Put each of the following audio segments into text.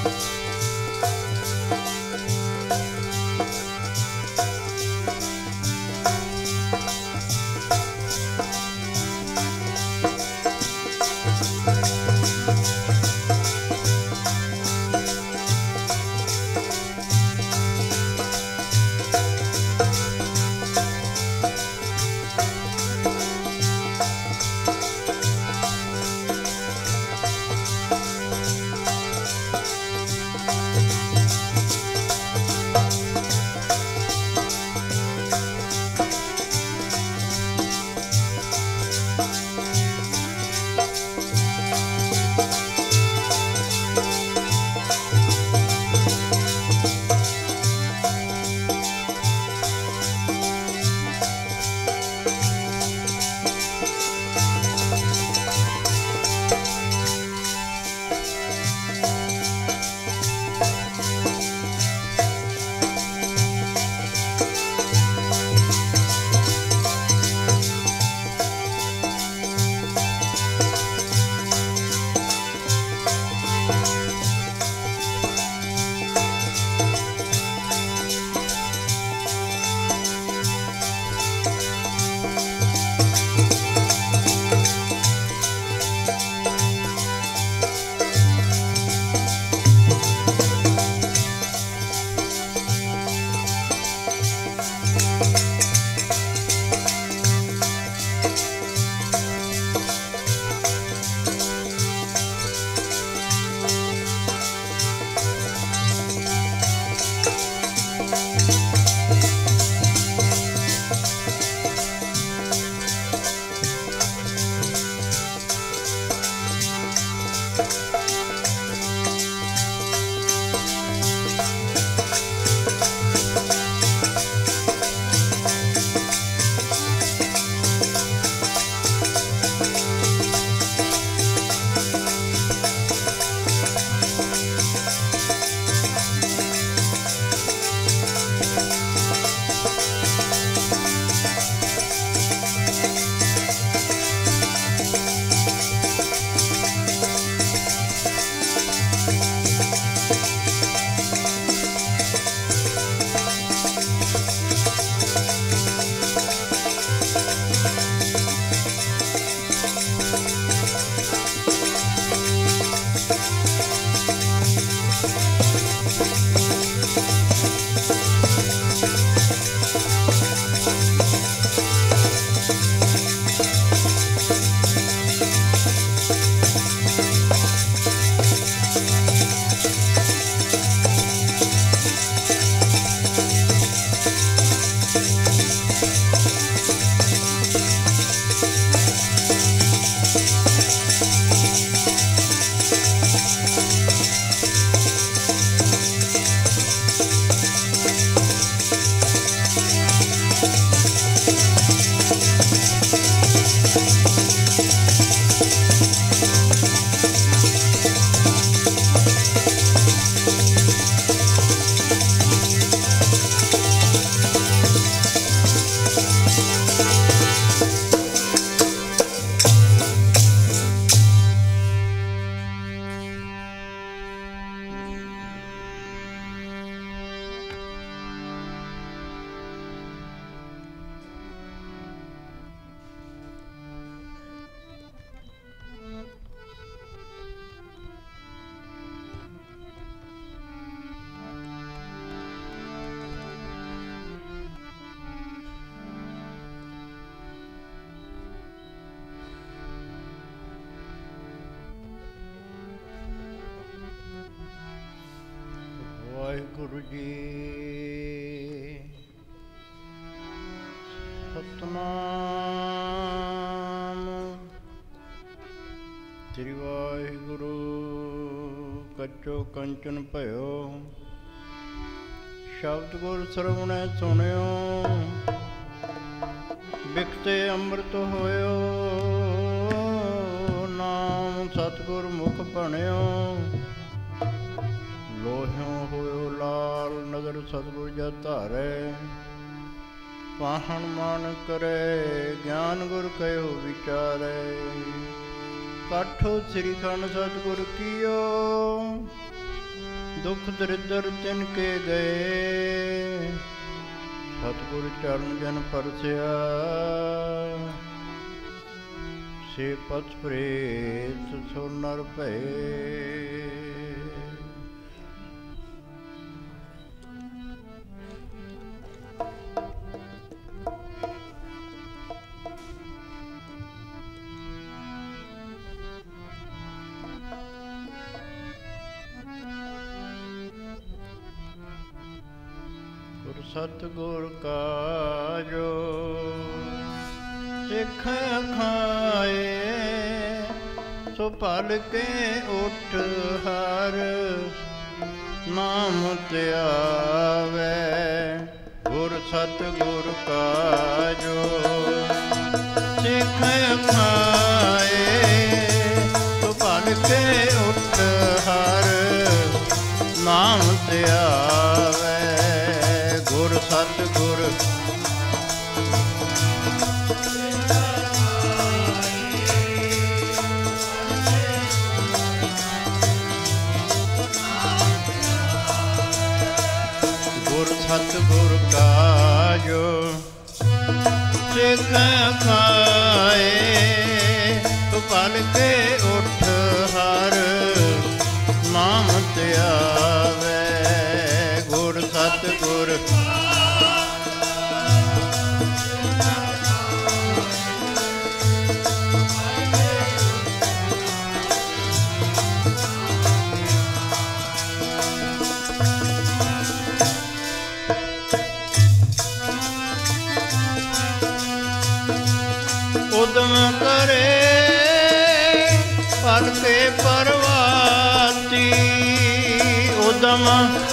ਵਾਹਿਗੁਰੂ ਜੀ। ਸਤਨਾਮ ਸ੍ਰੀ ਵਾਹਿਗੁਰੂ। ਕੱਚੋ ਕੰਚਨ ਭਇਓ, ਸ਼ਬਦ ਗੁਰ ਸਰਵਣੈ ਸੁਣਿਓ। ਬਿਖਤੇ ਅੰਮ੍ਰਿਤ ਹੋਇਓ, ਨਾਮ ਸਤਿਗੁਰ ਮੁਖ ਬਣਿਓ। ਲੋਹਿਓ ਹੋਇਓ ਲਾਲ, ਨਦਰ ਸਤਿਗੁਰ ਜਦ ਧਾਰੈ। ਪਾਹਣ ਮਨ ਕਰੇ, ਗਿਆਨ ਗੁਰ ਕਹਿਓ ਵਿਚਾਰੈ। ਕਾਠੋ ਸ੍ਰੀ ਖੰਡ ਸਤਿਗੁਰ ਕੀਓ, ਦੁਖ ਦਰਿਦਰ ਤਿਨ ਕੇ ਗਏ, ਸਤਿਗੁਰ ਚਰਨ ਜਨ ਪਰਸਿਆ। ਸੇ ਪਥ ਪ੍ਰੇਤ ਸੋ ਨਰ ਭਏ। ਸਤਿਗੁਰ ਕਾ ਜੋ ਸਿੱਖ ਖਾਏ, ਸੋ ਭਲ ਕੇ ਉਠ ਹਰ ਨਾਮ ਧਿਆਵੇ। ਗੁਰ ਸਤਿਗੁਰ ਕਾ ਜੋ ਸਿੱਖ ਖਾਏ, ਸੋ ਭਲ ਕੇ ਉਠ ਹਰ ਨਾਮ ਧਿਆਵੇ। ਗੁਰ ਸਤਿਗੁਰ ਗੁਰ ਸਤਿਗੁਰ ਕਾ ਜੋ ਸਿੱਖ ਖਾਏ, ਤੋ ਭਲ ਕੇ ਉਠ ਹਰ ਨਾਮ ਧਿਆਵੇ। ਗੁਰ ਸਤਿਗੁਰ ਉਦਮ ਕਰੇ ਭਲ ਕੇ ਪਰਵਾਤੀ। ਉਦਮ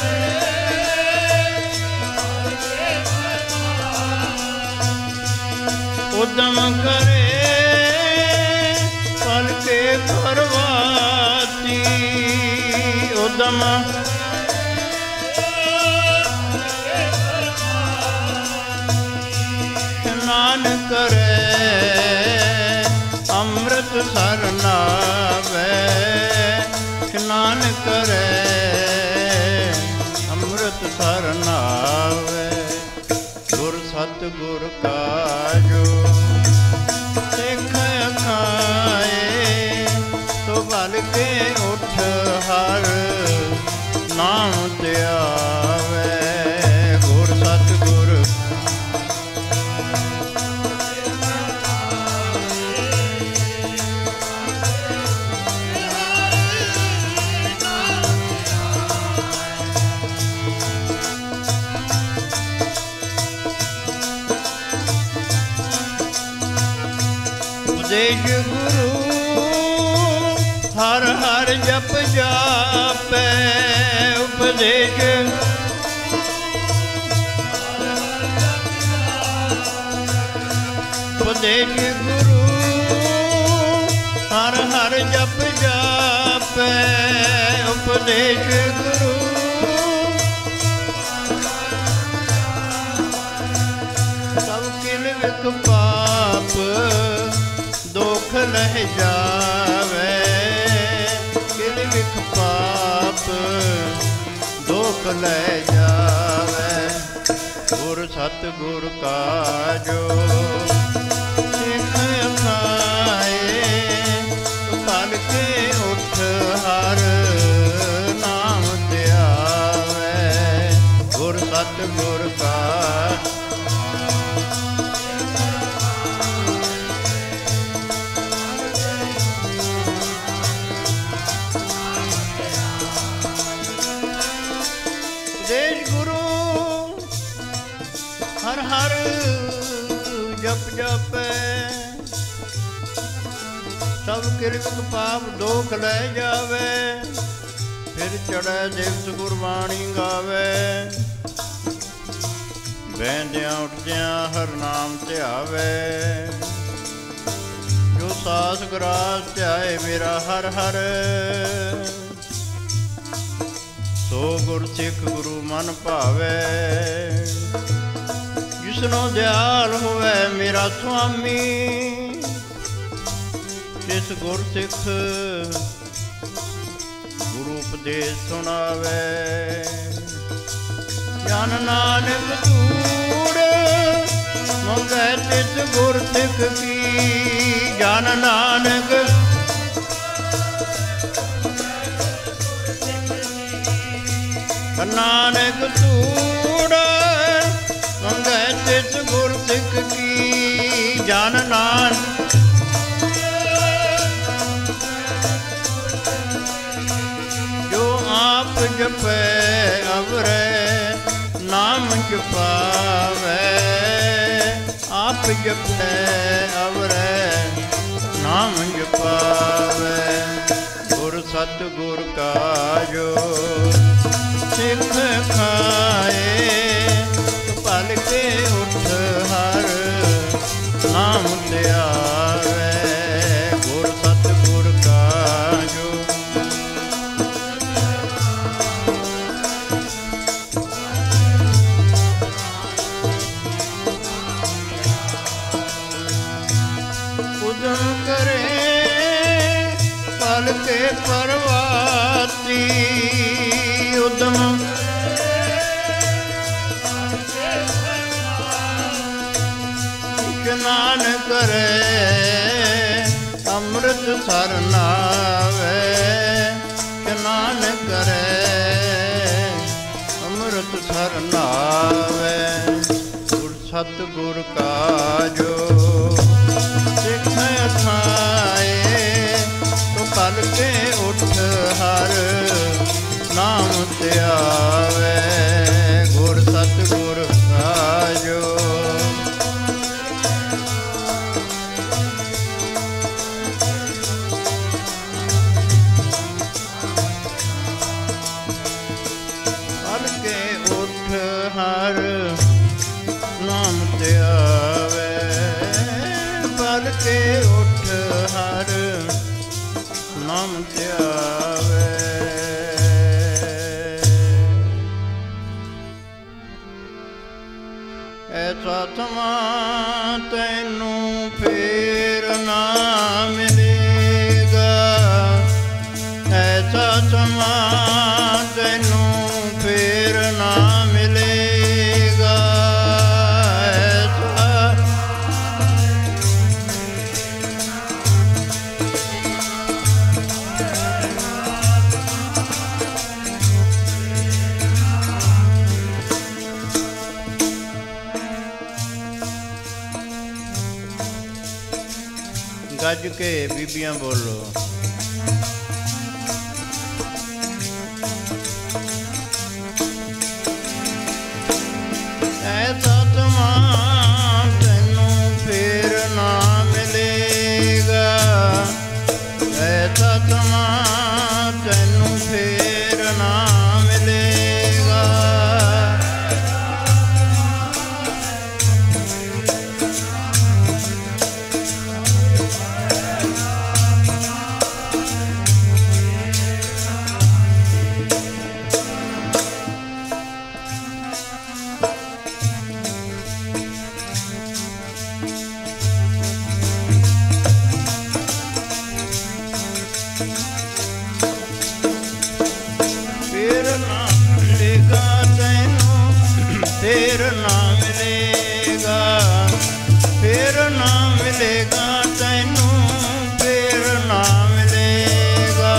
ਉਦਮ ਕਰੇ ਭਲ ਕੇ ਪਰਵਾਤੀ। ਉਦਮ ਨਾਨਕ ਕਰੇ ਅੰਮ੍ਰਿਤ ਸਰ ਨਾਵੇ। ਇਸ਼ਨਾਨ ਕਰੇ ਅੰਮ੍ਰਿਤ ਸਰ ਨਾਵੇ। ਗੁਰ ਸਤਿਗੁਰ ਕਾ ਜੋ ਸਿੱਖ ਖਾਏ, ਸੋ ਭਲ ਕੇ ਉਠ ਹਰ ਨਾਮ ਧਿਆਵੇ। ਗੁਰ ਸਤਿਗੁਰ ਉਪਦੇਸ਼ ਗੁਰੂ ਹਰ ਹਰ ਜਪ ਜਾਪੈ। ਉਪਦੇਸ਼ ਉਪਦੇਸ਼ ਗੁਰੂ ਹਰ ਹਰ ਜਪ ਜਾਪੈ। ਉਪਦੇਸ਼ ਗੁਰੂ ਸਭ ਕਿਲ ਵਿਖ ਪਾਪ ਦੁਖ ਲਹਿ ਜਾਵੇ। ਕਿਲ ਵਿਖ ਪਾਪ ਦੁਖ ਲੈ ਜਾਵੇ। ਗੁਰ ਸਤਿਗੁਰ ਕਾ ਜੋ ਸਿੱਖ ਖਾਏ, ਭਲ ਕੇ ਉਠ ਹਰ ਨਾਮ ਧਿਆਵੇ। ਗੁਰ ਸਤਿਗੁਰ ਕਾ ਉਪਦੇਸ਼ ਗੁਰੂ ਹਰ ਹਰ ਜਪ ਜਾਪੈ। ਸਭ ਕਿਰਕ ਪਾਪ ਦੋਖ ਲੈ ਜਾਵੇ। ਫਿਰ ਚੜ੍ਹੈ ਦਿਵਸ ਗੁਰਬਾਣੀ ਗਾਵੇ। ਬਹਿੰਦਿਆਂ ਉੱਠਦਿਆਂ ਹਰ ਨਾਮ ਧਿਆਵੇ। ਜੋ ਸਾਸ ਗਰਾਸ ਧਿਆਏ ਮੇਰਾ ਹਰ ਹਰ। ਸੋ ਗੁਰ ਸਿੱਖ ਗੁਰੂ ਮਨ ਭਾਵੇ। ਜਿਸਨੂੰ ਦਿਆਲ ਹੋਵੇ ਮੇਰਾ ਸੁਆਮੀ। ਜਿਸ ਗੁਰ ਸਿੱਖ ਗੁਰੂ ਉਪਦੇਸ਼ ਸੁਣਾਵੇ। ਜਨ ਨਾਨਕ ਧੂੜ ਮੰਗੈ ਤਿਸ ਗੁਰ ਸਿੱਖ ਕੀ। ਜਨ ਨਾਨਕ ਨਾਨਕ ਧੂੜ ਮੰਗੈ ਤਿਸ ਗੁਰ ਸਿੱਖ ਕੀ। ਜਨ ਨਾਨਕ ਜੋ ਆਪ ਜਪੈ ਅਵਰੈ ਨਾਮ ਜਪਾਵੈ। ਆਪ ਜਪੈ ਅਵਰੈ ਨਾਮ ਜਪਾਵੈ। ਗੁਰ ਸਤਿਗੁਰ ਕਾ ਜੋ ਸਿੱਖ ਖਾਏ ਭਲ ਕੇ ਉਠ ਹਰ ਨਾਮ ਧਿਆਵੈ। ਗੁਰ ਸਤਿਗੁਰ ਕਾ ਜੋ ਉਦਮ ਕਰੇ ਭਲ ਕੇ ਪਰਵਾਤੀ। ਉਦਮ ਇਸ਼ਨਾਨ ਕਰੇ ਅੰਮ੍ਰਿਤ ਸਰ ਨਾਵੇ। ਇਸ਼ਨਾਨ ਕਰੇ ਅੰਮ੍ਰਿਤ ਸਰ ਨਾਵੇ। ਗੁਰ ਸਤਿਗੁਰ ਕਾ ਜੋ ਸਿੱਖ ਖਾਏ ਤੋ ਭਲ ਕੇ ਉਠ ਹਰ ਨਾਮ ਧਿਆਵੇ। ਗੁਰ ਸਤਿਗੁਰ ਕਾ ਜੋ ਭਲ ਕੇ ਉਠ ਹਰ ਨਾਮ ਧਿਆਵੇ। ਭਲ ਕੇ ਉਠ ਹਰ ਨਾਮ ਧਿਆਵੇ। ਐਸਾ ਸਮਾਂ ਤੈਨੂੰ ਫੇਰ ਨਾ ਮਿਲੇਗਾ। ਐਸਾ ਸਮਾਂ ਤੈਨੂੰ ਫੇਰ ਨਾ ਮਿਲੇਗਾ। ਐਸਾ ਗੱਜ ਕੇ ਬੀਬੀਆਂ ਬੋਲੋ। ਐਸਾ ਸਮਾਂ ਤੈਨੂੰ ਫੇਰ ਨਾ ਮਿਲੇਗਾ। ਐਸਾ ਸਮਾਂ ਤੈਨੂੰ ਫੇਰ ਨਾ ਮਿਲੇਗਾ। ਫੇਰ ਨਾ ਮਿਲੇਗਾ। ਫੇਰ ਨਾ ਮਿਲੇਗਾ ਤੈਨੂੰ। ਫੇਰ ਨਾ ਮਿਲੇਗਾ।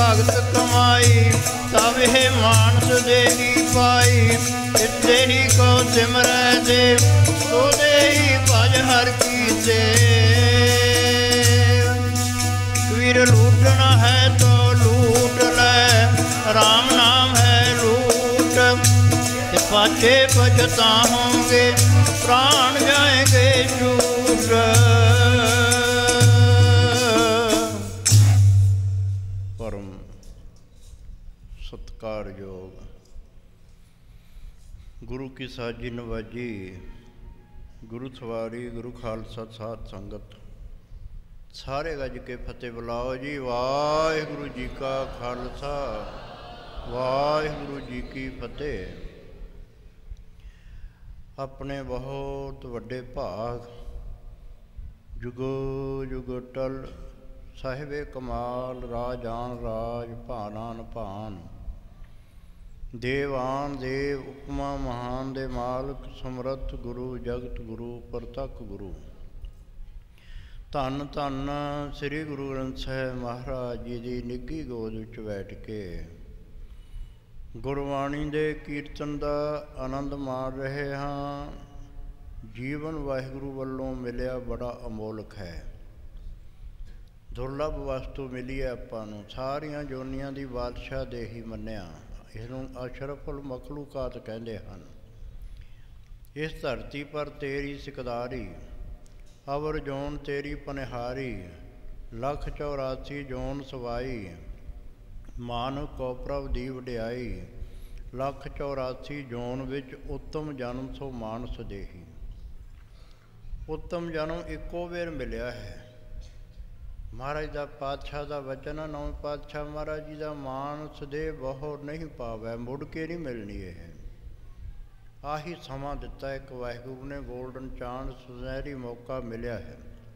ਭਗਤ ਕਮਾਈ, ਤਬ ਇਹ ਮਾਨਸ ਦੇਹੀ ਪਾਈ। ਦੇਹੀ ਕੋ ਸਿਮਰੈ ਦੇ, ਸੋ ਦੇਹੀ ਭਜ ਹਰ ਕੀ ਦੇਵ। ਕਬੀਰ ਲੂਟਣਾ ਹੈ ਤੋ ਲੂਟ ਲੈ, ਰਾਮ ਨਾਮ ਹੈ ਲੂਟ। ਤੇ ਪਾਛੇ ਪਛਤਾਉਂਗੇ, ਪ੍ਰਾਣ ਜਾਏਂਗੇ ਝੂਠ। ਪਰਮ ਸਤਿਕਾਰਯੋਗ ਗੁਰੂ ਕੀ ਸਾਜੀ ਨਵਾਜੀ, ਗੁਰੂ ਸਵਾਰੀ, ਗੁਰੂ ਖਾਲਸਾ ਸਾਧ ਸੰਗਤ, ਸਾਰੇ ਗੱਜ ਕੇ ਫਤਿਹ ਬੁਲਾਓ ਜੀ। ਵਾਹਿਗੁਰੂ ਜੀ ਕਾ ਖਾਲਸਾ, ਵਾਹਿਗੁਰੂ ਜੀ ਕੀ ਫਤਿਹ। ਆਪਣੇ ਬਹੁਤ ਵੱਡੇ ਭਾਗ ਜੁਗੋ ਜੁਗ ਟਲ, ਸਾਹਿਬੇ ਕਮਾਲ, ਰਾਜਾਨ ਰਾਜ, ਭਾਨਾਨ ਭਾਨ, ਦੇਵਾਨ ਦੇਵ, ਉਪਮਾ ਮਹਾਨ ਦੇ ਮਾਲਕ, ਸਮਰੱਥ ਗੁਰੂ, ਜਗਤ ਗੁਰੂ, ਪ੍ਰਤੱਖ ਗੁਰੂ। ਧੰਨ ਧੰਨ ਸ੍ਰੀ ਗੁਰੂ ਗ੍ਰੰਥ ਸਾਹਿਬ ਮਹਾਰਾਜ ਜੀ ਦੀ ਨਿੱਘੀ ਗੋਦ ਵਿੱਚ ਬੈਠ ਕੇ ਗੁਰਬਾਣੀ ਦੇ ਕੀਰਤਨ ਦਾ ਆਨੰਦ ਮਾਣ ਰਹੇ ਹਾਂ। ਜੀਵਨ ਵਾਹਿਗੁਰੂ ਵੱਲੋਂ ਮਿਲਿਆ ਬੜਾ ਅਮੋਲਕ ਹੈ, ਦੁਰਲੱਭ ਵਸਤੂ ਮਿਲੀ ਹੈ ਆਪਾਂ ਨੂੰ। ਸਾਰੀਆਂ ਜੋਨੀਆਂ ਦੀ ਬਾਦਸ਼ਾਹ ਦੇ ਹੀ ਮੰਨਿਆ। ਇਸਨੂੰ ਅਸ਼ਰਫੁਲ ਮਖਲੂਕਾਤ ਕਹਿੰਦੇ ਹਨ। ਇਸ ਧਰਤੀ ਪਰ ਤੇਰੀ ਸਿਕਦਾਰੀ, ਅਵਰ ਜੋਨ ਤੇਰੀ ਪਨਿਹਾਰੀ। 184 ਜੋਨ ਸਵਾਈ, ਮਾਨੁ ਕੋ ਪ੍ਰਭ ਦੀ ਵਡਿਆਈ। 184 ਜੋਨ ਵਿੱਚ ਉੱਤਮ ਜਨਮ ਸੋ ਮਾਨਸ ਦੇਹੀ। ਉੱਤਮ ਜਨਮ ਇੱਕੋ ਵੇਰ ਮਿਲਿਆ ਹੈ। ਮਹਾਰਾਜ ਦਾ ਪਾਤਸ਼ਾਹ ਦਾ ਵਚਨ, ਨੌਵੇਂ ਪਾਤਸ਼ਾਹ ਮਹਾਰਾਜ ਜੀ ਦਾ, ਮਾਨਸ ਦੇ ਬਹੁ ਨਹੀਂ ਪਾਵੈ, ਮੁੜ ਕੇ ਨਹੀਂ ਮਿਲਣੀ। ਇਹ ਆਹੀ ਸਮਾਂ ਦਿੱਤਾ ਇੱਕ ਵਾਹਿਗੁਰੂ ਨੇ, ਗੋਲਡਨ ਚਾਂਸ, ਸੁਨਹਿਰੀ ਮੌਕਾ ਮਿਲਿਆ ਹੈ।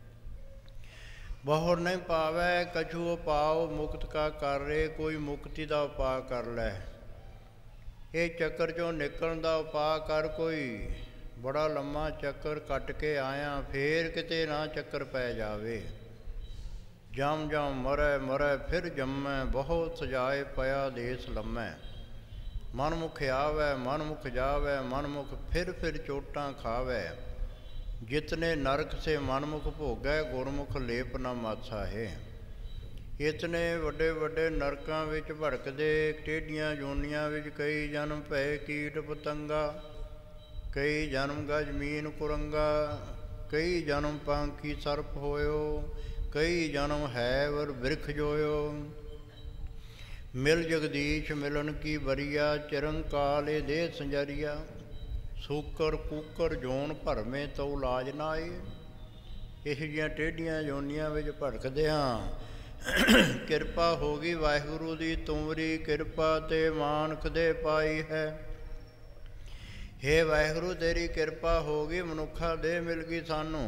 ਬਹੁ ਨਹੀਂ ਪਾਵੈ, ਕਛੂ ਉਪਾਉ ਮੁਕਤ ਕਾ ਕਰ ਰੇ। ਕੋਈ ਮੁਕਤੀ ਦਾ ਉਪਾਅ ਕਰ ਲੈ, ਇਹ ਚੱਕਰ 'ਚੋਂ ਨਿਕਲਣ ਦਾ ਉਪਾਅ ਕਰ। ਕੋਈ ਬੜਾ ਲੰਮਾ ਚੱਕਰ ਕੱਟ ਕੇ ਆਇਆ, ਫੇਰ ਕਿਤੇ ਨਾ ਚੱਕਰ ਪੈ ਜਾਵੇ। ਜਮ ਜਮ ਮਰੈ ਮਰੈ ਫਿਰ ਜੰਮੈ, ਬਹੁਤ ਸਜਾਏ ਪਿਆ ਦੇਸ ਲੰਮੈ। ਮਨਮੁਖ ਆਵੈ ਮਨਮੁਖ ਜਾਵੈ, ਮਨਮੁਖ ਫਿਰ ਫਿਰ ਚੋਟਾਂ ਖਾਵੈ। ਜਿਤਨੇ ਨਰਕ ਸੇ ਮਨਮੁਖ ਭੋਗੈ, ਗੁਰਮੁਖ ਲੇਪ ਨਾ ਮਾਸਾ ਹੈ। ਇਤਨੇ ਵੱਡੇ ਵੱਡੇ ਨਰਕਾਂ ਵਿੱਚ ਭੜਕਦੇ, ਟੇਢੀਆਂ ਜੋਨੀਆਂ ਵਿੱਚ ਕਈ ਜਨਮ ਪਏ ਕੀਟ ਪਤੰਗਾ। ਕਈ ਜਨਮ ਗਜ ਮੀਨ ਕੁਰੰਗਾ, ਕਈ ਜਨਮ ਪਾਂਖੀ ਸਰਪ ਹੋਇਓ। ਕਈ ਜਨਮ ਹੈ ਵਰ ਬਿਰਖ ਜੋਇਓ। ਮਿਲ ਜਗਦੀਸ਼ ਮਿਲਣ ਕੀ ਬਰੀਆ, ਚਿਰੰਕਾਲ ਇਹ ਦੇਹ ਸੰਜਰੀਆ। ਸੂਕਰ ਕੂਕਰ ਜੋਨ ਭਰਮੇ ਤਉ ਲਾਜ ਨਾ ਆਏ। ਇਹੋ ਜਿਹੀਆਂ ਟੇਢੀਆਂ ਜੋਨੀਆਂ ਵਿੱਚ ਭੜਕਦੇ ਹਾਂ। ਕਿਰਪਾ ਹੋ ਗਈ ਵਾਹਿਗੁਰੂ ਦੀ, ਤੁਮਰੀ ਕਿਰਪਾ ਤੇ ਮਾਨਕ ਦੇ ਪਾਈ ਹੈ। ਹੇ ਵਾਹਿਗੁਰੂ ਤੇਰੀ ਕਿਰਪਾ ਹੋ ਗਈ, ਮਨੁੱਖਾ ਦੇ ਮਿਲ ਗਈ ਸਾਨੂੰ।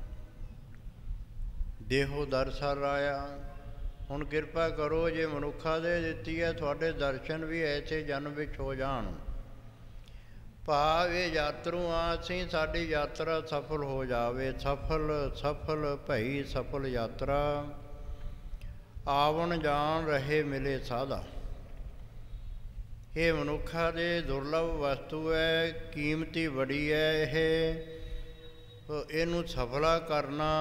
ਦੇਹੋ ਦਰ ਸਰ ਆਇਆ। ਹੁਣ ਕਿਰਪਾ ਕਰੋ, ਜੇ ਮਨੁੱਖਾ ਦੇ ਦਿੱਤੀ ਹੈ, ਤੁਹਾਡੇ ਦਰਸ਼ਨ ਵੀ ਐਸੇ ਜਨਮ ਵਿੱਚ ਹੋ ਜਾਣ। ਭਾਵ ਇਹ ਯਾਤਰੂ ਆ ਅਸੀਂ, ਸਾਡੀ ਯਾਤਰਾ ਸਫਲ ਹੋ ਜਾਵੇ। ਸਫਲ ਸਫਲ ਭਈ ਸਫਲ ਯਾਤਰਾ, ਆਵਣ ਜਾਣ ਰਹੇ ਮਿਲੇ ਸਾਧਾ। ਇਹ ਮਨੁੱਖਾਂ ਦੇ ਦੁਰਲੱਭ ਵਸਤੂ ਹੈ, ਕੀਮਤੀ ਬੜੀ ਹੈ। ਇਹਨੂੰ ਸਫਲਾ ਕਰਨਾ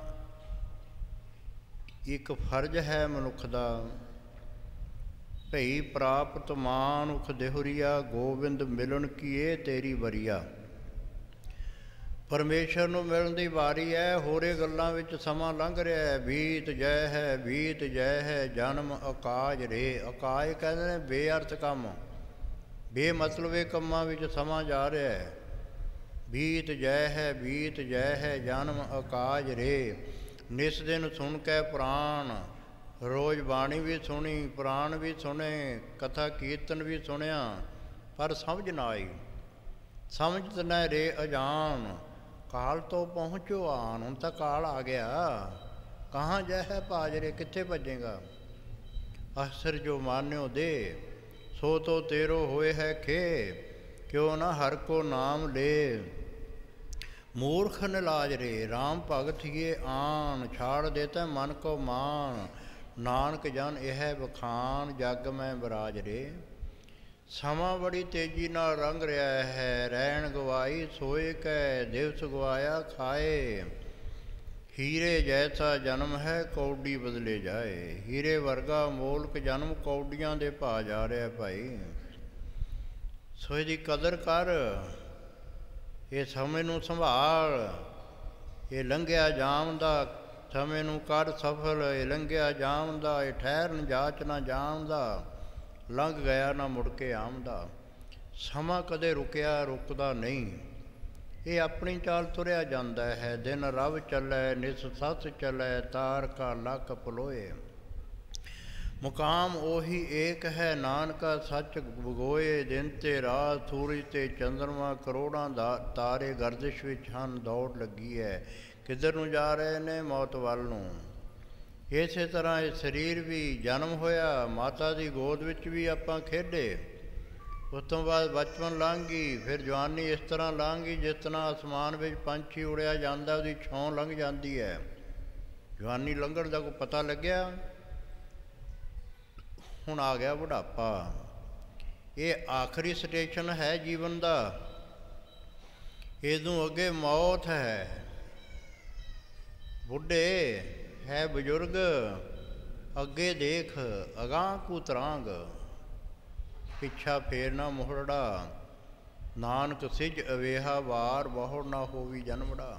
ਇੱਕ ਫਰਜ਼ ਹੈ ਮਨੁੱਖ ਦਾ। ਭਈ ਪ੍ਰਾਪਤ ਮਾਨੁਖ ਦੇਹੁਰੀਆ, ਗੋਬਿੰਦ ਮਿਲਣ ਕੀ ਇਹ ਤੇਰੀ ਵਰੀਆ। ਪਰਮੇਸ਼ਰ ਨੂੰ ਮਿਲਣ ਦੀ ਵਾਰੀ ਹੈ। ਹੋਰੇ ਗੱਲਾਂ ਵਿੱਚ ਸਮਾਂ ਲੰਘ ਰਿਹਾ ਹੈ। ਬੀਤ ਜੈ ਹੈ ਬੀਤ ਜੈ ਹੈ, ਜਨਮ ਅਕਾਜ ਰੇ। ਅਕਾਜ ਕਹਿੰਦੇ ਨੇ ਬੇਅਰਥ ਕੰਮ, ਬੇਮਤਲਬੇ ਕੰਮਾਂ ਵਿੱਚ ਸਮਾਂ ਜਾ ਰਿਹਾ ਹੈ। ਬੀਤ ਜੈ ਹੈ ਬੀਤ ਜੈ ਹੈ, ਜਨਮ ਅਕਾਜ ਰੇ। ਨਿਸ ਦਿਨ ਸੁਣ ਕੇ ਪ੍ਰਾਣ, ਰੋਜ਼ ਬਾਣੀ ਵੀ ਸੁਣੀ, ਪ੍ਰਾਣ ਵੀ ਸੁਣੇ, ਕਥਾ ਕੀਰਤਨ ਵੀ ਸੁਣਿਆ, ਪਰ ਸਮਝ ਨਾ ਆਈ। ਸਮਝ ਨਾ ਰੇ ਅਜਾਨ, ਕਾਲ ਤੋਂ ਪਹੁੰਚੋ ਆਨ। ਹੁਣ ਤਾਂ ਕਾਲ ਆ ਗਿਆ, ਕਹਾਂ ਜੈ ਹੈ ਭਾਜਰੇ, ਕਿੱਥੇ ਭੱਜੇਗਾ। ਅਸਰ ਜੋ ਮਾਨਿਓ ਦੇ, ਸੋ ਤੋ ਤੇਰੋ ਹੋਏ ਹੈ ਖੇ। ਕਿਉਂ ਨਾ ਹਰ ਕੋ ਨਾਮ ਲੈ, ਮੂਰਖ ਨਿਲਾਜ ਰੇ। ਰਾਮ ਭਗਤ ये आन, छाड़ देता मन को मान। ਨਾਨਕ ਜਨ ਇਹ ਬਖਾਨ ਜਗ ਮੈਂ ਬਰਾਜ ਰੇ। ਸਮਾਂ ਬੜੀ ਤੇਜ਼ੀ ਨਾਲ ਲੰਘ ਰਿਹਾ ਹੈ, ਰਹਿਣ ਗਵਾਈ ਸੋਏ ਕੈ ਦਿਵਸ ਗਵਾਇਆ ਖਾਏ। ਹੀਰੇ ਜੈਸਾ ਜਨਮ ਹੈ ਕੌਡੀ ਬਦਲੇ ਜਾਏ। ਹੀਰੇ ਵਰਗਾ ਮੋਲਕ ਜਨਮ ਕੌਡੀਆਂ ਦੇ ਭਾ ਜਾ ਰਿਹਾ ਭਾਈ। ਸੋ ਇਹਦੀ ਕਦਰ ਕਰ, ਇਹ ਸਮੇਂ ਨੂੰ ਸੰਭਾਲ। ਇਹ ਲੰਘਿਆ ਜਾਮ ਦਾ ਸਮੇਂ ਨੂੰ ਕਰ ਸਫਲ। ਇਹ ਲੰਘਿਆ ਜਾਮ ਦਾ, ਇਹ ਠਹਿਰਨ ਜਾਚ ਨਾ ਜਾਮ ਦਾ। ਲੰਘ ਗਿਆ ਨਾ ਮੁੜ ਕੇ ਆਮਦਾ। ਸਮਾਂ ਕਦੇ ਰੁਕਿਆ ਰੁਕਦਾ ਨਹੀਂ, ਇਹ ਆਪਣੀ ਚਾਲ ਤੁਰਿਆ ਜਾਂਦਾ ਹੈ। ਦਿਨ ਰਵ ਚੱਲੈ ਨਿਸ ਸੱਸ ਚੱਲੈ, ਤਾਰ ਕਾ ਲੱਖ ਪਲੋਏ। ਮੁਕਾਮ ਉਹੀ ਏਕ ਹੈ ਨਾਨਕਾ ਸੱਚ ਬਗੋਏ। ਦਿਨ ਤੇ ਰਾਤ ਸੂਰਜ ਤੇ ਚੰਦਰਮਾ ਕਰੋੜਾਂ ਦਾ ਤਾਰੇ ਗਰਦਿਸ਼ ਵਿੱਚ ਹਨ। ਦੌੜ ਲੱਗੀ ਹੈ, ਕਿੱਧਰ ਨੂੰ ਜਾ ਰਹੇ ਨੇ? ਮੌਤ ਵੱਲ ਨੂੰ। ਇਸੇ ਤਰ੍ਹਾਂ ਇਹ ਸਰੀਰ ਵੀ ਜਨਮ ਹੋਇਆ, ਮਾਤਾ ਦੀ ਗੋਦ ਵਿੱਚ ਵੀ ਆਪਾਂ ਖੇਡੇ। ਉਸ ਤੋਂ ਬਾਅਦ ਬਚਪਨ ਲੰਘ ਗਈ, ਫਿਰ ਜਵਾਨੀ ਇਸ ਤਰ੍ਹਾਂ ਲੰਘ ਗਈ ਜਿਸ ਤਰ੍ਹਾਂ ਅਸਮਾਨ ਵਿੱਚ ਪੰਛੀ ਉੜਿਆ ਜਾਂਦਾ, ਉਹਦੀ ਛਾਂ ਲੰਘ ਜਾਂਦੀ ਹੈ। ਜਵਾਨੀ ਲੰਘਣ ਦਾ ਕੋਈ ਪਤਾ ਲੱਗਿਆ? ਹੁਣ ਆ ਗਿਆ ਬੁਢਾਪਾ। ਇਹ ਆਖਰੀ ਸਟੇਸ਼ਨ ਹੈ ਜੀਵਨ ਦਾ। ਇਹਦੋਂ ਅੱਗੇ ਮੌਤ ਹੈ। ਬੁੱਢੇ ਹੈ ਬਜ਼ੁਰਗ, ਅੱਗੇ ਦੇਖ ਅਗਾਂਹ ਕੂ ਤਰਾਂਗ। ਪਿੱਛਾ ਫੇਰ ਨਾ ਮੋਹੜਾ, ਨਾਨਕ ਸਿਜ ਅਵੇਹਾ ਵਾਰ ਬਹੁੜ ਨਾ ਹੋਵੀ ਜਨਮੜਾ।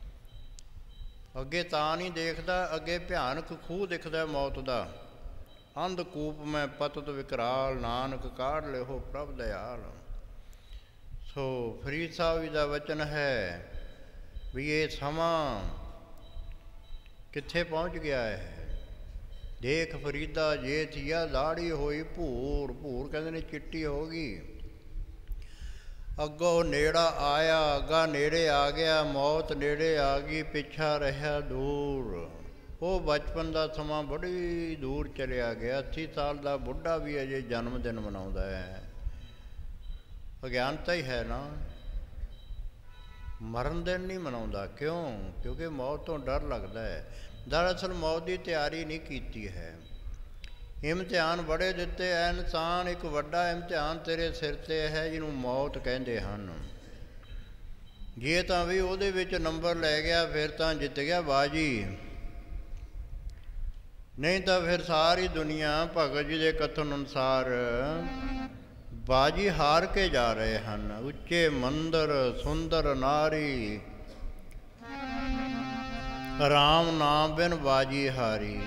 ਅੱਗੇ ਤਾਂ ਨਹੀਂ ਦੇਖਦਾ, ਅੱਗੇ ਭਿਆਨਕ ਖੂਹ ਦਿਖਦਾ ਮੌਤ ਦਾ। ਅੰਧਕੂਪ ਮੈਂ ਪਤਤ ਵਿਕਰਾਲ, ਨਾਨਕ ਕਾਢ ਲਿਓ ਪ੍ਰਭ ਦਇਆਲ। ਸੋ ਫਰੀਦ ਸਾਹਿਬ ਜੀ ਦਾ ਵਚਨ ਹੈ ਵੀ ਇਹ ਸਮਾਂ ਕਿੱਥੇ ਪਹੁੰਚ ਗਿਆ ਹੈ। ਦੇਖ ਫਰੀਦਾ ਜੇ ਥੀਆ ਦਾੜੀ ਹੋਈ ਭੂਰ। ਭੂਰ ਕਹਿੰਦੇ ਨੇ ਚਿੱਟੀ ਹੋ ਗਈ। ਅੱਗੋਂ ਨੇੜਾ ਆਇਆ, ਅੱਗਾ ਨੇੜੇ ਆ ਗਿਆ। ਮੌਤ ਨੇੜੇ ਆ ਗਈ, ਪਿੱਛਾ ਰਿਹਾ ਦੂਰ। ਉਹ ਬਚਪਨ ਦਾ ਸਮਾਂ ਬੜੀ ਦੂਰ ਚਲਿਆ ਗਿਆ। 80 ਸਾਲ ਦਾ ਬੁੱਢਾ ਵੀ ਅਜੇ ਜਨਮ ਦਿਨ ਮਨਾਉਂਦਾ ਹੈ। ਅਗਿਆਨਤਾ ਹੀ ਹੈ ਨਾ। ਮਰਨ ਦਿਨ ਨਹੀਂ ਮਨਾਉਂਦਾ। ਕਿਉਂ? ਕਿਉਂਕਿ ਮੌਤ ਤੋਂ ਡਰ ਲੱਗਦਾ ਹੈ। ਦਰਅਸਲ ਮੌਤ ਦੀ ਤਿਆਰੀ ਨਹੀਂ ਕੀਤੀ ਹੈ। ਇਮਤਿਹਾਨ ਬੜੇ ਦਿੱਤੇ ਐ ਇਨਸਾਨ। ਇੱਕ ਵੱਡਾ ਇਮਤਿਹਾਨ ਤੇਰੇ ਸਿਰ 'ਤੇ ਹੈ, ਜਿਹਨੂੰ ਮੌਤ ਕਹਿੰਦੇ ਹਨ। ਜੇ ਤਾਂ ਵੀ ਉਹਦੇ ਵਿੱਚ ਨੰਬਰ ਲੈ ਗਿਆ ਫਿਰ ਤਾਂ ਜਿੱਤ ਗਿਆ ਬਾਜੀ, ਨਹੀਂ ਤਾਂ ਫਿਰ ਸਾਰੀ ਦੁਨੀਆ ਭਗਤ ਜੀ ਦੇ ਕਥਨ ਅਨੁਸਾਰ ਬਾਜੀ ਹਾਰ ਕੇ ਜਾ ਰਹੇ ਹਨ। ਉੱਚੇ ਮੰਦਰ ਸੁੰਦਰ ਨਾਰੀ, ਰਾਮ ਨਾਮ ਬਿਨ ਬਾਜੀ ਹਾਰੀ।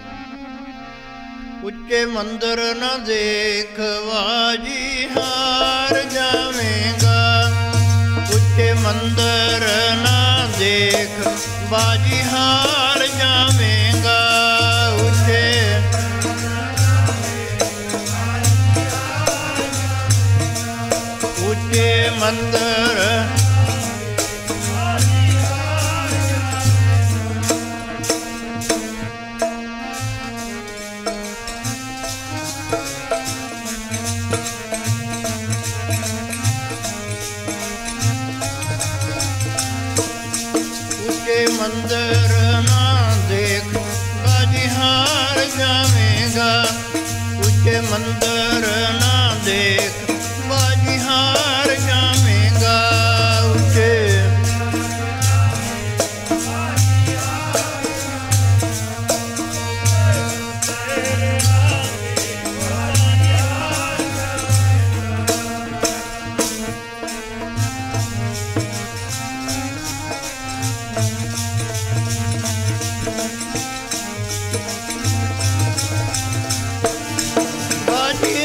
ਉੱਚੇ ਮੰਦਰ ਨਾ ਦੇਖ ਬਾਜੀ ਹਾਰ ਜਾਵੇਂਗਾ। ਉੱਚੇ ਮੰਦਰ ਨਾ ਦੇਖ ਬਾਜੀ ਹਾਰ ਜਾਵੇਂਗਾ। ਉੱਚੇ ਮੰਦਰ ਮੰਦਰ ਨਾ ਦੇਖ ਬਾਜੀ ਹਾਰ ਜਾਵੇਂਗਾ। ਉੱਚੇ ਮੰਦਰ ਨਾ ਦੇਖ ਬਾਜੀ ਹਾਰ ਜਾਵੇਂਗਾ। ਉੱਚੇ ਬਾਜੀ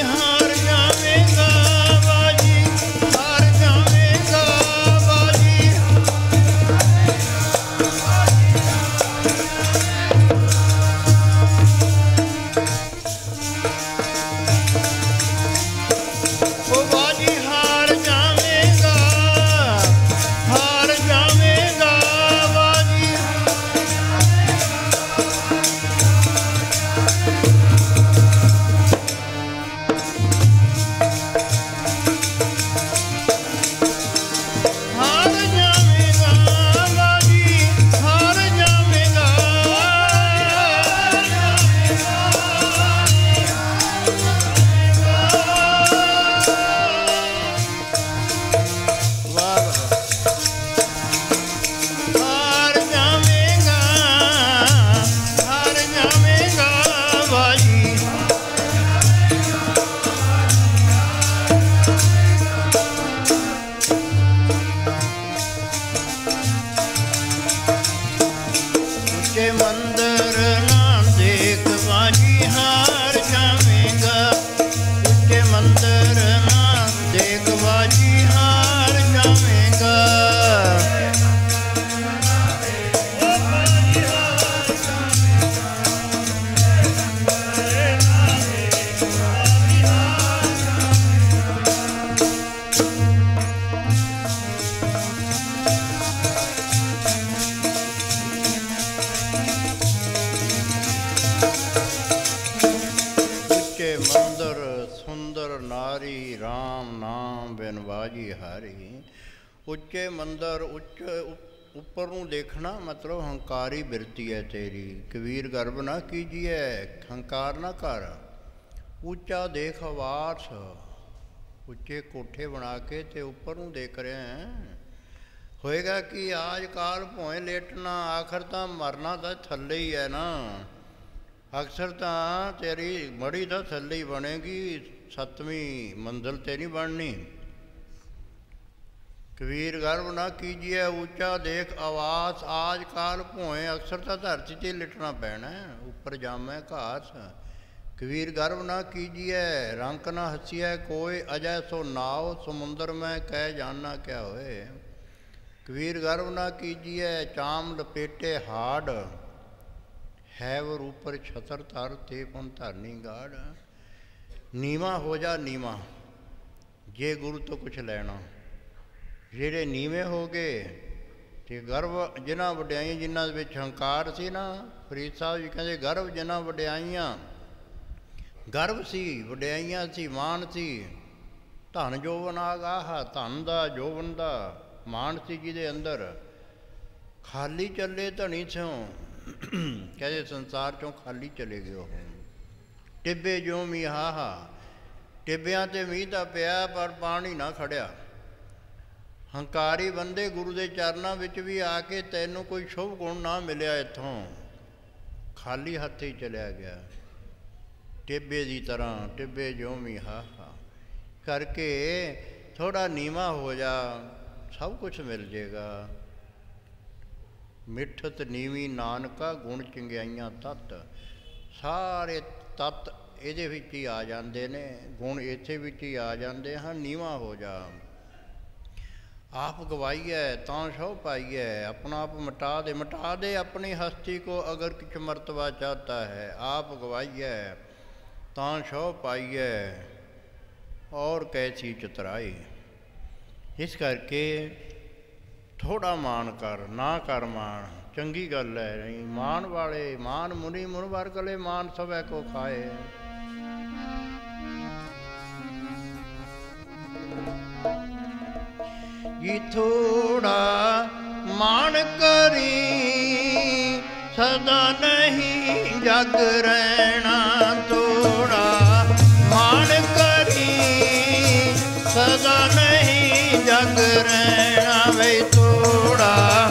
ਬਾਜੀ ਹਾਰ ਜਾਵੇਂਗਾ। ਨਾਰੀ ਰਾਮ ਨਾਮ ਬਿਨ ਬਾਜੀ ਹਾਰੀ। ਉੱਚੇ ਮੰਦਰ ਉੱਚ ਉੱਪਰ ਨੂੰ ਦੇਖਣਾ ਮਤਲਬ ਹੰਕਾਰੀ ਬਿਰਤੀ ਹੈ ਤੇਰੀ। ਕਬੀਰ ਗਰਬ ਨਾ ਕੀਜੀਏ, ਹੰਕਾਰ ਨਾ ਕਰ। ਉੱਚਾ ਦੇਖ ਆਵਾਸ, ਉੱਚੇ ਕੋਠੇ ਬਣਾ ਕੇ ਤੇ ਉੱਪਰ ਨੂੰ ਦੇਖ ਰਿਹਾ ਹੈ। ਹੋਏਗਾ ਕਿ ਆਜ ਕਾਲ ਭੋਏ ਲੇਟਣਾ, ਆਖਰ ਤਾਂ ਮਰਨਾ ਤਾਂ ਥੱਲੇ ਹੀ ਹੈ ਨਾ। ਅਕਸਰ ਤਾਂ ਤੇਰੀ ਮੜੀ ਤਾਂ ਥੱਲੇ ਹੀ ਬਣੇਗੀ, ਸੱਤਵੀਂ ਮੰਜ਼ਿਲ 'ਤੇ ਨਹੀਂ ਬਣਨੀ। ਕਬੀਰ ਗਰਬ ਨਾ ਕੀਜੀਏ, ਉੱਚਾ ਦੇਖ ਆਵਾਸ। ਆਜ ਕਾਲ ਭੋਏ, ਅਕਸਰ ਤਾਂ ਧਰਤੀ 'ਤੇ ਲਿਟਣਾ ਪੈਣਾ, ਉੱਪਰ ਜਾਮੈ ਘਾਸ। ਕਬੀਰ ਗਰਬ ਨਾ ਕੀਜੀਏ, ਰੰਕ ਨਾ ਹੱਸੀਐ ਕੋਇ, ਅਜੈ ਸੋ ਨਾਉ ਸਮੁੰਦਰ ਮੈਂ ਕਹਿ ਜਾਨਾ ਕਿਆ ਹੋਏ। ਕਬੀਰ ਗਰਬ ਨਾ ਕੀਜੀਏ, ਚਾਮ ਲਪੇਟੇ ਹਾੜ, ਹੈਵਰ ਉੱਪਰ ਛਤਰ ਧਰ ਤੇ ਪੁਨ ਧਰਨੀ ਗਾੜ। ਨੀਵਾਂ ਹੋ ਜਾ ਨੀਵਾਂ, ਜੇ ਗੁਰੂ ਤੋਂ ਕੁਛ ਲੈਣਾ। ਜਿਹੜੇ ਨੀਵੇਂ ਹੋ ਗਏ ਅਤੇ ਗਰਵ ਜਿਨ੍ਹਾਂ ਵਡਿਆਈਆਂ ਜਿਨ੍ਹਾਂ ਦੇ ਵਿੱਚ ਹੰਕਾਰ ਸੀ ਨਾ, ਫਰੀਦ ਸਾਹਿਬ ਜੀ ਕਹਿੰਦੇ ਗਰਵ ਜਿਨ੍ਹਾਂ ਵਡਿਆਈਆਂ, ਗਰਵ ਸੀ, ਵਡਿਆਈਆਂ ਸੀ, ਮਾਣ ਸੀ। ਧਨ ਜੋਵਨ ਆਗਾਹ, ਧਨ ਦਾ ਜੋਵਨ ਦਾ ਮਾਣ ਸੀ ਜਿਹਦੇ ਅੰਦਰ। ਖਾਲੀ ਚੱਲੇ ਧਨੀ ਸਿਉ, ਕਹਿੰਦੇ ਸੰਸਾਰ 'ਚੋਂ ਖਾਲੀ ਚਲੇ ਗਏ ਉਹ। ਟਿੱਬੇ ਜੋ ਮੀਂਹ ਹਾਹਾ, ਟਿੱਬਿਆਂ 'ਤੇ ਮੀਂਹ ਤਾਂ ਪਿਆ ਪਰ ਪਾਣੀ ਨਾ ਖੜਿਆ। ਹੰਕਾਰੀ ਬੰਦੇ ਗੁਰੂ ਦੇ ਚਰਨਾਂ ਵਿੱਚ ਵੀ ਆ ਕੇ ਤੈਨੂੰ ਕੋਈ ਸ਼ੁਭ ਗੁਣ ਨਾ ਮਿਲਿਆ, ਇੱਥੋਂ ਖਾਲੀ ਹੱਥ ਹੀ ਚਲਿਆ ਗਿਆ। ਟਿੱਬੇ ਦੀ ਤਰ੍ਹਾਂ, ਟਿੱਬੇ ਜੋ ਮੀਂਹ ਹਾਹਾ ਕਰਕੇ ਥੋੜ੍ਹਾ ਨੀਵਾਂ ਹੋ ਜਾ, ਸਭ ਕੁਛ ਮਿਲ ਜੇਗਾ। ਮਿੱਠਤ ਨੀਵੀਂ ਨਾਨਕਾ, ਗੁਣ ਚੰਗਿਆਈਆਂ ਤੱਤ। ਸਾਰੇ ਤੱਤ ਇਹਦੇ ਵਿੱਚ ਹੀ ਆ ਜਾਂਦੇ ਨੇ, ਗੁਣ ਇੱਥੇ ਵਿੱਚ ਹੀ ਆ ਜਾਂਦੇ ਹਨ। ਨੀਵਾਂ ਹੋ ਜਾ। ਆਪ ਗਵਾਈਐ ਤਾਂ ਸਹੁ ਪਾਈਐ, ਆਪਣਾ ਆਪ ਮਿਟਾ ਦੇ, ਮਿਟਾ ਦੇ ਆਪਣੀ ਹਸਤੀ ਕੋ ਅਗਰ ਕਿਛ ਮਰਤਬਾ ਚਾਹਤਾ ਹੈ। ਆਪ ਗਵਾਈਐ ਤਾਂ ਸਹੁ ਪਾਈਐ, ਔਰ ਕੈਸੀ ਚਤਰਾਈ। ਇਸ ਕਰਕੇ ਥੋੜ੍ਹਾ ਮਾਣ ਕਰ, ਨਾ ਕਰ ਮਾਣ। ਚੰਗੀ ਗੱਲ ਹੈ ਨਹੀਂ ਮਾਣ ਵਾਲੇ। ਮਾਣ ਮੁਨੀ ਮੁਨਵਰ ਗਲੇ, ਮਾਣ ਸਭੈ ਕੋ ਖਾਏ। ਜੀ ਥੋੜਾ ਮਾਣ ਕਰੀ, ਸਦਾ ਨਹੀਂ ਜਗ ਰਹਿਣਾ। ਥੋੜਾ ਮਾਣ ਕਰੀ, ਸਦਾ ਨਹੀਂ ਜਗ ਰਹਿਣਾ। ਵੇ ਥੋੜਾ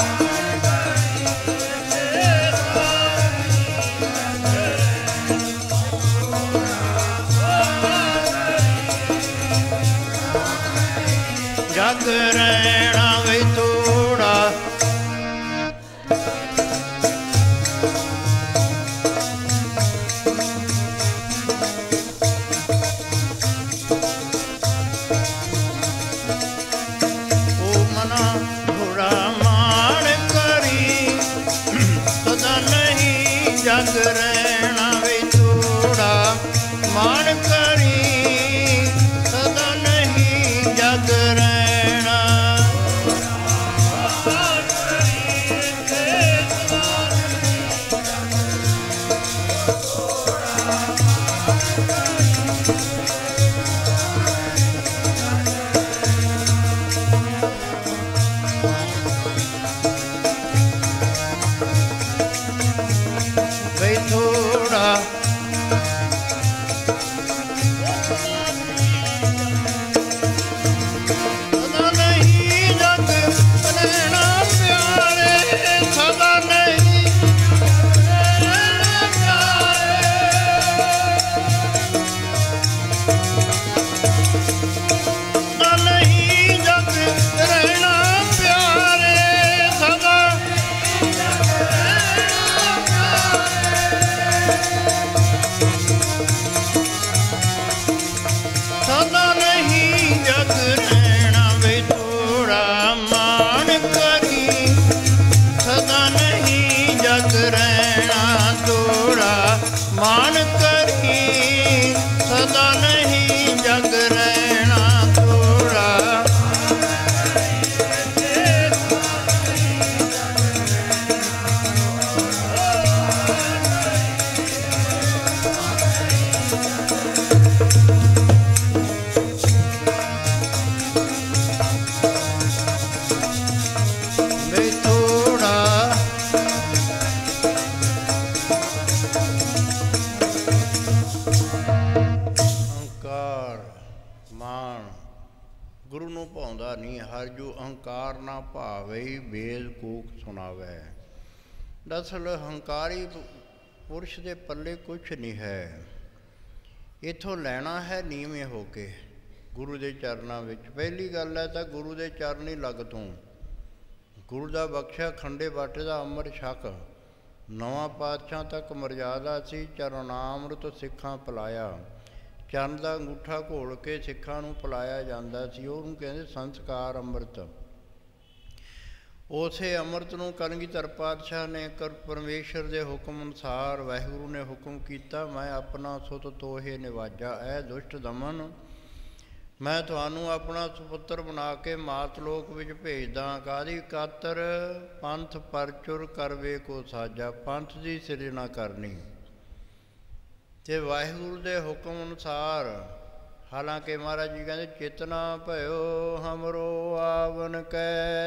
ਜਗ ਰਹਿਣਾ। ਵੇ ਥੋੜਾ ਉਹ ਮਨਾ ਥੋੜਾ ਮਾਣ ਕਰੀ, ਸਦਾ ਨਹੀਂ ਜਗ ਰਹਿਣਾ। ਵੇ ਥੋੜਾ ਮਾਣ ਕਰੀ, ਸਦਾ ਨਹੀਂ ਜਗ ਰਹਿਣਾ। ਭਾਉਂਦਾ ਨਹੀਂ। ਹਰ ਜੂ ਅਹੰਕਾਰ ਨਾ ਭਾਵਈ ਵੇਦ ਕੂਕ ਸੁਣਾਵੈ। ਦਰਅਸਲ ਹੰਕਾਰੀ ਪੁਰਸ਼ ਦੇ ਪੱਲੇ ਕੁਛ ਨਹੀਂ ਹੈ। ਇੱਥੋਂ ਲੈਣਾ ਹੈ ਨੀਵੇਂ ਹੋ ਕੇ ਗੁਰੂ ਦੇ ਚਰਨਾਂ ਵਿੱਚ। ਪਹਿਲੀ ਗੱਲ ਹੈ ਤਾਂ ਗੁਰੂ ਦੇ ਚਰਨ ਹੀ ਲੱਗ ਤੂੰ। ਗੁਰੂ ਦਾ ਬਖਸ਼ਿਆ ਖੰਡੇ ਬਾਟੇ ਦਾ ਅੰਮ੍ਰਿਤ ਛਕ। ਨਵਾਂ ਪਾਤਸ਼ਾਹ ਤੱਕ ਮਰਜ਼ਾਦਾ ਸੀ। ਚਰਨਾਮ੍ਰਿਤ ਸਿੱਖਾਂ ਪਿਲਾਇਆ। ਚਰਨ ਦਾ ਅੰਗੂਠਾ ਘੋਲ ਕੇ ਸਿੱਖਾਂ ਨੂੰ ਪਿਲਾਇਆ ਜਾਂਦਾ ਸੀ। ਉਹਨੂੰ ਕਹਿੰਦੇ ਸੰਸਕਾਰ ਅੰਮ੍ਰਿਤ। ਉਸੇ ਅੰਮ੍ਰਿਤ ਨੂੰ ਕਲਗੀਧਰ ਪਾਤਸ਼ਾਹ ਨੇ ਪਰਮੇਸ਼ਰ ਦੇ ਹੁਕਮ ਅਨੁਸਾਰ ਵਾਹਿਗੁਰੂ ਨੇ ਹੁਕਮ ਕੀਤਾ, ਮੈਂ ਆਪਣਾ ਸੁਤ ਤੋਹੇ ਨਿਵਾਜਾ। ਐ ਦੁਸ਼ਟ ਦਮਨ, ਮੈਂ ਤੁਹਾਨੂੰ ਆਪਣਾ ਸੁਪੁੱਤਰ ਬਣਾ ਕੇ ਮਾਤ ਲੋਕ ਵਿੱਚ ਭੇਜਦਾ। ਕਾਹਦੀ ਕਾਤਰ? ਪੰਥ ਪਰਚੁਰ ਕਰਵੇ ਕੋ ਸਾਜਾ। ਪੰਥ ਦੀ ਸਿਰਜਣਾ ਕਰਨੀ ਅਤੇ ਵਾਹਿਗੁਰੂ ਦੇ ਹੁਕਮ ਅਨੁਸਾਰ। ਹਾਲਾਂਕਿ ਮਹਾਰਾਜ ਜੀ ਕਹਿੰਦੇ ਚੇਤਨਾ ਭਇਓ ਹਮਰੋ ਆਵਨ ਕੈ,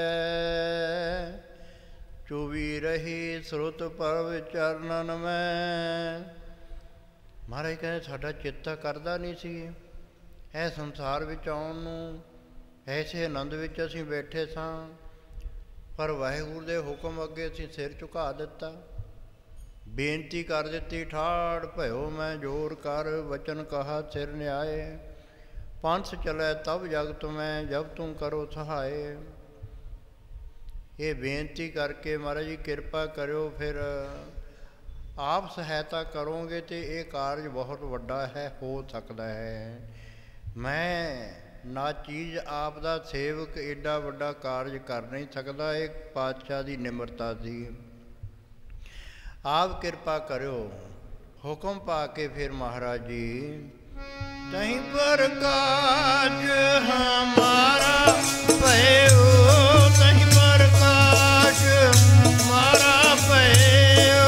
ਚੁਵੀ ਰਹੀ ਸਰੁਤ ਪਰਵ ਚਰਨਨ ਮੈਂ। ਮਹਾਰਾਜ ਕਹਿੰਦੇ ਸਾਡਾ ਚੇਤਾ ਕਰਦਾ ਨਹੀਂ ਸੀ ਇਹ ਸੰਸਾਰ ਵਿੱਚ ਆਉਣ ਨੂੰ। ਐਸੇ ਆਨੰਦ ਵਿੱਚ ਅਸੀਂ ਬੈਠੇ ਸਾਂ, ਪਰ ਵਾਹਿਗੁਰੂ ਦੇ ਹੁਕਮ ਅੱਗੇ ਅਸੀਂ ਸਿਰ ਝੁਕਾ ਦਿੱਤਾ। ਬੇਨਤੀ ਕਰ ਦਿੱਤੀ, ਠਾੜ ਭਇਓ ਮੈਂ ਜੋਰ ਕਰ, ਵਚਨ ਕਹਾ ਸਿਰ ਨਿਆਏ। ਪੰਥ ਚਲੈ ਤਬ ਜਗਤ ਮੈਂ, ਜਬ ਤੂੰ ਕਰੋ ਸਹਾਏ। ਇਹ ਬੇਨਤੀ ਕਰਕੇ ਮਹਾਰਾਜ ਜੀ ਕਿਰਪਾ ਕਰਿਓ, ਫਿਰ ਆਪ ਸਹਾਇਤਾ ਕਰੋਗੇ ਤਾਂ ਇਹ ਕਾਰਜ ਬਹੁਤ ਵੱਡਾ ਹੈ, ਹੋ ਸਕਦਾ ਹੈ। ਮੈਂ ਨਾ ਚੀਜ਼ ਆਪ ਦਾ ਸੇਵਕ ਏਡਾ ਵੱਡਾ ਕਾਰਜ ਕਰ ਨਹੀਂ ਸਕਦਾ। ਇਹ ਪਾਤਸ਼ਾਹ ਦੀ ਨਿਮਰਤਾ ਸੀ। ਆਪ ਕਿਰਪਾ ਕਰਿਓ। ਹੁਕਮ ਪਾ ਕੇ ਫਿਰ ਮਹਾਰਾਜ ਜੀ ਤਹੀਂ ਪ੍ਰਕਾਸ਼ ਹਮਾਰਾ ਭਇਓ, ਤਹੀਂ ਪ੍ਰਕਾਸ਼ ਹਮਾਰਾ ਭਇਓ।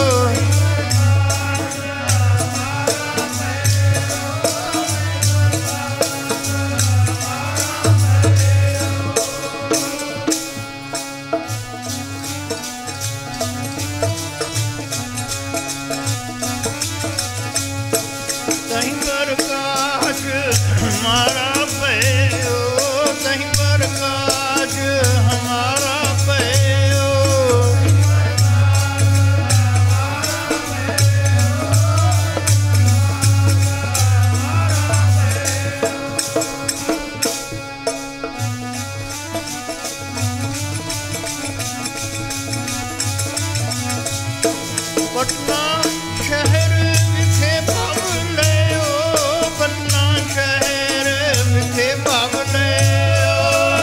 हमारा भयो, तहीं प्रकाश हमारा भयो। पटना शहर विखे भव लियो, पटना शहर विखे भव लियो।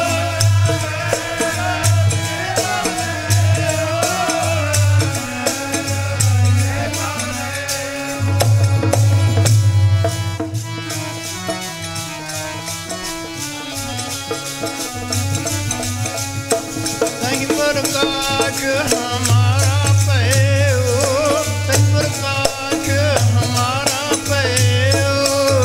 तहीं प्रकाश हमारा भयो, तहीं प्रकाश हमारा भयो।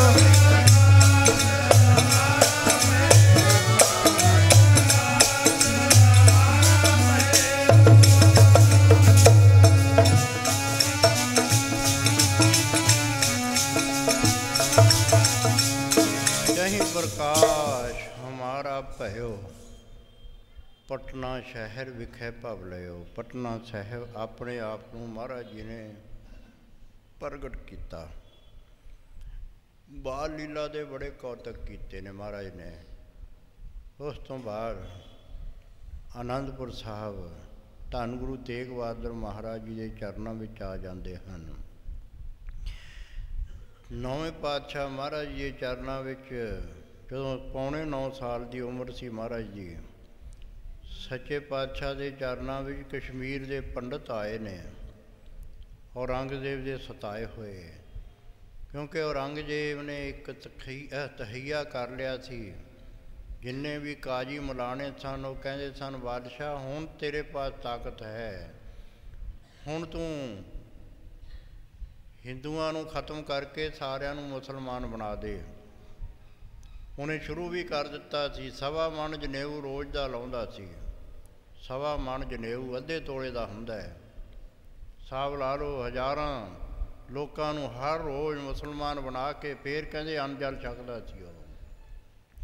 तहीं प्रकाश हमारा भयो, ਪਟਨਾ ਸ਼ਹਿਰ ਵਿਖੇ ਭਵ ਲਿਓ। ਪਟਨਾ ਸਾਹਿਬ ਆਪਣੇ ਆਪ ਨੂੰ ਮਹਾਰਾਜ ਜੀ ਨੇ ਪ੍ਰਗਟ ਕੀਤਾ। ਬਾਲ ਲੀਲਾ ਦੇ ਬੜੇ ਕੌਤਕ ਕੀਤੇ ਨੇ ਮਹਾਰਾਜ ਨੇ। ਉਸ ਤੋਂ ਬਾਅਦ ਆਨੰਦਪੁਰ ਸਾਹਿਬ ਧੰਨ ਗੁਰੂ ਤੇਗ ਬਹਾਦਰ ਮਹਾਰਾਜ ਜੀ ਦੇ ਚਰਨਾਂ ਵਿੱਚ ਆ ਜਾਂਦੇ ਹਨ। ਨੌਵੇਂ ਪਾਤਸ਼ਾਹ ਮਹਾਰਾਜ ਜੀ ਦੇ ਚਰਨਾਂ ਵਿੱਚ ਜਦੋਂ ਪੌਣੇ 9 ਸਾਲ ਦੀ ਉਮਰ ਸੀ, ਮਹਾਰਾਜ ਜੀ ਸੱਚੇ ਪਾਤਸ਼ਾਹ ਦੇ ਚਰਨਾਂ ਵਿੱਚ ਕਸ਼ਮੀਰ ਦੇ ਪੰਡਤ ਆਏ ਨੇ। ਔਰੰਗਜ਼ੇਬ ਦੇ ਸਤਾਏ ਹੋਏ, ਕਿਉਂਕਿ ਔਰੰਗਜ਼ੇਬ ਨੇ ਇੱਕ ਤਹਈਆ ਕਰ ਲਿਆ ਸੀ। ਜਿੰਨੇ ਵੀ ਕਾਜੀ ਮਲਾਣੇ ਸਨ ਉਹ ਕਹਿੰਦੇ ਸਨ, ਬਾਦਸ਼ਾਹ ਹੁਣ ਤੇਰੇ ਪਾਸ ਤਾਕਤ ਹੈ, ਹੁਣ ਤੂੰ ਹਿੰਦੂਆਂ ਨੂੰ ਖਤਮ ਕਰਕੇ ਸਾਰਿਆਂ ਨੂੰ ਮੁਸਲਮਾਨ ਬਣਾ ਦੇ। ਉਹਨੇ ਸ਼ੁਰੂ ਵੀ ਕਰ ਦਿੱਤਾ ਸੀ। ਸਵਾ ਮਣ ਜਨੇਊ ਰੋਜ਼ ਦਾ ਲਾਉਂਦਾ ਸੀ। ਸਵਾ ਮਣ ਜਨੇਊ ਅੱਧੇ ਤੋਲੇ ਦਾ ਹੁੰਦਾ ਹੈ। ਹਿਸਾਬ ਲਾ ਲਓ, ਹਜ਼ਾਰਾਂ ਲੋਕਾਂ ਨੂੰ ਹਰ ਰੋਜ਼ ਮੁਸਲਮਾਨ ਬਣਾ ਕੇ ਫਿਰ ਕਹਿੰਦੇ ਅੰਨ ਜਲ ਛਕਦਾ ਸੀ ਉਹ।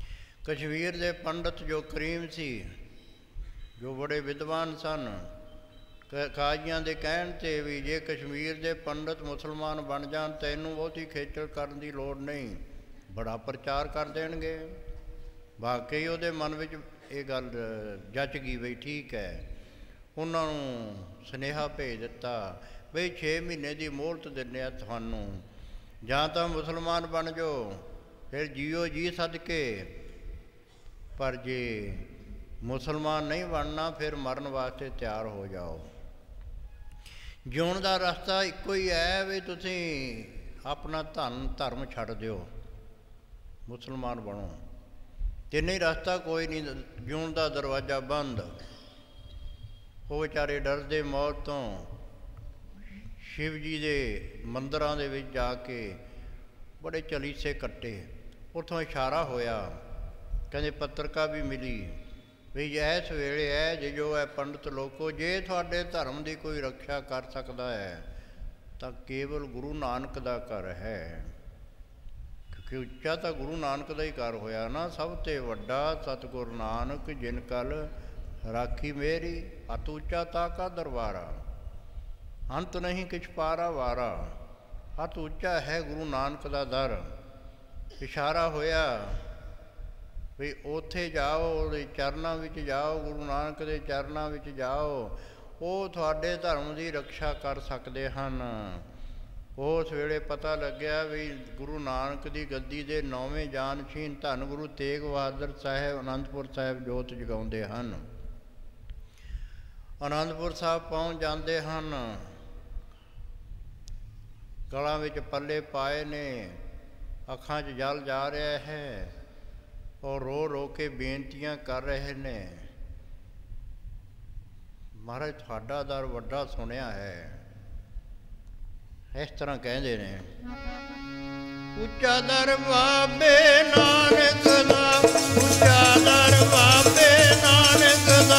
ਕਸ਼ਮੀਰ ਦੇ ਪੰਡਤ ਜੋ ਕਰੀਮ ਸੀ, ਜੋ ਬੜੇ ਵਿਦਵਾਨ ਸਨ, ਕਾਜ਼ੀਆਂ ਦੇ ਕਹਿਣ 'ਤੇ ਵੀ ਜੇ ਕਸ਼ਮੀਰ ਦੇ ਪੰਡਤ ਮੁਸਲਮਾਨ ਬਣ ਜਾਣ ਤਾਂ ਇਹਨੂੰ ਬਹੁਤੀ ਖੇਚਲ ਕਰਨ ਦੀ ਲੋੜ ਨਹੀਂ, ਬੜਾ ਪ੍ਰਚਾਰ ਕਰ ਦੇਣਗੇ। ਵਾਕਈ ਉਹਦੇ ਮਨ ਵਿੱਚ ਇਹ ਗੱਲ ਜੱਚ ਗਈ ਬਈ ਠੀਕ ਹੈ। ਉਹਨਾਂ ਨੂੰ ਸੁਨੇਹਾ ਭੇਜ ਦਿੱਤਾ ਬਈ 6 ਮਹੀਨੇ ਦੀ ਮੋਹਲਤ ਦਿੰਦੇ ਆ ਤੁਹਾਨੂੰ, ਜਾਂ ਤਾਂ ਮੁਸਲਮਾਨ ਬਣ ਜਾਓ ਫਿਰ ਜੀਓ ਜੀ ਸਦਕੇ, ਪਰ ਜੇ ਮੁਸਲਮਾਨ ਨਹੀਂ ਬਣਨਾ ਫਿਰ ਮਰਨ ਵਾਸਤੇ ਤਿਆਰ ਹੋ ਜਾਓ। ਜਿਉਣ ਦਾ ਰਸਤਾ ਇੱਕੋ ਹੀ ਹੈ ਵੀ ਤੁਸੀਂ ਆਪਣਾ ਧਰਮ ਛੱਡ ਦਿਓ, ਮੁਸਲਮਾਨ ਬਣੋ, ਤੇ ਨਹੀਂ ਰਸਤਾ ਕੋਈ ਨਹੀਂ। ਜਿਉਣ ਦਾ ਦਰਵਾਜ਼ਾ ਬੰਦ। ਉਹ ਵਿਚਾਰੇ ਡਰਦੇ ਮੌਤ ਤੋਂ ਸ਼ਿਵ ਜੀ ਦੇ ਮੰਦਰਾਂ ਦੇ ਵਿੱਚ ਜਾ ਕੇ ਬੜੇ ਚਲੀਸੇ ਕੱਟੇ। ਉੱਥੋਂ ਇਸ਼ਾਰਾ ਹੋਇਆ, ਕਹਿੰਦੇ ਪੱਤਰਕਾ ਵੀ ਮਿਲੀ ਵੀ ਇਸ ਵੇਲੇ ਹੈ ਜੇ ਜੋ ਹੈ ਪੰਡਤ ਲੋਕੋ, ਜੇ ਤੁਹਾਡੇ ਧਰਮ ਦੀ ਕੋਈ ਰੱਖਿਆ ਕਰ ਸਕਦਾ ਹੈ ਤਾਂ ਕੇਵਲ ਗੁਰੂ ਨਾਨਕ ਦਾ ਘਰ ਹੈ, ਕਿਉਂਕਿ ਉੱਚਾ ਤਾਂ ਗੁਰੂ ਨਾਨਕ ਦਾ ਹੀ ਘਰ ਹੋਇਆ ਨਾ। ਸਭ ਤੋਂ ਵੱਡਾ ਸਤਿਗੁਰ ਨਾਨਕ ਜਿਨ ਕਲ ਰਾਖੀ ਮੇਰੀ, ਅਤ ਉੱਚਾ ਤਾਕਾ ਦਰਬਾਰਾ, ਅੰਤ ਨਹੀਂ ਕਿਛ ਪਾਰਾ ਵਾਰਾ। ਅਤ ਉੱਚਾ ਹੈ ਗੁਰੂ ਨਾਨਕ ਦਾ ਦਰ। ਇਸ਼ਾਰਾ ਹੋਇਆ ਵੀ ਉੱਥੇ ਜਾਓ, ਉਹਦੇ ਚਰਨਾਂ ਵਿੱਚ ਜਾਓ, ਗੁਰੂ ਨਾਨਕ ਦੇ ਚਰਨਾਂ ਵਿੱਚ ਜਾਓ, ਉਹ ਤੁਹਾਡੇ ਧਰਮ ਦੀ ਰੱਖਿਆ ਕਰ ਸਕਦੇ ਹਨ। ਉਸ ਵੇਲੇ ਪਤਾ ਲੱਗਿਆ ਵੀ ਗੁਰੂ ਨਾਨਕ ਦੀ ਗੱਦੀ ਦੇ 9ਵੇਂ ਜਾਨਸ਼ੀਨ ਧੰਨ ਗੁਰੂ ਤੇਗ ਬਹਾਦਰ ਸਾਹਿਬ ਅਨੰਦਪੁਰ ਸਾਹਿਬ ਜੋਤ ਜਗਾਉਂਦੇ ਹਨ। ਅਨੰਦਪੁਰ ਸਾਹਿਬ ਪਹੁੰਚ ਜਾਂਦੇ ਹਨ, ਗਲਾਂ ਵਿੱਚ ਪੱਲੇ ਪਾਏ ਨੇ, ਅੱਖਾਂ 'ਚ ਜਲ ਜਾ ਰਿਹਾ ਹੈ, ਔਰ ਰੋ ਰੋ ਕੇ ਬੇਨਤੀਆਂ ਕਰ ਰਹੇ ਨੇ, ਮਹਾਰਾਜ ਤੁਹਾਡਾ ਦਰ ਵੱਡਾ ਸੁਣਿਆ ਹੈ। ਇਸ ਤਰ੍ਹਾਂ ਕਹਿੰਦੇ ਨੇ, ਉੱਚਾ ਦਰ ਬਾਬੇ ਨਾਨਕ ਦਾ, ਉੱਚਾ ਦਰ ਬਾਬੇ ਨਾਨਕ ਦਾ,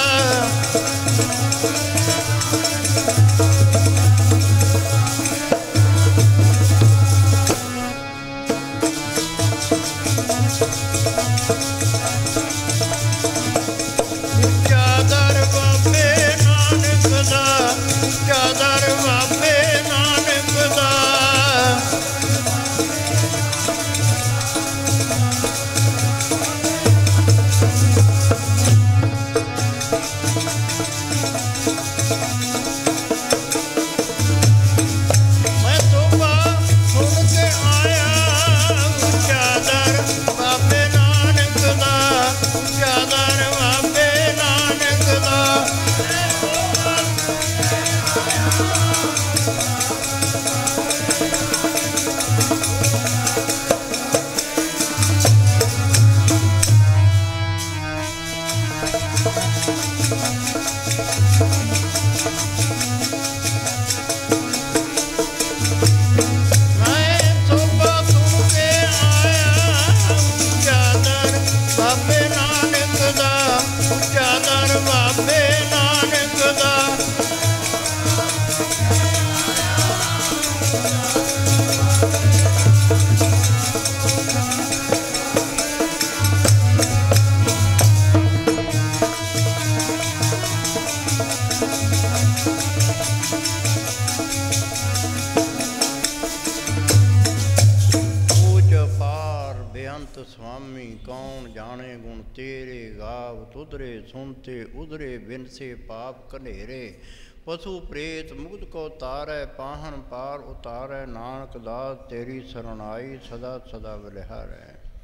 तुदरे सुनते उदरे बिन से पाप कनेरे, पशु प्रेत मुक्त को तारै पाहन पार उतारै, नानक दास तेरी शरणाई सदा सदा बलिहारै।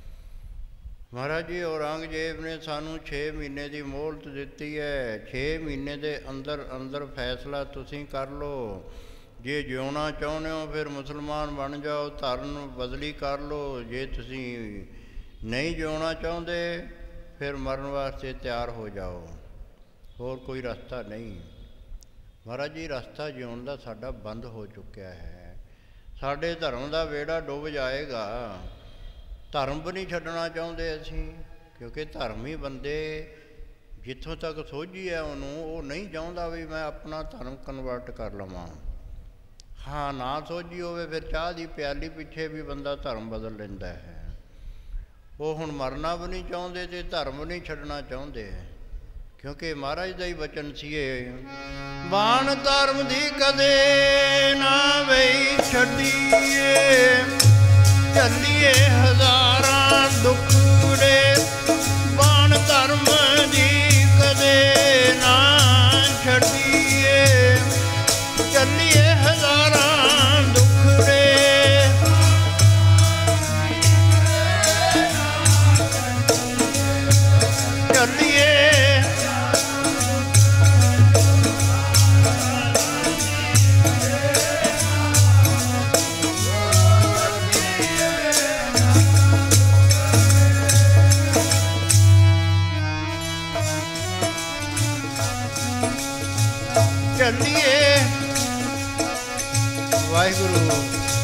महाराज जी औरंगजेब ने सानू 6 महीने की मोहलत दिती है। 6 महीने के अंदर अंदर फैसला तुसीं कर लो। जे जिउना चाहुंदे हो फिर मुसलमान बन जाओ, धर्म बदली कर लो। जे तुसीं नहीं जिउना चाहुंदे फिर मरण वास्ते तैयार हो जाओ, होर कोई रास्ता नहीं। महाराज जी रास्ता जिउण दा साडा बंद हो चुकिया है। साडे धर्म का बेड़ा डुब जाएगा। धर्म भी नहीं छड्डना चाहुंदे असीं, क्योंकि धर्मी बंदे जिथों तक सोझी है उन्होंने वो नहीं चाहुंदा भी मैं अपना धर्म कन्वर्ट कर लवां। हाँ ना सोझी होवे फिर चाह की प्याली पिछे भी बंदा धर्म बदल लैंदा है। ਉਹ ਹੁਣ ਮਰਨਾ ਵੀ ਨਹੀਂ ਚਾਹੁੰਦੇ ਅਤੇ ਧਰਮ ਨਹੀਂ ਛੱਡਣਾ ਚਾਹੁੰਦੇ, ਕਿਉਂਕਿ ਮਹਾਰਾਜ ਦਾ ਹੀ ਬਚਨ ਸੀ ਇਹ, ਬਾਣ ਧਰਮ ਦੀ ਕਦੇ ਨਾ ਵਈ ਛੱਡੀਏ, ਚੱਲੀਏ ਹਜ਼ਾਰਾਂ ਦੁੱਖੜੇ, ਬਾਣ ਧਰਮ ਦੀ ਕਦੇ ਨਾ ਛੱਡੀਏ, ਚੱਲੀਏ ਹਜ਼ਾਰਾਂ ਦੁੱਖੜੇ, ਚੱਲੀਏ ਚੱਲੀਏ। ਵਾਹਿਗੁਰੂ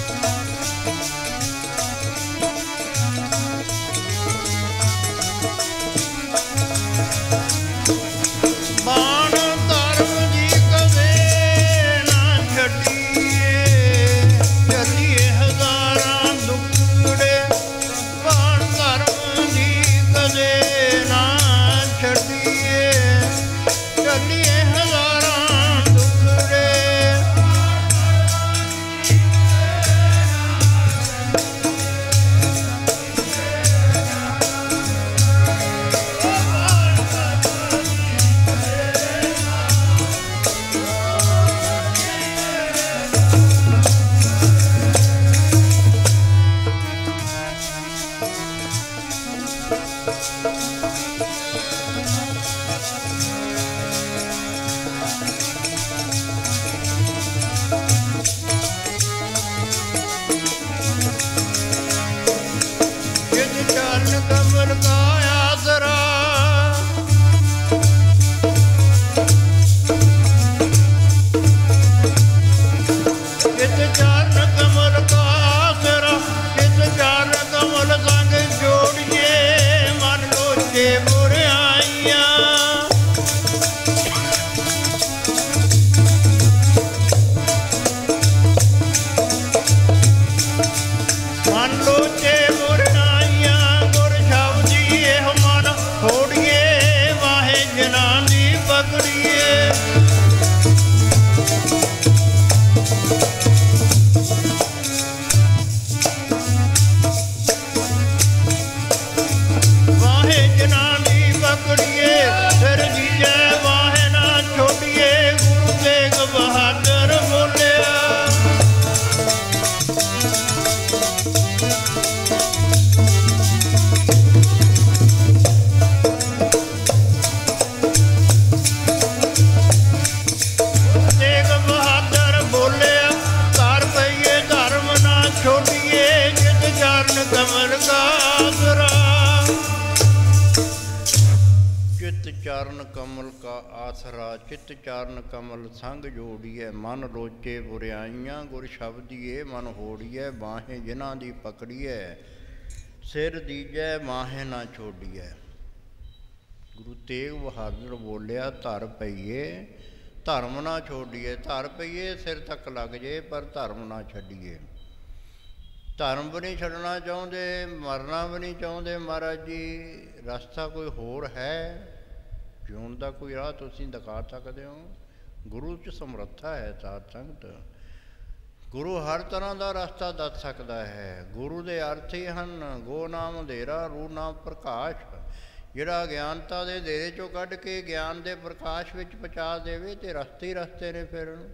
ਬਾਣ ਧਰਮ ਦੀ ਕਦੇ ਨਾ ਛੱਡੀਏ, ਚੱਲੀਏ ਹਜ਼ਾਰਾਂ ਦੁੱਖੜੇ, ਬਾਣ ਧਰਮ ਦੀ ਕਦੇ ਨਾ ਛੱਡੀਏ, ਚੱਲੀਏ ਹਜ਼ਾਰਾਂ ਦੁੱਖੜੇ, ਕਮਲ ਕਾ ਆਸਰਾ, ਕਿਤ ਚਰਨ ਕਮਲ ਕਾ ਆਸਰਾ, ਕਿਤ ਚਰਨ ਕਮਲ ਸੰਗ ਜੋੜੀਏ, ਮਨ ਲੋਚੇ ਬੁਰਾਈਆਂ, ਮਨ ਲੋਚੇ ਥੋੜੀਏ, ਵਾਹੇ ਜਨਾਂ ਦੀ ਪਕੜੀਏ, ਵਾਹੇ ਜਨਾਂ ਦੀ ਪਕੜੀਏ, ਫਿਰ ਜੀਜੈ ਵਾਹੇ ਨਾ ਛੋੜੀਏ, ਗੁਰੂ ਤੇਗ ਬਹਾਦਰ ਬੋਲਿਆ, ਛੋੜੀਏ, ਜਿਤ ਚਰਨ ਕਮਲ ਕਾ ਆਸਰਾ, ਚਿਤ ਚਰਨ ਕਮਲ ਕਾ ਆਸਰਾ, ਚਿਤ ਚਰਨ ਕਮਲ ਸੰਗ ਜੋੜੀਏ, ਮਨ ਲੋਚੇ ਬੁਰਾਈਆਂ, ਗੁਰ ਸ਼ਬਦੀਏ ਮਨ ਹੋੜੀਏ, ਬਾਹੇ ਜਿਨ੍ਹਾਂ ਦੀ ਪਕੜੀਏ, ਸਿਰ ਦੀਜੈ ਮਾਹੇ ਨਾ ਛੋੜੀਏ। ਗੁਰੂ ਤੇਗ ਬਹਾਦਰ ਬੋਲਿਆ, ਧਰ ਪਈਏ ਧਰਮ ਨਾ ਛੋੜੀਏ, ਧਰ ਪਈਏ ਸਿਰ ਤੱਕ ਲੱਗ ਜੇ, ਪਰ ਧਰਮ ਨਾ ਛੱਡੀਏ। ਧਰਮ ਵੀ ਨਹੀਂ ਛੱਡਣਾ ਚਾਹੁੰਦੇ, ਮਰਨਾ ਵੀ ਨਹੀਂ ਚਾਹੁੰਦੇ। ਮਹਾਰਾਜ ਜੀ ਰਸਤਾ ਕੋਈ ਹੋਰ ਹੈ, ਜਿਉਣ ਦਾ ਕੋਈ ਰਾਹ ਤੁਸੀਂ ਦਿਖਾ ਸਕਦੇ ਹੋ। ਗੁਰੂ 'ਚ ਸਮਰੱਥਾ ਹੈ ਸਾਧ ਸੰਗਤ। ਗੁਰੂ ਹਰ ਤਰ੍ਹਾਂ ਦਾ ਰਸਤਾ ਦੱਸ ਸਕਦਾ ਹੈ। ਗੁਰੂ ਦੇ ਅਰਥ ਹੀ ਹਨ ਗੋ ਨਾਮ ਅੰਧੇਰਾ, ਰੂ ਨਾਮ ਪ੍ਰਕਾਸ਼। ਜਿਹੜਾ ਅਗਿਆਨਤਾ ਦੇ ਅੰਧੇਰੇ 'ਚੋਂ ਕੱਢ ਕੇ ਗਿਆਨ ਦੇ ਪ੍ਰਕਾਸ਼ ਵਿੱਚ ਪਹੁੰਚਾ ਦੇਵੇ, ਅਤੇ ਰਸਤੇ ਹੀ ਰਸਤੇ ਨੇ ਫਿਰ ਨੂੰ।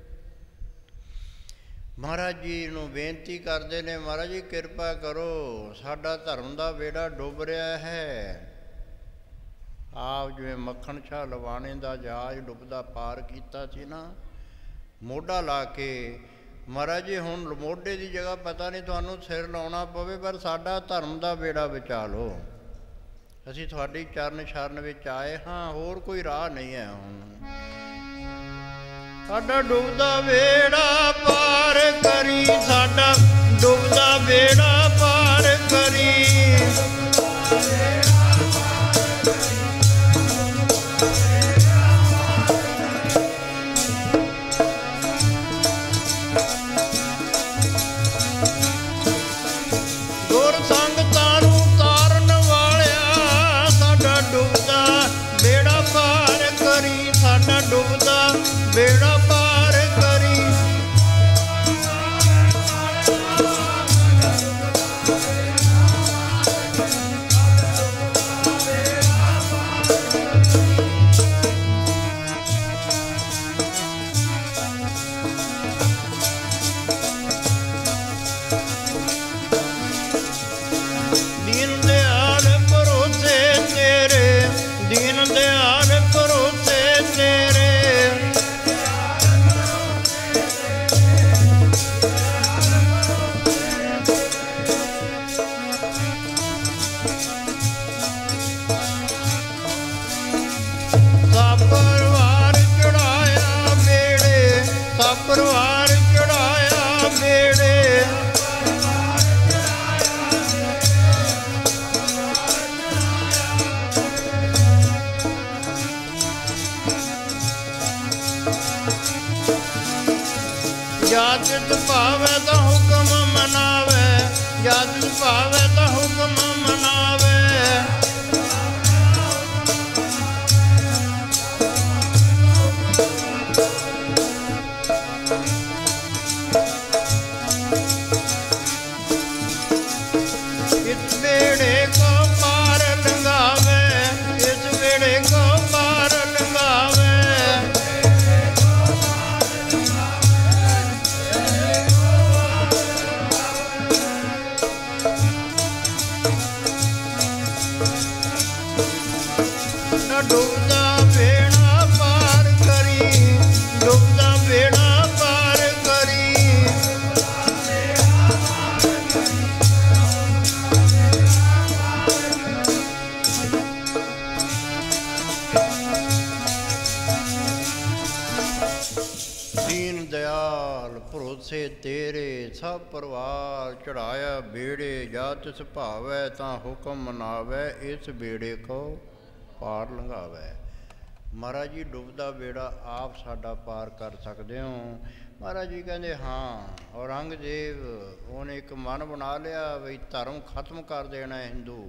ਮਹਾਰਾਜ ਜੀ ਨੂੰ ਬੇਨਤੀ ਕਰਦੇ ਨੇ, ਮਹਾਰਾਜ ਜੀ ਕਿਰਪਾ ਕਰੋ, ਸਾਡਾ ਧਰਮ ਦਾ ਬੇੜਾ ਡੁੱਬ ਰਿਹਾ ਹੈ। ਆਪ ਜਿਵੇਂ ਮੱਖਣ ਸ਼ਾਹ ਲਵਾਣੇ ਦਾ ਜਹਾਜ਼ ਡੁੱਬਦਾ ਪਾਰ ਕੀਤਾ ਸੀ ਨਾ, ਮੋਢਾ ਲਾ ਕੇ। ਮਹਾਰਾਜ ਜੀ ਹੁਣ ਮੋਢੇ ਦੀ ਜਗ੍ਹਾ ਪਤਾ ਨਹੀਂ ਤੁਹਾਨੂੰ ਸਿਰ ਲਾਉਣਾ ਪਵੇ, ਪਰ ਸਾਡਾ ਧਰਮ ਦਾ ਬੇੜਾ ਬਚਾ ਲਓ। ਅਸੀਂ ਤੁਹਾਡੀ ਚਰਨ ਸ਼ਰਨ ਵਿੱਚ ਆਏ ਹਾਂ, ਹੋਰ ਕੋਈ ਰਾਹ ਨਹੀਂ ਹੈ। ਹੁਣ ਸਾਡਾ ਡੁੱਬਦਾ ਬੇੜਾ ਪਾਰ ਕਰੀ, ਸਾਡਾ ਡੁੱਬਦਾ ਬੇੜਾ ਪਾਰ ਕਰੀ। ਗੁਰ ਸੰਗਤਾਂ ਨੂੰ ਤਾਰਨ ਵਾਲਾ ਜਾਂ ਤਿਸ ਭਾਵੈ ਤਾਂ ਹੁਕਮ ਮਨਾਵੇ, ਜਾਂ ਤਿਸ ਭਾਵੈ ਤਾਂ ਹੁਕਮ ਮਨਾਵੇ। ਇਸ ਵੇੜੇ ਕੋ ਪਾਰ ਲੰਘਾਵੇ, ਇਸ ਵੇੜੇ ਕੋ ਪਾਰ ਲੰਘਾਵੇ। ਨਾ ਡੁੱਬਦਾ ਵੇੜਾ ਪਾਰ ਕਰੀ, ਡੁੱਬਦਾ ਵੇੜਾ ਪਾਰ ਕਰੀ। ਦੀਨ ਦਿਆਲ ਭਰੋਸੇ ਤੇਰੇ, ਸਭ ਪਰਿਵਾਰ ਚੜਾਇਆ ਬੇੜੇ। ਜਾਂ ਤਿਸ ਭਾਵੈ ਤਾਂ ਹੁਕਮ ਮਨਾਵੇ, ਇਸ ਬੇੜੇ ਕੋ ਪਾਰ ਲੰਘਾਵੇ। ਮਹਾਰਾਜ ਜੀ ਡੁੱਬਦਾ ਬੇੜਾ ਆਪ ਸਾਡਾ ਪਾਰ ਕਰ ਸਕਦੇ ਹੋ। ਮਹਾਰਾਜ ਜੀ ਕਹਿੰਦੇ ਹਾਂ। ਔਰੰਗਜ਼ੇਬ ਉਹਨੇ ਇੱਕ ਮਨ ਬਣਾ ਲਿਆ ਬਈ ਧਰਮ ਖਤਮ ਕਰ ਦੇਣਾ ਹਿੰਦੂ,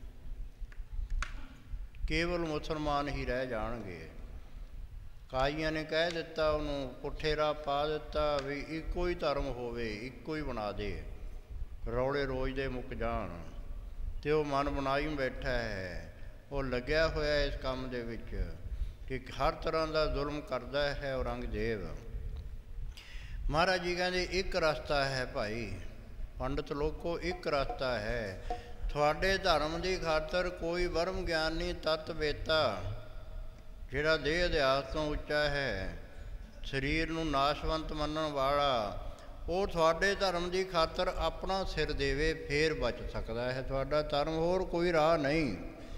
ਕੇਵਲ ਮੁਸਲਮਾਨ ਹੀ ਰਹਿ ਜਾਣਗੇ। ਕਾਜ਼ੀਆਂ ਨੇ ਕਹਿ ਦਿੱਤਾ ਉਹਨੂੰ, ਪੁੱਠੇ ਰਾਹ ਪਾ ਦਿੱਤਾ ਵੀ ਇੱਕੋ ਹੀ ਧਰਮ ਹੋਵੇ, ਇੱਕੋ ਹੀ ਬਣਾ ਦੇ, ਰੌਲੇ ਰੋਜ਼ ਦੇ ਮੁੱਕ ਜਾਣ। ਅਤੇ ਉਹ ਮਨ ਬਣਾਈ ਬੈਠਾ ਹੈ, ਉਹ ਲੱਗਿਆ ਹੋਇਆ ਇਸ ਕੰਮ ਦੇ ਵਿੱਚ ਕਿ ਹਰ ਤਰ੍ਹਾਂ ਦਾ ਜ਼ੁਲਮ ਕਰਦਾ ਹੈ ਔਰੰਗਜ਼ੇਬ। ਮਹਾਰਾਜ ਜੀ ਕਹਿੰਦੇ ਇੱਕ ਰਸਤਾ ਹੈ ਭਾਈ, ਪੰਡਤ ਲੋਕੋ ਇੱਕ ਰਸਤਾ ਹੈ। ਤੁਹਾਡੇ ਧਰਮ ਦੀ ਖਾਤਰ ਕੋਈ ਬ੍ਰਹਮ ਗਿਆਨੀ ਤੱਤ ਵੇਤਾ, ਜਿਹੜਾ ਦੇਹ ਅਧਿਆਸ ਤੋਂ ਉੱਚਾ ਹੈ, ਸਰੀਰ ਨੂੰ ਨਾਸ਼ਵੰਤ ਮੰਨਣ ਵਾਲਾ, ਉਹ ਤੁਹਾਡੇ ਧਰਮ ਦੀ ਖਾਤਰ ਆਪਣਾ ਸਿਰ ਦੇਵੇ ਫੇਰ ਬਚ ਸਕਦਾ ਹੈ। ਤੁਹਾਡਾ ਧਰਮ ਹੋਰ ਕੋਈ ਰਾਹ ਨਹੀਂ।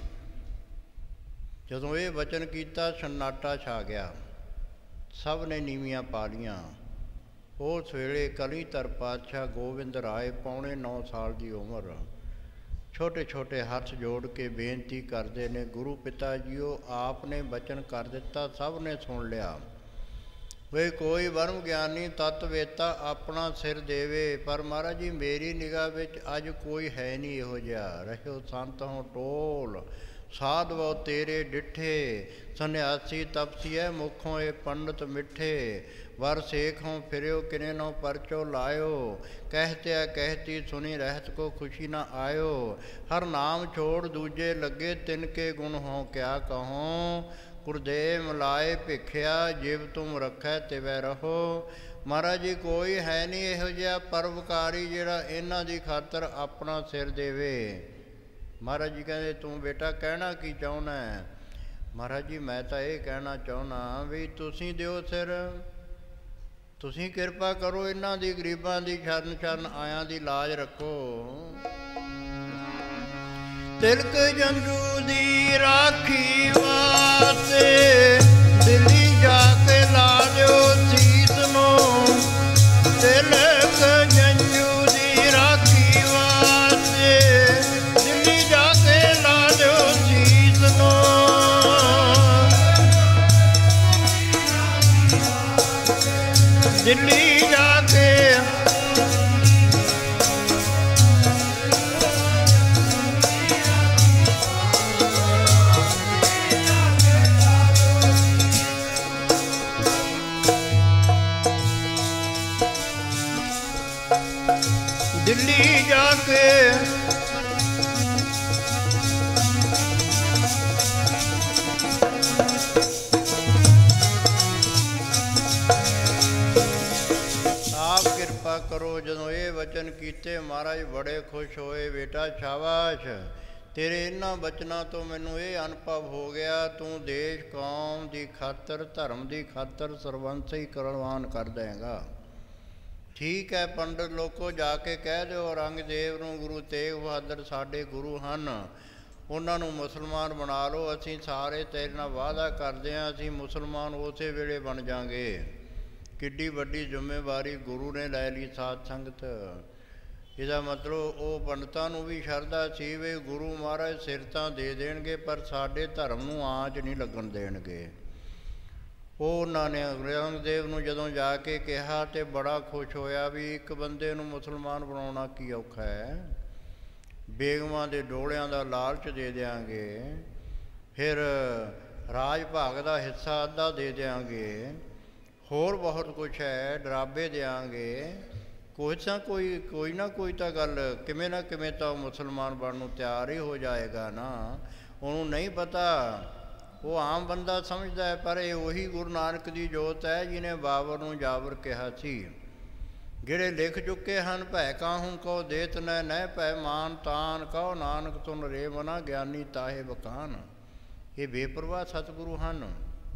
ਜਦੋਂ ਇਹ ਵਚਨ ਕੀਤਾ ਸੰਨਾਟਾ ਛਾ ਗਿਆ, ਸਭ ਨੇ ਨੀਵੀਆਂ ਪਾ ਲੀਆਂ। ਉਸ ਵੇਲੇ ਕਲੀਧਰ ਪਾਤਸ਼ਾਹ ਗੋਬਿੰਦ ਰਾਏ, ਪੌਣੇ 9 ਸਾਲ ਦੀ ਉਮਰ, ਛੋਟੇ ਛੋਟੇ ਹੱਥ ਜੋੜ ਕੇ ਬੇਨਤੀ ਕਰਦੇ ਨੇ, ਗੁਰੂ ਪਿਤਾ ਜੀਓ ਆਪ ਨੇ ਵਚਨ ਕਰ ਦਿੱਤਾ, ਸਭ ਨੇ ਸੁਣ ਲਿਆ ਵੇ ਕੋਈ ਬ੍ਰਹਮ ਗਿਆਨੀ ਤੱਤ ਵੇਤਾ ਆਪਣਾ ਸਿਰ ਦੇਵੇ। ਪਰ ਮਹਾਰਾਜ ਜੀ ਮੇਰੀ ਨਿਗਾਹ ਵਿੱਚ ਅੱਜ ਕੋਈ ਹੈ ਨਹੀਂ ਇਹੋ ਜਿਹਾ। ਰਹਿਓ ਸੰਤ ਹੋ ਟੋਲ, ਸਾਧਵੋ ਤੇਰੇ ਡਿੱਠੇ, ਸੰਨਿਆਸੀ ਤਪਸੀਐ ਮੁਖੋਂ ਇਹ ਪੰਡਤ ਮਿੱਠੇ। ਵਰ ਸੇਖੋਂ ਫਿਰਿਓ ਕਿਨੇ ਨੋ ਪਰਚੋ ਲਾਇਓ, ਕਹਿਤਿਆ ਕਹਿਤੀ ਸੁਣੀ ਰਹਿਤ ਕੋ ਖੁਸ਼ੀ ਨਾ ਆਇਓ। ਹਰ ਨਾਮ ਛੋੜ ਦੂਜੇ ਲੱਗੇ ਤਿਨ ਕੇ ਗੁਣ ਹੋ ਕਿਆ ਕਹੋਂ। ਗੁਰਦੇਵ ਮਿਲਾਏ ਭਿਖਿਆ ਜਿਵ ਤੁਮ ਰੱਖੈ ਤਿਵੈ ਰਹੋ। ਮਹਾਰਾਜ ਜੀ ਕੋਈ ਹੈ ਨਹੀਂ ਇਹੋ ਜਿਹਾ ਪਰਉਪਕਾਰੀ ਜਿਹੜਾ ਇਹਨਾਂ ਦੀ ਖਾਤਰ ਆਪਣਾ ਸਿਰ ਦੇਵੇ। ਮਹਾਰਾਜ ਜੀ ਕਹਿੰਦੇ ਤੂੰ ਬੇਟਾ ਕਹਿਣਾ ਕੀ ਚਾਹੁੰਦਾ? ਮਹਾਰਾਜ ਜੀ ਮੈਂ ਤਾਂ ਇਹ ਕਹਿਣਾ ਚਾਹੁੰਦਾ ਵੀ ਤੁਸੀਂ ਦਿਓ ਸਿਰ, ਤੁਸੀਂ ਕਿਰਪਾ ਕਰੋ, ਇਹਨਾਂ ਦੀ ਗਰੀਬਾਂ ਦੀ ਸ਼ਰਨ ਸ਼ਰਨ ਆਇਆਂ ਦੀ ਲਾਜ ਰੱਖੋ। ਤਿਲਕ ਜੰਝੂ ਦੀ ਰਾਖੀ ਵਾਸਤੇ ਦਿੱਲੀ ਜਾ ਕੇ ਲਾ ਦਿਓ ਸੀਸ ਨੂੰ। ਤਿਲਕ ਜੰਝੂ ਦੀ ਰਾਖੀ ਵਾਸਤੇ ਦਿੱਲੀ ਜਾ ਕੇ ਲਾ ਦਿਓ ਸੀਸ ਨੂੰ। ਦਿੱਲੀ ਜਾ ਕੇ ਦਿੱਲੀ ਜਾ ਕੇ ਆਪ ਕਿਰਪਾ ਕਰੋ। ਜਦੋਂ ਇਹ ਵਚਨ ਕੀਤੇ ਮਹਾਰਾਜ ਬੜੇ ਖੁਸ਼ ਹੋਏ। ਬੇਟਾ ਸ਼ਾਬਾਸ਼, ਤੇਰੇ ਇਹਨਾਂ ਵਚਨਾਂ ਤੋਂ ਮੈਨੂੰ ਇਹ ਅਨੁਭਵ ਹੋ ਗਿਆ ਤੂੰ ਦੇਸ਼ ਕੌਮ ਦੀ ਖਾਤਰ, ਧਰਮ ਦੀ ਖਾਤਰ ਸਰਬੰਸੀ ਕੁਰਬਾਨ ਕਰ ਦੇਂਗਾ। ਠੀਕ ਹੈ ਪੰਡਤ ਲੋਕੋ, ਜਾ ਕੇ ਕਹਿ ਦਿਓ ਔਰੰਗਜ਼ੇਬ ਨੂੰ ਗੁਰੂ ਤੇਗ ਬਹਾਦਰ ਸਾਡੇ ਗੁਰੂ ਹਨ, ਉਹਨਾਂ ਨੂੰ ਮੁਸਲਮਾਨ ਬਣਾ ਲਓ। ਅਸੀਂ ਸਾਰੇ ਤੇਰੇ ਨਾਲ ਵਾਅਦਾ ਕਰਦੇ ਹਾਂ, ਅਸੀਂ ਮੁਸਲਮਾਨ ਉਸੇ ਵੇਲੇ ਬਣ ਜਾਵਾਂਗੇ। ਕਿੱਡੀ ਵੱਡੀ ਜ਼ਿੰਮੇਵਾਰੀ ਗੁਰੂ ਨੇ ਲੈ ਲਈ ਸਾਧ ਸੰਗਤ। ਇਹਦਾ ਮਤਲਬ ਉਹ ਪੰਡਤਾਂ ਨੂੰ ਵੀ ਸ਼ਰਧਾ ਸੀ ਵੀ ਗੁਰੂ ਮਹਾਰਾਜ ਸਿਰ ਤਾਂ ਦੇ ਦੇਣਗੇ ਪਰ ਸਾਡੇ ਧਰਮ ਨੂੰ ਆਂਚ ਨਹੀਂ ਲੱਗਣ ਦੇਣਗੇ। ਉਹਨਾਂ ਨੇ ਔਰੰਗਜ਼ੇਬ ਨੂੰ ਜਦੋਂ ਜਾ ਕੇ ਕਿਹਾ ਤੇ ਬੜਾ ਖੁਸ਼ ਹੋਇਆ ਵੀ ਇੱਕ ਬੰਦੇ ਨੂੰ ਮੁਸਲਮਾਨ ਬਣਾਉਣਾ ਕੀ ਔਖਾ ਹੈ, ਬੇਗਮਾਂ ਦੇ ਡੋਲਿਆਂ ਦਾ ਲਾਲਚ ਦੇ ਦਿਆਂਗੇ, ਫਿਰ ਰਾਜ ਭਾਗ ਦਾ ਹਿੱਸਾ ਅੱਧਾ ਦੇ ਦਿਆਂਗੇ, ਹੋਰ ਬਹੁਤ ਕੁਛ ਹੈ, ਡਰਾਵੇ ਦਿਆਂਗੇ, ਕੋਈ ਨਾ ਕੋਈ ਤਾਂ ਗੱਲ ਕਿਵੇਂ ਨਾ ਕਿਵੇਂ ਤਾਂ ਮੁਸਲਮਾਨ ਬਣਨ ਨੂੰ ਤਿਆਰ ਹੀ ਹੋ ਜਾਏਗਾ ਨਾ। ਉਹਨੂੰ ਨਹੀਂ ਪਤਾ, ਉਹ ਆਮ ਬੰਦਾ ਸਮਝਦਾ ਹੈ, ਪਰ ਇਹ ਉਹੀ ਗੁਰੂ ਨਾਨਕ ਦੀ ਜੋਤ ਹੈ ਜਿਹਨੇ ਬਾਬਰ ਨੂੰ ਜਾਬਰ ਕਿਹਾ ਸੀ, ਜਿਹੜੇ ਲਿਖ ਚੁੱਕੇ ਹਨ ਭੈ ਕਾਹੂੰ ਕਹੋ ਦੇਤ ਨਹਿ ਭੈ ਮਾਨ ਤਾਨ ਕਹੋ ਨਾਨਕ ਤੁਨ ਰੇ ਮਨਾ ਗਿਆਨੀ ਤਾਹੇ ਬਕਾਨ। ਇਹ ਬੇਪਰਵਾਹ ਸਤਿਗੁਰੂ ਹਨ।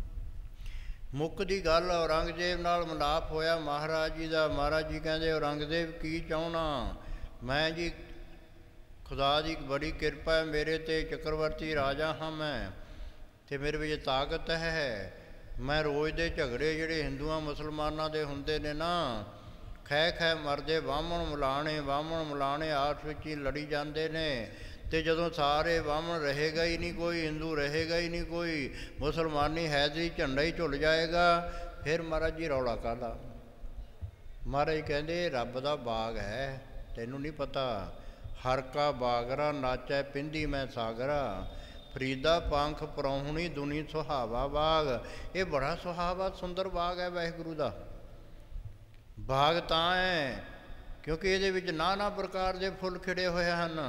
ਮੁੱਕ ਦੀ ਗੱਲ ਔਰੰਗਜ਼ੇਬ ਨਾਲ ਮਿਲਾਪ ਹੋਇਆ ਮਹਾਰਾਜ ਜੀ ਦਾ। ਮਹਾਰਾਜ ਜੀ ਕਹਿੰਦੇ ਔਰੰਗਜ਼ੇਬ ਕੀ ਚਾਹੁੰਦਾ, ਮੈਂ ਜੀ ਖੁਦਾ ਦੀ ਬੜੀ ਕਿਰਪਾ ਹੈ ਮੇਰੇ 'ਤੇ, ਚੱਕਰਵਰਤੀ ਰਾਜਾ ਹਾਂ ਮੈਂ, ਅਤੇ ਮੇਰੇ ਵਿੱਚ ਤਾਕਤ ਹੈ। ਮੈਂ ਰੋਜ਼ ਦੇ ਝਗੜੇ ਜਿਹੜੇ ਹਿੰਦੂਆਂ ਮੁਸਲਮਾਨਾਂ ਦੇ ਹੁੰਦੇ ਨੇ ਨਾ, ਖੈ ਮਰਦੇ ਬਾਹਮਣ ਮਿਲਾਣੇ ਆਪਸ ਵਿੱਚ ਹੀ ਲੜੀ ਜਾਂਦੇ ਨੇ, ਅਤੇ ਜਦੋਂ ਸਾਰੇ ਬਾਹਮਣ ਰਹੇਗਾ ਹੀ ਨਹੀਂ ਕੋਈ, ਹਿੰਦੂ ਰਹੇਗਾ ਹੀ ਨਹੀਂ ਕੋਈ, ਮੁਸਲਮਾਨੀ ਹੈਦਰੀ ਝੰਡਾ ਹੀ ਝੁੱਲ ਜਾਏਗਾ, ਫਿਰ ਮਹਾਰਾਜ ਜੀ ਰੌਲਾ ਕਾਹਦਾ। ਮਹਾਰਾਜ ਕਹਿੰਦੇ ਰੱਬ ਦਾ ਬਾਗ ਹੈ, ਤੈਨੂੰ ਨਹੀਂ ਪਤਾ, ਹਰ ਕਾ ਬਾਗਰਾ ਨਾਚੈ ਪਿੰਦੀ ਮੈਂ ਸਾਗਰਾ, ਫਰੀਦਾ ਪੰਖ ਪਰਾਹੁਣੀ ਦੁਨੀ ਸੁਹਾਵਾ ਬਾਗ। ਇਹ ਬੜਾ ਸੁਹਾਵਾ ਸੁੰਦਰ ਬਾਗ ਹੈ ਵਾਹਿਗੁਰੂ ਦਾ। ਬਾਗ ਤਾਂ ਹੈ ਕਿਉਂਕਿ ਇਹਦੇ ਵਿੱਚ ਨਾਨਾ ਪ੍ਰਕਾਰ ਦੇ ਫੁੱਲ ਖਿੜੇ ਹੋਏ ਹਨ।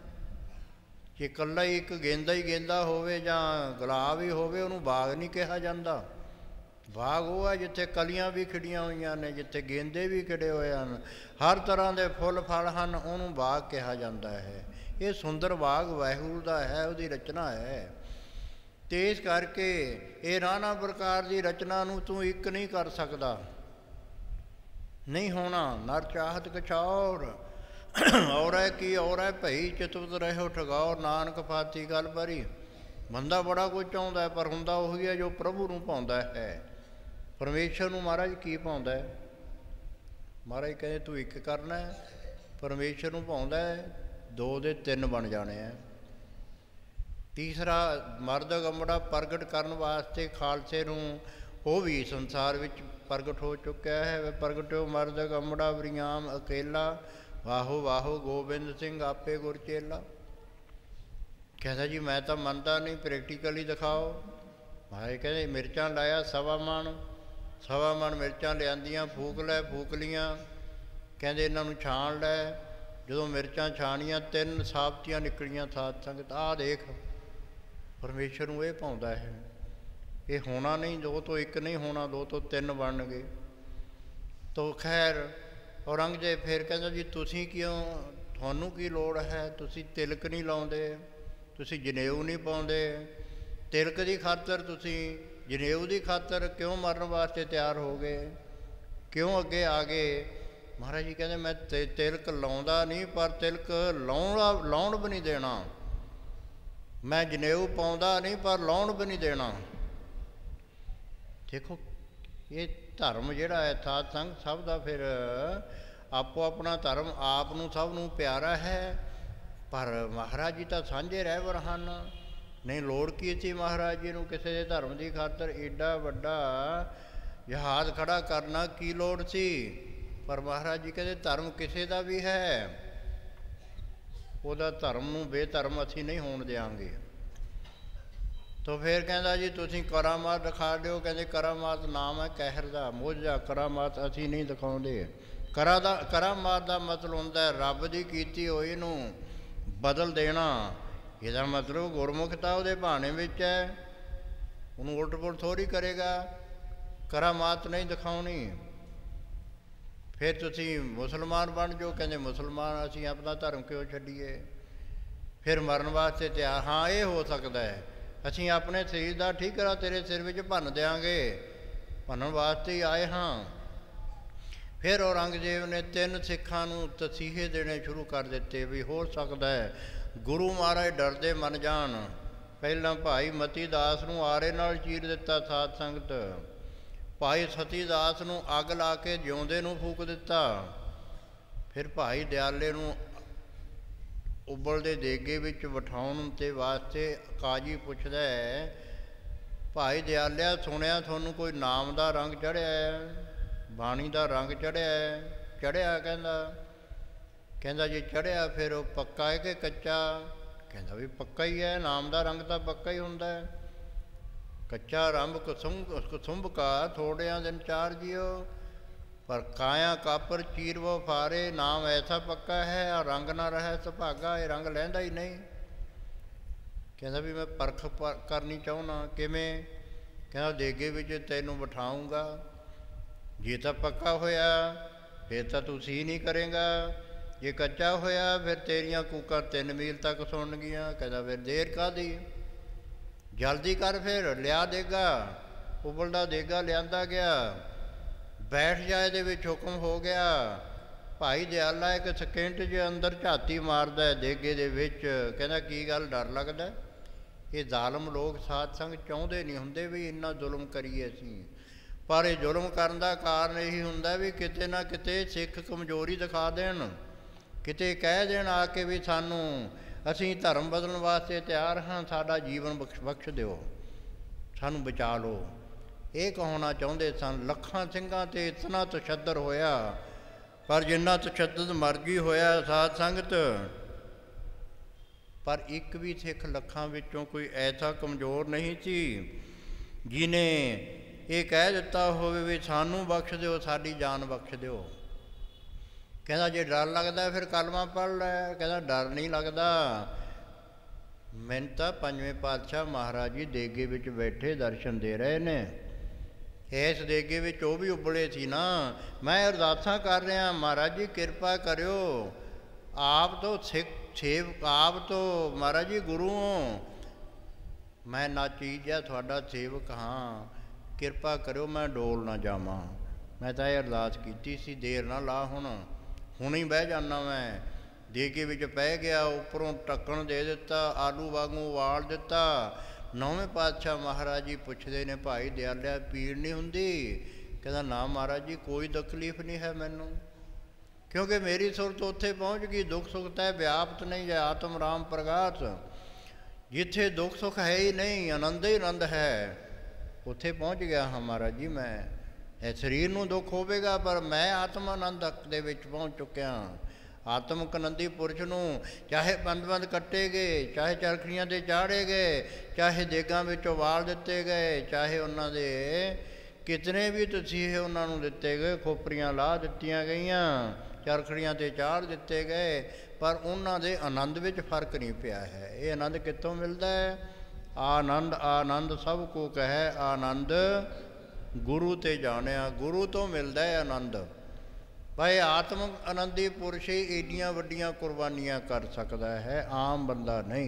ਜੇ ਇਕੱਲਾ ਹੀ ਇੱਕ ਗੇਂਦਾ ਹੀ ਗੇਂਦਾ ਹੋਵੇ ਜਾਂ ਗੁਲਾਬ ਹੀ ਹੋਵੇ, ਉਹਨੂੰ ਬਾਗ ਨਹੀਂ ਕਿਹਾ ਜਾਂਦਾ। ਬਾਗ ਉਹ ਹੈ ਜਿੱਥੇ ਕਲੀਆਂ ਵੀ ਖਿੜੀਆਂ ਹੋਈਆਂ ਨੇ, ਜਿੱਥੇ ਗੇਂਦੇ ਵੀ ਖਿੜੇ ਹੋਏ ਹਨ, ਹਰ ਤਰ੍ਹਾਂ ਦੇ ਫੁੱਲ ਫਲ ਹਨ, ਉਹਨੂੰ ਬਾਗ ਕਿਹਾ ਜਾਂਦਾ ਹੈ। ਇਹ ਸੁੰਦਰ ਬਾਗ ਵਾਹਿਗੁਰੂ ਦਾ ਹੈ, ਉਹਦੀ ਰਚਨਾ ਹੈ। ਅਤੇ ਇਸ ਕਰਕੇ ਇਹ ਨਾਨਾ ਪ੍ਰਕਾਰ ਦੀ ਰਚਨਾ ਨੂੰ ਤੂੰ ਇੱਕ ਨਹੀਂ ਕਰ ਸਕਦਾ, ਨਹੀਂ ਹੋਣਾ। ਨਰ ਚਾਹਤ ਕਛੌਰ ਔਰੈ ਕੀ ਔਰੈ ਭਈ ਚਿਤਵਤ ਰਹਿਓ ਠਗਾਓ, ਨਾਨਕ ਫਾਤੀ ਗੱਲ ਭਰੀ। ਬੰਦਾ ਬੜਾ ਕੁਝ ਚਾਹੁੰਦਾ ਪਰ ਹੁੰਦਾ ਉਹੀ ਹੈ ਜੋ ਪ੍ਰਭੂ ਨੂੰ ਪਾਉਂਦਾ ਹੈ। ਪਰਮੇਸ਼ਰ ਨੂੰ ਮਹਾਰਾਜ ਕੀ ਪਾਉਂਦਾ ਹੈ? ਮਹਾਰਾਜ ਕਹਿੰਦੇ ਤੂੰ ਇੱਕ ਕਰਨਾ ਹੈ, ਪਰਮੇਸ਼ਰ ਨੂੰ ਪਾਉਂਦਾ ਹੈ, 2 ਦੇ 3 ਬਣ ਜਾਣੇ ਹੈ। ਤੀਸਰਾ ਮਰਦ ਅਗੰਬੜਾ ਪ੍ਰਗਟ ਕਰਨ ਵਾਸਤੇ ਖਾਲਸੇ ਨੂੰ, ਉਹ ਵੀ ਸੰਸਾਰ ਵਿੱਚ ਪ੍ਰਗਟ ਹੋ ਚੁੱਕਿਆ ਹੈ। ਪ੍ਰਗਟਿਓ ਮਰਦ ਅਗੰਬੜਾ ਵਰਿਆਮ ਅਕੇਲਾ, ਵਾਹੋ ਵਾਹੋ ਗੋਬਿੰਦ ਸਿੰਘ ਆਪੇ ਗੁਰ ਚੇਲਾ। ਕਹਿੰਦਾ ਜੀ ਮੈਂ ਤਾਂ ਮੰਨਦਾ ਨਹੀਂ, ਪ੍ਰੈਕਟੀਕਲੀ ਦਿਖਾਓ। ਮਹਾਰਾਜ ਕਹਿੰਦੇ ਮਿਰਚਾਂ ਲਾਇਆ 1.25 ਮਣ ਮਿਰਚਾਂ ਲਿਆਂਦੀਆਂ, ਫੂਕ ਲੀਆਂ। ਕਹਿੰਦੇ ਇਹਨਾਂ ਨੂੰ ਛਾਣ ਲੈ। ਜਦੋਂ ਮਿਰਚਾਂ ਛਾਣੀਆਂ 3 ਸਾਬਤੀਆਂ ਨਿਕਲੀਆਂ ਸਾਧ ਸੰਗਤ। ਆਹ ਦੇਖ ਪਰਮੇਸ਼ਰ ਨੂੰ ਇਹ ਪਾਉਂਦਾ ਹੈ। ਇਹ ਹੋਣਾ ਨਹੀਂ, 2 ਤੋਂ 1 ਨਹੀਂ ਹੋਣਾ, 2 ਤੋਂ 3 ਬਣਨਗੇ। ਤੋ ਖੈਰ ਔਰੰਗਜ਼ੇਬ ਫਿਰ ਕਹਿੰਦਾ ਜੀ ਤੁਸੀਂ ਕਿਉਂ, ਤੁਹਾਨੂੰ ਕੀ ਲੋੜ ਹੈ, ਤੁਸੀਂ ਤਿਲਕ ਨਹੀਂ ਲਾਉਂਦੇ, ਤੁਸੀਂ ਜਨੇਊ ਨਹੀਂ ਪਾਉਂਦੇ, ਤਿਲਕ ਦੀ ਖਾਤਰ ਤੁਸੀਂ, ਜਨੇਊ ਦੀ ਖਾਤਰ ਕਿਉਂ ਮਰਨ ਵਾਸਤੇ ਤਿਆਰ ਹੋ ਗਏ, ਕਿਉਂ ਅੱਗੇ ਆ ਗਏ? ਮਹਾਰਾਜ ਜੀ ਕਹਿੰਦੇ ਮੈਂ ਤਿਲਕ ਲਾਉਂਦਾ ਨਹੀਂ, ਪਰ ਤਿਲਕ ਲਾਉਣ ਵੀ ਨਹੀਂ ਦੇਣਾ। ਮੈਂ ਜਨੇਊ ਪਾਉਂਦਾ ਨਹੀਂ, ਪਰ ਲਾਉਣ ਵੀ ਨਹੀਂ ਦੇਣਾ। ਦੇਖੋ ਇਹ ਧਰਮ ਜਿਹੜਾ ਹੈ ਸਾਧ ਸੰਗ ਸਭ ਦਾ, ਫਿਰ ਆਪੋ ਆਪਣਾ ਧਰਮ ਆਪ ਨੂੰ ਸਭ ਨੂੰ ਪਿਆਰਾ ਹੈ, ਪਰ ਮਹਾਰਾਜ ਜੀ ਤਾਂ ਸਾਂਝੇ ਰਹਿਬਰ ਹਨ। ਨਹੀਂ ਲੋੜ ਕੀ ਸੀ ਮਹਾਰਾਜ ਜੀ ਨੂੰ ਕਿਸੇ ਦੇ ਧਰਮ ਦੀ ਖਾਤਰ ਏਡਾ ਵੱਡਾ ਜਹਾਜ਼ ਖੜਾ ਕਰਨਾ, ਕੀ ਲੋੜ ਸੀ? ਪਰ ਮਹਾਰਾਜ ਜੀ ਕਹਿੰਦੇ ਧਰਮ ਕਿਸੇ ਦਾ ਵੀ ਹੈ, ਉਹਦਾ ਧਰਮ ਨੂੰ ਬੇਧਰਮ ਅਸੀਂ ਨਹੀਂ ਹੋਣ ਦਿਆਂਗੇ। ਤੋ ਫਿਰ ਕਹਿੰਦਾ ਜੀ ਤੁਸੀਂ ਕਰਾਮਾਤ ਦਿਖਾ ਦਿਓ। ਕਹਿੰਦੇ ਕਰਾਮਾਤ ਨਾਮ ਹੈ ਕਹਿਰ ਦਾ, ਮੋਝਾ ਕਰਾਮਾਤ ਅਸੀਂ ਨਹੀਂ ਦਿਖਾਉਂਦੇ। ਕਰਾਮਾਤ ਦਾ ਮਤਲਬ ਹੁੰਦਾ ਰੱਬ ਦੀ ਕੀਤੀ ਹੋਈ ਨੂੰ ਬਦਲ ਦੇਣਾ। ਇਹਦਾ ਮਤਲਬ ਗੁਰਮੁਖਤਾ ਉਹਦੇ ਭਾਣੇ ਵਿੱਚ ਹੈ, ਉਹਨੂੰ ਉਲਟ ਪੁਲਟ ਥੋੜ੍ਹੀ ਕਰੇਗਾ। ਕਰਾਮਾਤ ਨਹੀਂ ਦਿਖਾਉਣੀ। ਫਿਰ ਤੁਸੀਂ ਮੁਸਲਮਾਨ ਬਣ ਜਾਓ। ਕਹਿੰਦੇ ਮੁਸਲਮਾਨ ਅਸੀਂ ਆਪਣਾ ਧਰਮ ਕਿਉਂ ਛੱਡੀਏ? ਫਿਰ ਮਰਨ ਵਾਸਤੇ ਤਿਆਰ। ਹਾਂ ਇਹ ਹੋ ਸਕਦਾ ਹੈ, ਅਸੀਂ ਆਪਣੇ ਸਰੀਰ ਦਾ ਠੀਕਰਾ ਤੇਰੇ ਸਿਰ ਵਿੱਚ ਭੰਨ ਦਿਆਂਗੇ, ਭੰਨਣ ਵਾਸਤੇ ਹੀ ਆਏ ਹਾਂ। ਫਿਰ ਔਰੰਗਜ਼ੇਬ ਨੇ 3 ਸਿੱਖਾਂ ਨੂੰ ਤਸੀਹੇ ਦੇਣੇ ਸ਼ੁਰੂ ਕਰ ਦਿੱਤੇ ਵੀ ਹੋ ਸਕਦਾ ਹੈ ਗੁਰੂ ਮਹਾਰਾਜ ਡਰਦੇ ਮੰਨ ਜਾਣ। ਪਹਿਲਾਂ ਭਾਈ ਮਤੀ ਦਾਸ ਨੂੰ ਆਰੇ ਨਾਲ ਚੀਰ ਦਿੱਤਾ ਸਾਧ ਸੰਗਤ। ਭਾਈ ਸਤੀ ਦਾਸ ਨੂੰ ਅੱਗ ਲਾ ਕੇ ਜਿਉਂਦੇ ਨੂੰ ਫੂਕ ਦਿੱਤਾ। ਫਿਰ ਭਾਈ ਦਿਆਲੇ ਨੂੰ ਉਬਲਦੇ ਦੇਗੇ ਵਿੱਚ ਬਿਠਾਉਣ ਦੇ ਵਾਸਤੇ ਕਾਜੀ ਪੁੱਛਦਾ ਹੈ ਭਾਈ ਦਿਆਲਿਆ ਸੁਣਿਆ ਤੁਹਾਨੂੰ ਕੋਈ ਨਾਮ ਦਾ ਰੰਗ ਚੜ੍ਹਿਆ, ਬਾਣੀ ਦਾ ਰੰਗ ਚੜ੍ਹਿਆ। ਚੜ੍ਹਿਆ ਕਹਿੰਦਾ ਜੇ ਚੜ੍ਹਿਆ ਫਿਰ ਉਹ ਪੱਕਾ ਹੈ ਕਿ ਕੱਚਾ? ਕਹਿੰਦਾ ਵੀ ਪੱਕਾ ਹੀ ਹੈ, ਨਾਮ ਦਾ ਰੰਗ ਤਾਂ ਪੱਕਾ ਹੀ ਹੁੰਦਾ ਹੈ। ਕੱਚਾ ਰੰਭ ਕੁਸੁੰਭ ਕਾ ਥੋੜਿਆਂ ਦਿਨ ਚਾਰ ਜਿਓ, ਪਰ ਕਾਇਆ ਕਾਪਰ ਚੀਰ ਵੋ ਫਾਰੇ। ਨਾਮ ਐਸਾ ਪੱਕਾ ਹੈ, ਆ ਰੰਗ ਨਾ ਰਹੇ ਸੁਭਾਗਾ, ਇਹ ਰੰਗ ਲੈਂਦਾ ਹੀ ਨਹੀਂ। ਕਹਿੰਦਾ ਵੀ ਮੈਂ ਪਰਖ ਕਰਨੀ ਚਾਹੁੰਦਾ। ਕਿਵੇਂ? ਕਹਿੰਦਾ ਦੇਗੇ ਵਿੱਚ ਤੈਨੂੰ ਬਿਠਾਊਂਗਾ, ਜੇ ਤਾਂ ਪੱਕਾ ਹੋਇਆ ਫਿਰ ਤਾਂ ਤੂੰ ਸੀ ਨਹੀਂ ਕਰੇਗਾ, ਜੇ ਕੱਚਾ ਹੋਇਆ ਫਿਰ ਤੇਰੀਆਂ ਕੂਕਾਂ 3 ਮੀਲ ਤੱਕ ਸੁਣਨਗੀਆਂ। ਕਹਿੰਦਾ ਫਿਰ ਦੇਰ ਕਾਹਦੀ, ਜਲਦੀ ਕਰ, ਫਿਰ ਲਿਆ ਦੇਗਾ। ਉਬਲਦਾ ਦੇਗਾ ਲਿਆਂਦਾ ਗਿਆ, ਬੈਠ ਜਾ, ਇਹਦੇ ਵਿੱਚ ਹੁਕਮ ਹੋ ਗਿਆ। ਭਾਈ ਦਿਆਲਾ ਇੱਕ ਸਕਿੰਟ 'ਚ ਅੰਦਰ ਝਾਤੀ ਮਾਰਦਾ ਦੇਗੇ ਦੇ ਵਿੱਚ। ਕਹਿੰਦਾ ਕੀ ਗੱਲ ਡਰ ਲੱਗਦਾ? ਇਹ ਜ਼ਾਲਮ ਲੋਕ ਸਾਧ ਸੰਗ ਚਾਹੁੰਦੇ ਨਹੀਂ ਹੁੰਦੇ ਵੀ ਇੰਨਾ ਜ਼ੁਲਮ ਕਰੀਏ ਅਸੀਂ, ਪਰ ਇਹ ਜ਼ੁਲਮ ਕਰਨ ਦਾ ਕਾਰਨ ਇਹੀ ਹੁੰਦਾ ਵੀ ਕਿਤੇ ਨਾ ਕਿਤੇ ਸਿੱਖ ਕਮਜ਼ੋਰੀ ਦਿਖਾ ਦੇਣ, ਕਿਤੇ ਕਹਿ ਦੇਣ ਆ ਕੇ ਵੀ ਸਾਨੂੰ, ਅਸੀਂ ਧਰਮ ਬਦਲਣ ਵਾਸਤੇ ਤਿਆਰ ਹਾਂ, ਸਾਡਾ ਜੀਵਨ ਬਖਸ਼ ਦਿਓ, ਸਾਨੂੰ ਬਚਾ ਲਓ। ਇਹ ਕਹਾਉਣਾ ਚਾਹੁੰਦੇ ਸਨ। ਲੱਖਾਂ ਸਿੰਘਾਂ 'ਤੇ ਇਤਨਾ ਤਸ਼ੱਦਦ ਹੋਇਆ, ਪਰ ਜਿੰਨਾ ਤਸ਼ੱਦਦ ਮਰਜ਼ੀ ਹੋਇਆ ਸਾਧ ਸੰਗਤ, ਪਰ ਇੱਕ ਵੀ ਸਿੱਖ ਲੱਖਾਂ ਵਿੱਚੋਂ ਕੋਈ ਐਸਾ ਕਮਜ਼ੋਰ ਨਹੀਂ ਸੀ ਜਿਹਨੇ ਇਹ ਕਹਿ ਦਿੱਤਾ ਹੋਵੇ ਵੀ ਸਾਨੂੰ ਬਖਸ਼ ਦਿਓ, ਸਾਡੀ ਜਾਨ ਬਖਸ਼ ਦਿਓ। ਕਹਿੰਦਾ ਜੇ ਡਰ ਲੱਗਦਾ ਫਿਰ ਕਲਮਾ ਪੜ੍ਹ ਲੈ। ਕਹਿੰਦਾ ਡਰ ਨਹੀਂ ਲੱਗਦਾ, ਮੈਨੂੰ ਤਾਂ 5ਵੇਂ ਪਾਤਸ਼ਾਹ ਮਹਾਰਾਜ ਜੀ ਦੇਗੇ ਵਿੱਚ ਬੈਠੇ ਦਰਸ਼ਨ ਦੇ ਰਹੇ ਨੇ। ਇਸ ਦੇਗੇ ਵਿੱਚ ਉਹ ਵੀ ਉਬਲੇ ਸੀ ਨਾ। ਮੈਂ ਅਰਦਾਸਾਂ ਕਰ ਰਿਹਾ, ਮਹਾਰਾਜ ਜੀ ਕਿਰਪਾ ਕਰਿਓ, ਆਪ ਤੋਂ ਸਿੱਖ ਸੇਵਕ, ਆਪ ਤੋਂ ਮਹਾਰਾਜ ਜੀ ਗੁਰੂ ਹੋ, ਮੈਂ ਨਾ ਚੀਜ਼ਿਆ ਤੁਹਾਡਾ ਸੇਵਕ ਹਾਂ, ਕਿਰਪਾ ਕਰਿਓ ਮੈਂ ਡੋਲ ਨਾ ਜਾਵਾਂ। ਮੈਂ ਤਾਂ ਇਹ ਅਰਦਾਸ ਕੀਤੀ ਸੀ, ਦੇਰ ਨਾ ਲਾ, ਹੁਣ ਹੀ ਬਹਿ ਜਾਂਦਾ। ਮੈਂ ਦੇਗੇ ਵਿੱਚ ਪੈ ਗਿਆ, ਉੱਪਰੋਂ ਢੱਕਣ ਦੇ ਦਿੱਤਾ, ਆਲੂ ਵਾਂਗੂ ਉਬਾਲ ਦਿੱਤਾ। 9ਵੇਂ ਪਾਤਸ਼ਾਹ ਮਹਾਰਾਜ ਜੀ ਪੁੱਛਦੇ ਨੇ, ਭਾਈ ਦਿਆਲਿਆ ਪੀੜ ਨਹੀਂ ਹੁੰਦੀ? ਕਹਿੰਦਾ ਨਾ ਮਹਾਰਾਜ ਜੀ ਕੋਈ ਤਕਲੀਫ ਨਹੀਂ ਹੈ ਮੈਨੂੰ, ਕਿਉਂਕਿ ਮੇਰੀ ਸੁਰਤ ਉੱਥੇ ਪਹੁੰਚ ਗਈ। ਦੁੱਖ ਸੁੱਖ ਤੈ ਵਿਆਪਤ ਨਹੀਂ ਹੈ, ਆਤਮ ਰਾਮ ਪ੍ਰਗਾਤ। ਜਿੱਥੇ ਦੁੱਖ ਸੁੱਖ ਹੈ ਹੀ ਨਹੀਂ, ਆਨੰਦ ਹੀ ਆਨੰਦ ਹੈ, ਉੱਥੇ ਪਹੁੰਚ ਗਿਆ ਹਾਂ ਮਹਾਰਾਜ ਜੀ। ਮੈਂ ਇਹ ਸਰੀਰ ਨੂੰ ਦੁੱਖ ਹੋਵੇਗਾ, ਪਰ ਮੈਂ ਆਤਮ ਆਨੰਦ ਦੇ ਵਿੱਚ ਪਹੁੰਚ ਚੁੱਕਿਆ। ਆਤਮਕ ਆਨੰਦੀ ਪੁਰਸ਼ ਨੂੰ ਚਾਹੇ ਬੰਦ ਕੱਟੇ ਗਏ, ਚਾਹੇ ਚਰਖੜੀਆਂ 'ਤੇ ਚਾੜੇ ਗਏ, ਚਾਹੇ ਦੇਗਾਂ ਵਿੱਚ ਉਬਾਲ ਦਿੱਤੇ ਗਏ, ਚਾਹੇ ਉਹਨਾਂ ਦੇ ਕਿਤਨੇ ਵੀ ਤਸੀਹੇ ਉਹਨਾਂ ਨੂੰ ਦਿੱਤੇ ਗਏ, ਖੋਪਰੀਆਂ ਲਾਹ ਦਿੱਤੀਆਂ ਗਈਆਂ, ਚਰਖੜੀਆਂ 'ਤੇ ਚਾੜ ਦਿੱਤੇ ਗਏ, ਪਰ ਉਹਨਾਂ ਦੇ ਆਨੰਦ ਵਿੱਚ ਫਰਕ ਨਹੀਂ ਪਿਆ ਹੈ। ਇਹ ਆਨੰਦ ਕਿੱਥੋਂ ਮਿਲਦਾ ਹੈ? ਆਨੰਦ ਸਭ ਕੋ ਕਹੈ, ਆਨੰਦ ਗੁਰੂ ਤੇ ਜਾਣਿਆ। ਗੁਰੂ ਤੋਂ ਮਿਲਦਾ ਹੈ ਆਨੰਦ। ਭਾਈ ਆਤਮਕ ਆਨੰਦੀ ਪੁਰਸ਼ ਹੀ ਏਡੀਆਂ ਵੱਡੀਆਂ ਕੁਰਬਾਨੀਆਂ ਕਰ ਸਕਦਾ ਹੈ, ਆਮ ਬੰਦਾ ਨਹੀਂ।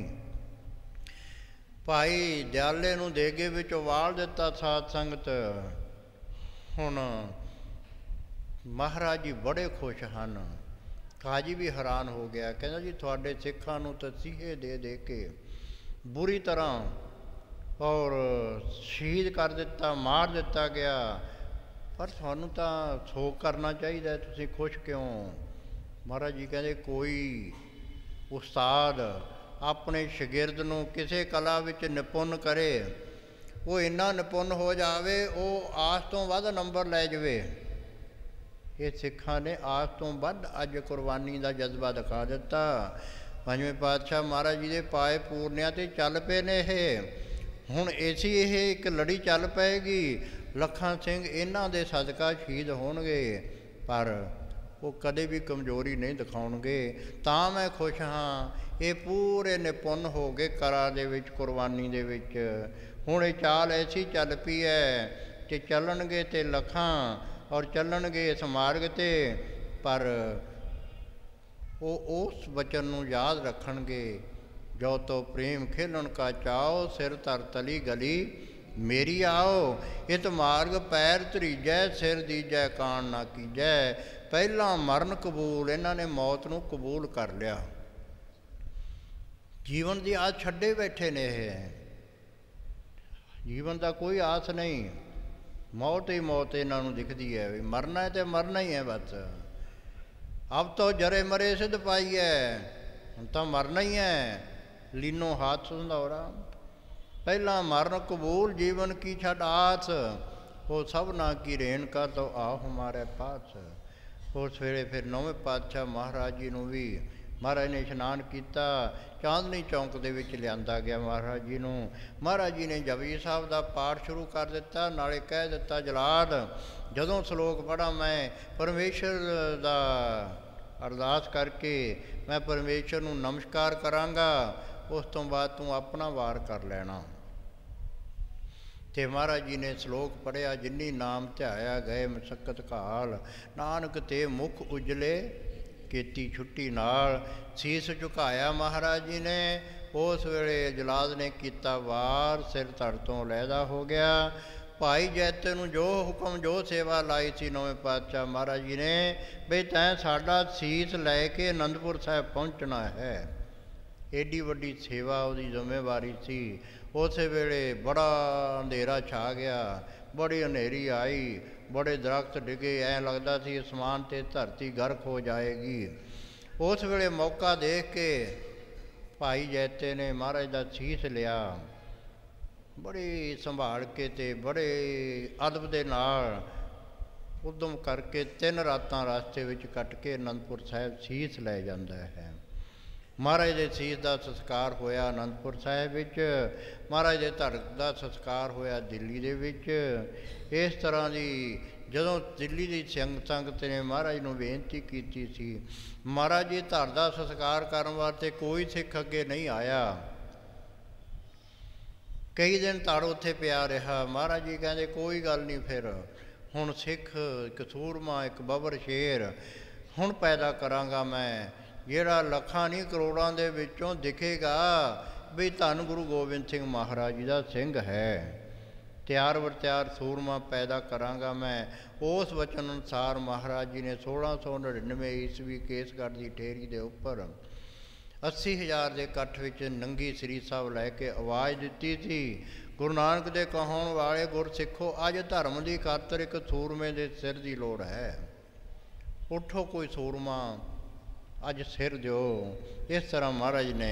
ਭਾਈ ਦਿਆਲੇ ਨੂੰ ਦੇਗੇ ਵਿੱਚ ਉਬਾਲ ਦਿੱਤਾ ਸਾਧ ਸੰਗਤ। ਹੁਣ ਮਹਾਰਾਜ ਜੀ ਬੜੇ ਖੁਸ਼ ਹਨ। ਕਾਜੀ ਵੀ ਹੈਰਾਨ ਹੋ ਗਿਆ, ਕਹਿੰਦਾ ਜੀ ਤੁਹਾਡੇ ਸਿੱਖਾਂ ਨੂੰ ਤਸੀਹੇ ਦੇ ਦੇ ਕੇ ਬੁਰੀ ਤਰ੍ਹਾਂ ਔਰ ਸ਼ਹੀਦ ਕਰ ਦਿੱਤਾ, ਮਾਰ ਦਿੱਤਾ ਗਿਆ, ਪਰ ਤੁਹਾਨੂੰ ਤਾਂ ਸੋਗ ਕਰਨਾ ਚਾਹੀਦਾ, ਤੁਸੀਂ ਖੁਸ਼ ਕਿਉਂ? ਮਹਾਰਾਜ ਜੀ ਕਹਿੰਦੇ ਕੋਈ ਉਸਤਾਦ ਆਪਣੇ ਸ਼ਾਗਿਰਦ ਨੂੰ ਕਿਸੇ ਕਲਾ ਵਿੱਚ ਨਿਪੁੰਨ ਕਰੇ, ਉਹ ਇੰਨਾ ਨਿਪੁੰਨ ਹੋ ਜਾਵੇ ਉਹ ਆਸ ਤੋਂ ਵੱਧ ਨੰਬਰ ਲੈ ਜਾਵੇ। ਇਹ ਸਿੱਖਾਂ ਨੇ ਆਸ ਤੋਂ ਵੱਧ ਅੱਜ ਕੁਰਬਾਨੀ ਦਾ ਜਜ਼ਬਾ ਦਿਖਾ ਦਿੱਤਾ। 5ਵੇਂ ਪਾਤਸ਼ਾਹ ਮਹਾਰਾਜ ਜੀ ਦੇ ਪਾਏ ਪੂਰਨਿਆਂ 'ਤੇ ਚੱਲ ਪਏ ਨੇ ਇਹ। ਹੁਣ ਇਹ ਇੱਕ ਲੜੀ ਚੱਲ ਪਏਗੀ, ਲੱਖਾਂ ਸਿੰਘ ਇਹਨਾਂ ਦੇ ਸਦਕਾ ਸ਼ਹੀਦ ਹੋਣਗੇ, ਪਰ ਉਹ ਕਦੇ ਵੀ ਕਮਜ਼ੋਰੀ ਨਹੀਂ ਦਿਖਾਉਣਗੇ। ਤਾਂ ਮੈਂ ਖੁਸ਼ ਹਾਂ, ਇਹ ਪੂਰੇ ਨਿਪੁੰਨ ਹੋ ਗਏ ਕਲਾ ਦੇ ਵਿੱਚ, ਕੁਰਬਾਨੀ ਦੇ ਵਿੱਚ। ਹੁਣ ਇਹ ਚਾਲ ਐਸੀ ਚੱਲ ਪਈ ਹੈ ਕਿ ਚੱਲਣਗੇ ਤੇ ਲੱਖਾਂ, ਔਰ ਚੱਲਣਗੇ ਇਸ ਮਾਰਗ 'ਤੇ, ਪਰ ਉਹ ਉਸ ਵਚਨ ਨੂੰ ਯਾਦ ਰੱਖਣਗੇ, ਜੋ ਤੋ ਪ੍ਰੇਮ ਖੇਲਣ ਕਾ ਚਾਓ, ਸਿਰ ਧਰ ਤਲੀ ਗਲੀ ਮੇਰੀ ਆਓ। ਇਤ ਮਾਰਗ ਪੈਰ ਧਰੀਜੈ, ਸਿਰ ਦੀਜੈ ਕਾਣ ਨਾ ਕੀਜੈ। ਪਹਿਲਾਂ ਮਰਨ ਕਬੂਲ, ਇਹਨਾਂ ਨੇ ਮੌਤ ਨੂੰ ਕਬੂਲ ਕਰ ਲਿਆ। ਜੀਵਨ ਦੀ ਆਸ ਛੱਡੇ ਬੈਠੇ ਨੇ ਇਹ, ਜੀਵਨ ਦਾ ਕੋਈ ਆਸ ਨਹੀਂ, ਮੌਤ ਹੀ ਮੌਤ ਇਹਨਾਂ ਨੂੰ ਦਿਖਦੀ ਹੈ ਵੀ ਮਰਨਾ ਹੈ ਤੇ ਮਰਨਾ ਹੀ ਹੈ ਬਸ। ਅਬ ਤੋਂ ਜਰੇ ਮਰੇ ਸਿੱਧ ਪਾਈ ਹੈ, ਹੁਣ ਤਾਂ ਮਰਨਾ ਹੀ ਹੈ। ਲੀਨੋ ਹਾਥ ਸੰਧੌਰਾ, ਪਹਿਲਾਂ ਮਰਨ ਕਬੂਲ ਜੀਵਨ ਕੀ ਛੱਡ ਆਸ, ਉਹ ਸਭਨਾ ਕੀ ਰੇਣਕਾ ਤੋ ਆਹ ਹਮਾਰੇ ਪਾਸ। ਉਸ ਵੇਲੇ ਫਿਰ ਨੌਵੇਂ ਪਾਤਸ਼ਾਹ ਮਹਾਰਾਜ ਜੀ ਨੂੰ ਵੀ ਮਹਾਰਾਜ ਨੇ ਇਸ਼ਨਾਨ ਕੀਤਾ, ਚਾਂਦਨੀ ਚੌਂਕ ਦੇ ਵਿੱਚ ਲਿਆਂਦਾ ਗਿਆ ਮਹਾਰਾਜ ਜੀ ਨੂੰ। ਮਹਾਰਾਜ ਜੀ ਨੇ ਜਪਜੀ ਸਾਹਿਬ ਦਾ ਪਾਠ ਸ਼ੁਰੂ ਕਰ ਦਿੱਤਾ, ਨਾਲੇ ਕਹਿ ਦਿੱਤਾ ਜਲਾਦ ਜਦੋਂ ਸ਼ਲੋਕ ਪੜ੍ਹਾਂ ਮੈਂ ਪਰਮੇਸ਼ਰ ਦਾ ਅਰਦਾਸ ਕਰਕੇ ਮੈਂ ਪਰਮੇਸ਼ਰ ਨੂੰ ਨਮਸਕਾਰ ਕਰਾਂਗਾ, ਉਸ ਤੋਂ ਬਾਅਦ ਤੂੰ ਆਪਣਾ ਵਾਰ ਕਰ ਲੈਣਾ। ਅਤੇ ਮਹਾਰਾਜ ਜੀ ਨੇ ਸ਼ਲੋਕ ਪੜ੍ਹਿਆ, ਜਿਨੀ ਨਾਮ ਧਿਆਇਆ ਗਏ ਮਸਕਤ ਘਾਲ, ਨਾਨਕ ਤੇ ਮੁਖ ਉਜਲੇ ਕੀਤੀ ਛੁੱਟੀ ਨਾਲ। ਸੀਸ ਝੁਕਾਇਆ ਮਹਾਰਾਜ ਜੀ ਨੇ। ਉਸ ਵੇਲੇ ਜਲਾਦ ਨੇ ਕੀਤਾ ਵਾਰ, ਸਿਰ ਧੜ ਤੋਂ ਲਹਿਦਾ ਹੋ ਗਿਆ। ਭਾਈ ਜੈਤੇ ਨੂੰ ਜੋ ਹੁਕਮ ਜੋ ਸੇਵਾ ਲਾਈ ਸੀ ਨੌਵੇਂ ਪਾਤਸ਼ਾਹ ਮਹਾਰਾਜ ਜੀ ਨੇ, ਬਈ ਤੈਂ ਸਾਡਾ ਸੀਸ ਲੈ ਕੇ ਅਨੰਦਪੁਰ ਸਾਹਿਬ ਪਹੁੰਚਣਾ ਹੈ। ਏਡੀ ਵੱਡੀ ਸੇਵਾ ਉਹਦੀ ਜ਼ਿੰਮੇਵਾਰੀ ਸੀ। ਉਸੇ ਵੇਲੇ ਬੜਾ ਅੰਧੇਰਾ ਛਾ ਗਿਆ, ਬੜੀ ਹਨੇਰੀ ਆਈ, ਬੜੇ ਦਰਖਤ ਡਿੱਗੇ, ਐਂ ਲੱਗਦਾ ਸੀ ਅਸਮਾਨ 'ਤੇ ਧਰਤੀ ਗਰਕ ਹੋ ਜਾਏਗੀ। ਉਸ ਵੇਲੇ ਮੌਕਾ ਦੇਖ ਕੇ ਭਾਈ ਜੈਤੇ ਨੇ ਮਹਾਰਾਜ ਦਾ ਸੀਸ ਲਿਆ, ਬੜੀ ਸੰਭਾਲ ਕੇ ਅਤੇ ਬੜੇ ਅਦਬ ਦੇ ਨਾਲ ਉਦਮ ਕਰਕੇ 3 ਰਾਤਾਂ ਰਸਤੇ ਵਿੱਚ ਕੱਟ ਕੇ ਅਨੰਦਪੁਰ ਸਾਹਿਬ ਸੀਸ ਲੈ ਜਾਂਦਾ ਹੈ। ਮਹਾਰਾਜ ਦੇ ਸੀਸ ਦਾ ਸੰਸਕਾਰ ਹੋਇਆ ਅਨੰਦਪੁਰ ਸਾਹਿਬ ਵਿੱਚ, ਮਹਾਰਾਜ ਦੇ ਧੜ ਦਾ ਸੰਸਕਾਰ ਹੋਇਆ ਦਿੱਲੀ ਦੇ ਵਿੱਚ। ਇਸ ਤਰ੍ਹਾਂ ਦੀ ਜਦੋਂ ਦਿੱਲੀ ਦੀ ਸੰਗਤ ਨੇ ਮਹਾਰਾਜ ਨੂੰ ਬੇਨਤੀ ਕੀਤੀ ਸੀ, ਮਹਾਰਾਜ ਜੀ ਧੜ ਦਾ ਸੰਸਕਾਰ ਕਰਨ ਵਾਸਤੇ ਕੋਈ ਸਿੱਖ ਅੱਗੇ ਨਹੀਂ ਆਇਆ। ਕਈ ਦਿਨ ਧੜ ਉੱਥੇ ਪਿਆ ਰਿਹਾ। ਮਹਾਰਾਜ ਜੀ ਕਹਿੰਦੇ ਕੋਈ ਗੱਲ ਨਹੀਂ, ਫਿਰ ਹੁਣ ਸਿੱਖ ਇੱਕ ਸੂਰਮਾ, ਇੱਕ ਬੱਬਰ ਸ਼ੇਰ ਹੁਣ ਪੈਦਾ ਕਰਾਂਗਾ ਮੈਂ, ਜਿਹੜਾ ਲੱਖਾਂ ਨਹੀਂ ਕਰੋੜਾਂ ਦੇ ਵਿੱਚੋਂ ਦਿਖੇਗਾ ਵੀ ਧੰਨ ਗੁਰੂ ਗੋਬਿੰਦ ਸਿੰਘ ਮਹਾਰਾਜ ਜੀ ਦਾ ਸਿੰਘ ਹੈ। ਤਿਆਰ ਬਰ ਤਿਆਰ ਸੂਰਮਾ ਪੈਦਾ ਕਰਾਂਗਾ ਮੈਂ। ਉਸ ਵਚਨ ਅਨੁਸਾਰ ਮਹਾਰਾਜ ਜੀ ਨੇ 1699 ਈਸਵੀ ਕੇਸਗੜ੍ਹ ਦੀ ਠੇਰੀ ਦੇ ਉੱਪਰ 80,000 ਦੇ ਇਕੱਠ ਵਿੱਚ ਨੰਗੀ ਸ੍ਰੀ ਸਾਹਿਬ ਲੈ ਕੇ ਆਵਾਜ਼ ਦਿੱਤੀ ਸੀ, ਗੁਰੂ ਨਾਨਕ ਦੇ ਕਹਾਉਣ ਵਾਲੇ ਗੁਰਸਿੱਖੋ, ਅੱਜ ਧਰਮ ਦੀ ਖਾਤਰ ਇੱਕ ਸੂਰਮੇ ਦੇ ਸਿਰ ਦੀ ਲੋੜ ਹੈ। ਉੱਠੋ ਕੋਈ ਸੂਰਮਾ, ਅੱਜ ਸਿਰ ਦਿਓ। ਇਸ ਤਰ੍ਹਾਂ ਮਹਾਰਾਜ ਨੇ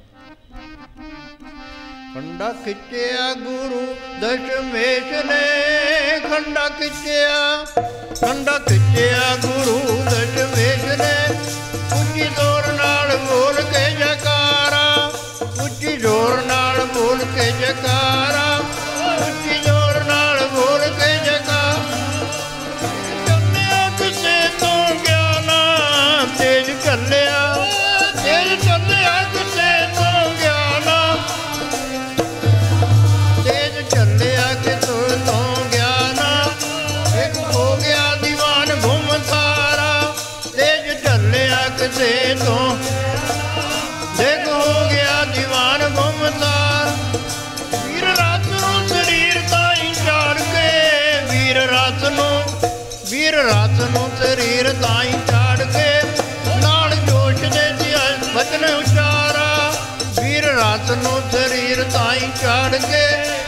ਖੰਡਾ ਖਿੱਚਿਆ ਗੁਰੂ ਦਸ਼ਮੇਸ਼ ਨੇ, ਖੰਡਾ ਖਿੱਚਿਆ, ਖੰਡਾ ਖਿੱਚਿਆ ਗੁਰੂ ਦਸ਼ਮੇਸ਼ ਨੇ। ਉੱਚੀ ਜ਼ੋਰ ਨਾਲ ਬੋਲ ਕੇ ਜੈਕਾਰਾ, ਉੱਚੀ ਜ਼ੋਰ ਨਾਲ ਬੋਲ ਕੇ ਜੈਕਾਰਾ, ਉੱਚੀ ਜ਼ੋਰ ਨਾਲ ਬੋਲ ਕੇ ਜੈਕਾਰਾ। ਚੱਲਿਆ ਕਿਸੇ ਤੋਂ ਗਿਆਨਾ ਤੇਜ ਚੱਲਿਆ, ਤੇਜ ਚੱਲਿਆ ਕਿਸੇ ਤੋਂ ਗਿਆਨਾ, ਤੇਜ ਚੱਲਿਆ ਕਿਤੋਂ ਤੋਂ ਗਿਆਨਾ। ਇੱਕ ਹੋ ਗਿਆ ਦੀਵਾਨ ਘੁੰਮ ਸਾਰਾ, ਤੇਜ ਚੱਲਿਆ ਕਿਸੇ ਤੋਂ, ਇੱਕ ਹੋ ਗਿਆ ਦੀਵਾਨ ਘੁੰਮ ਸਾਰਾ। ਵੀਰ ਰਾਤ ਨੂੰ ਸਰੀਰ ਤਾਈਂ ਚਾੜ ਕੇ, ਵੀਰ ਰਾਤ ਨੂੰ, ਵੀਰ ਰਾਤ ਨੂੰ ਸਰੀਰ ਤਾਈਂ ਚਾੜ ਕੇ, ਨਾਲ ਜੋਸ਼ ਦੇ ਬਚਨ ਉਚਾਰਾ। ਵੀਰ ਰਾਤ ਨੂੰ ਸਰੀਰ ਤਾਈਂ ਚਾੜ ਕੇ,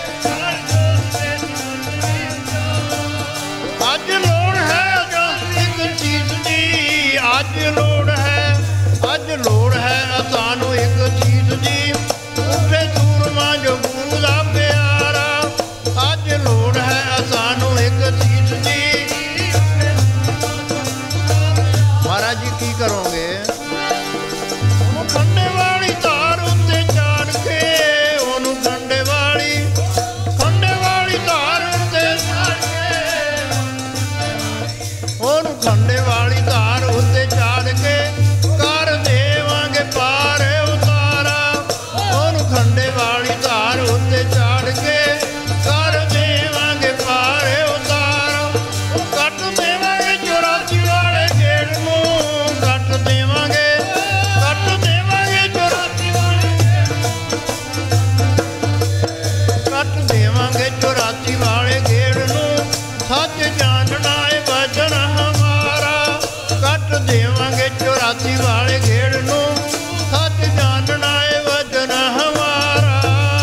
ਅੱਜ ਲੋੜ ਹੈ ਇੱਕ ਚੀਜ਼ ਦੀ, ਅੱਜ ਲੋੜ ਹੈ, ਅੱਜ ਲੋੜ ਹੈ ਸਾਨੂੰ ਇੱਕ ਚੀਜ਼ ਦੀ। ਉੱਠੇ ਸੂਰਮਾ ਜੋ ਗੁਰੂ ਦਾ ਪਿਆਰਾ, ਅੱਜ ਲੋੜ ਹੈ ਸਾਨੂੰ ਇੱਕ ਚੀਜ਼ ਦੀ। ਮਹਾਰਾਜ ਜੀ ਕੀ ਕਰੋਗੇ? ਉਹਨੂੰ ਖੰਡੇ ਵਾਲੀ ਧਾਰ ਉੱਤੇ ਚਾੜ ਕੇ, ਉਹਨੂੰ ਖੰਡੇ ਵਾਲੀ, ਖੰਡੇ ਵਾਲੀ ਧਾਰ ਉੱਤੇ ਚਾੜ ਕੇ, ਉਹਨੂੰ ਖੰਡੇ ਵਾਲੀ ਧਾਰ ਉੱਤੇ ਚਾੜ ਕੇ ਕਰ ਦੇਵਾਂਗੇ ਪਾਰ ਉਤਾਰਾ। ਉਹਨੂੰ ਖੰਡੇ ਵਾਲੀ ਧਾਰ ਉੱਤੇ ਚਾੜ ਕੇ ਕਰ ਦੇਵਾਂਗੇ ਪਾਰ ਉਤਾਰਾ। ਕੱਟ ਦੇਵਾਂਗੇ 84 ਵਾਲੇ ਗੇੜ ਨੂੰ, ਕੱਟ ਦੇਵਾਂਗੇ, ਕੱਟ ਦੇਵਾਂਗੇ 84 ਵਾਲੇ ਗੇੜ, ਕੱਟ ਦੇਵਾਂਗੇ 84 ਵਾਲੇ ਗੇੜ ਨੂੰ। ਸੱਚ ਜਾਣਨਾ ਏ ਵਚਨ ਹਮਾਰਾ, ਕੱਟ ਦੇਵਾਂਗੇ 84 ਵਾਲੇ ਗੇੜ ਨੂੰ। ਸੱਚ ਜਾਣਨਾ ਏ ਵਚਨ ਹਮਾਰਾ।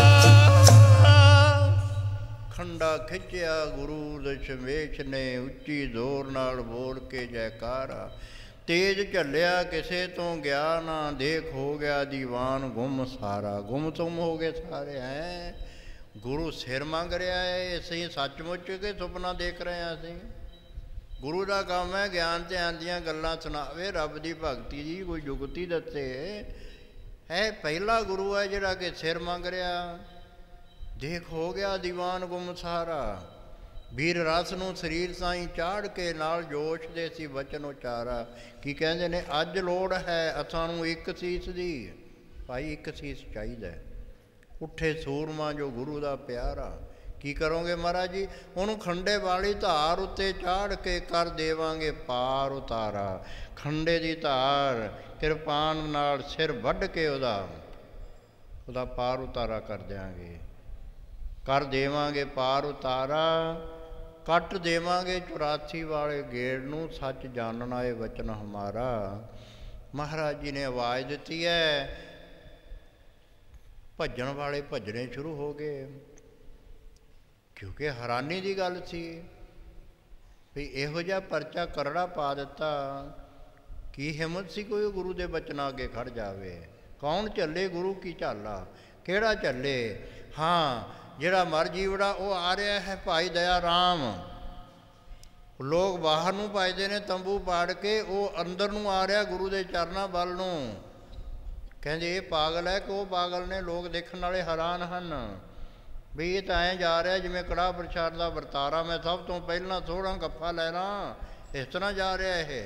ਖੰਡਾ ਖਿੱਚਿਆ ਗੁਰੂ ਦਸ਼ਮੇਸ਼ ਨੇ, ਉੱਚੀ ਜ਼ੋਰ ਨਾਲ ਬੋਲ ਕੇ ਜੈਕਾਰਾ। ਤੇਜ ਝੱਲਿਆ ਕਿਸੇ ਤੋਂ ਗਿਆ ਨਾ, ਦੇਖ ਹੋ ਗਿਆ ਦੀਵਾਨ ਗੁੰਮ ਸਾਰਾ। ਗੁੰਮ ਤੁੰਮ ਹੋ ਗਏ ਸਾਰੇ। ਹੈ ਗੁਰੂ ਸਿਰ ਮੰਗ ਰਿਹਾ ਹੈ, ਅਸੀਂ ਸੱਚਮੁੱਚ ਕਿ ਸੁਪਨਾ ਦੇਖ ਰਹੇ ਹਾਂ? ਅਸੀਂ ਗੁਰੂ ਦਾ ਕੰਮ ਹੈ ਗਿਆਨ ਧਿਆਨ ਦੀਆਂ ਗੱਲਾਂ ਸੁਣਾਵੇ, ਰੱਬ ਦੀ ਭਗਤੀ ਜੀ ਕੋਈ ਜੁਗਤੀ ਦੱਸੇ। ਇਹ ਪਹਿਲਾ ਗੁਰੂ ਹੈ ਜਿਹੜਾ ਕਿ ਸਿਰ ਮੰਗ ਰਿਹਾ। ਦੇਖ ਹੋ ਗਿਆ ਦੀਵਾਨ ਗੁੰਮ ਸਾਰਾ, ਵੀਰ ਰਸ ਨੂੰ ਸਰੀਰ ਸਾਈਂ ਚਾੜ ਕੇ ਨਾਲ ਜੋਸ਼ ਦੇ ਸੀ ਵਚਨ ਉਚਾਰਾ। ਕੀ ਕਹਿੰਦੇ ਨੇ, ਅੱਜ ਲੋੜ ਹੈ ਅਸਾਂ ਨੂੰ ਇੱਕ ਸੀਸ ਦੀ। ਭਾਈ ਇੱਕ ਸੀਸ ਚਾਹੀਦਾ। ਉੱਠੇ ਸੂਰਮਾ ਜੋ ਗੁਰੂ ਦਾ ਪਿਆਰਾ। ਕੀ ਕਰੋਗੇ ਮਹਾਰਾਜ ਜੀ? ਉਹਨੂੰ ਖੰਡੇ ਵਾਲੀ ਧਾਰ ਉੱਤੇ ਚਾੜ ਕੇ ਕਰ ਦੇਵਾਂਗੇ ਪਾਰ ਉਤਾਰਾ। ਖੰਡੇ ਦੀ ਧਾਰ ਕਿਰਪਾਨ ਨਾਲ ਸਿਰ ਵੱਢ ਕੇ ਉਹਦਾ ਪਾਰ ਉਤਾਰਾ ਕਰ ਦਿਆਂਗੇ, ਕਰ ਦੇਵਾਂਗੇ ਪਾਰ ਉਤਾਰਾ। ਕੱਟ ਦੇਵਾਂਗੇ 84 ਵਾਲੇ ਗੇੜ ਨੂੰ, ਸੱਚ ਜਾਣਨਾ ਇਹ ਵਚਨ ਹਮਾਰਾ। ਮਹਾਰਾਜ ਜੀ ਨੇ ਆਵਾਜ਼ ਦਿੱਤੀ ਹੈ, ਭੱਜਣ ਵਾਲੇ ਭੱਜਣੇ ਸ਼ੁਰੂ ਹੋ ਗਏ। ਕਿਉਂਕਿ ਹੈਰਾਨੀ ਦੀ ਗੱਲ ਸੀ ਵੀ ਇਹੋ ਜਿਹਾ ਪਰਚਾ ਕਰੜਾ ਪਾ ਦਿੱਤਾ। ਕੀ ਹਿੰਮਤ ਸੀ ਕੋਈ ਗੁਰੂ ਦੇ ਬਚਨਾਂ ਅੱਗੇ ਖੜ ਜਾਵੇ? ਕੌਣ ਚੱਲੇ ਗੁਰੂ ਕੀ ਝਾਲਾ? ਕਿਹੜਾ ਚੱਲੇ? ਹਾਂ, ਜਿਹੜਾ ਮਰ ਜੀਵੜਾ ਉਹ ਆ ਰਿਹਾ ਹੈ ਭਾਈ ਦਇਆ ਰਾਮ। ਲੋਕ ਬਾਹਰ ਨੂੰ ਭਜਦੇ ਨੇ ਤੰਬੂ ਪਾੜ ਕੇ, ਉਹ ਅੰਦਰ ਨੂੰ ਆ ਰਿਹਾ ਗੁਰੂ ਦੇ ਚਰਨਾਂ ਵੱਲ ਨੂੰ। ਕਹਿੰਦੇ ਇਹ ਪਾਗਲ ਹੈ ਕਿ ਉਹ ਪਾਗਲ ਨੇ? ਲੋਕ ਦੇਖਣ ਵਾਲੇ ਹੈਰਾਨ ਹਨ ਵੀ ਇਹ ਤਾਂ ਐਂ ਜਾ ਰਿਹਾ ਜਿਵੇਂ ਕੜਾਹ ਪ੍ਰਸ਼ਾਦ ਦਾ ਵਰਤਾਰਾ, ਮੈਂ ਸਭ ਤੋਂ ਪਹਿਲਾਂ ਥੋੜ੍ਹਾ ਗੱਫਾ ਲੈ ਲਾਂ, ਇਸ ਤਰ੍ਹਾਂ ਜਾ ਰਿਹਾ ਇਹ।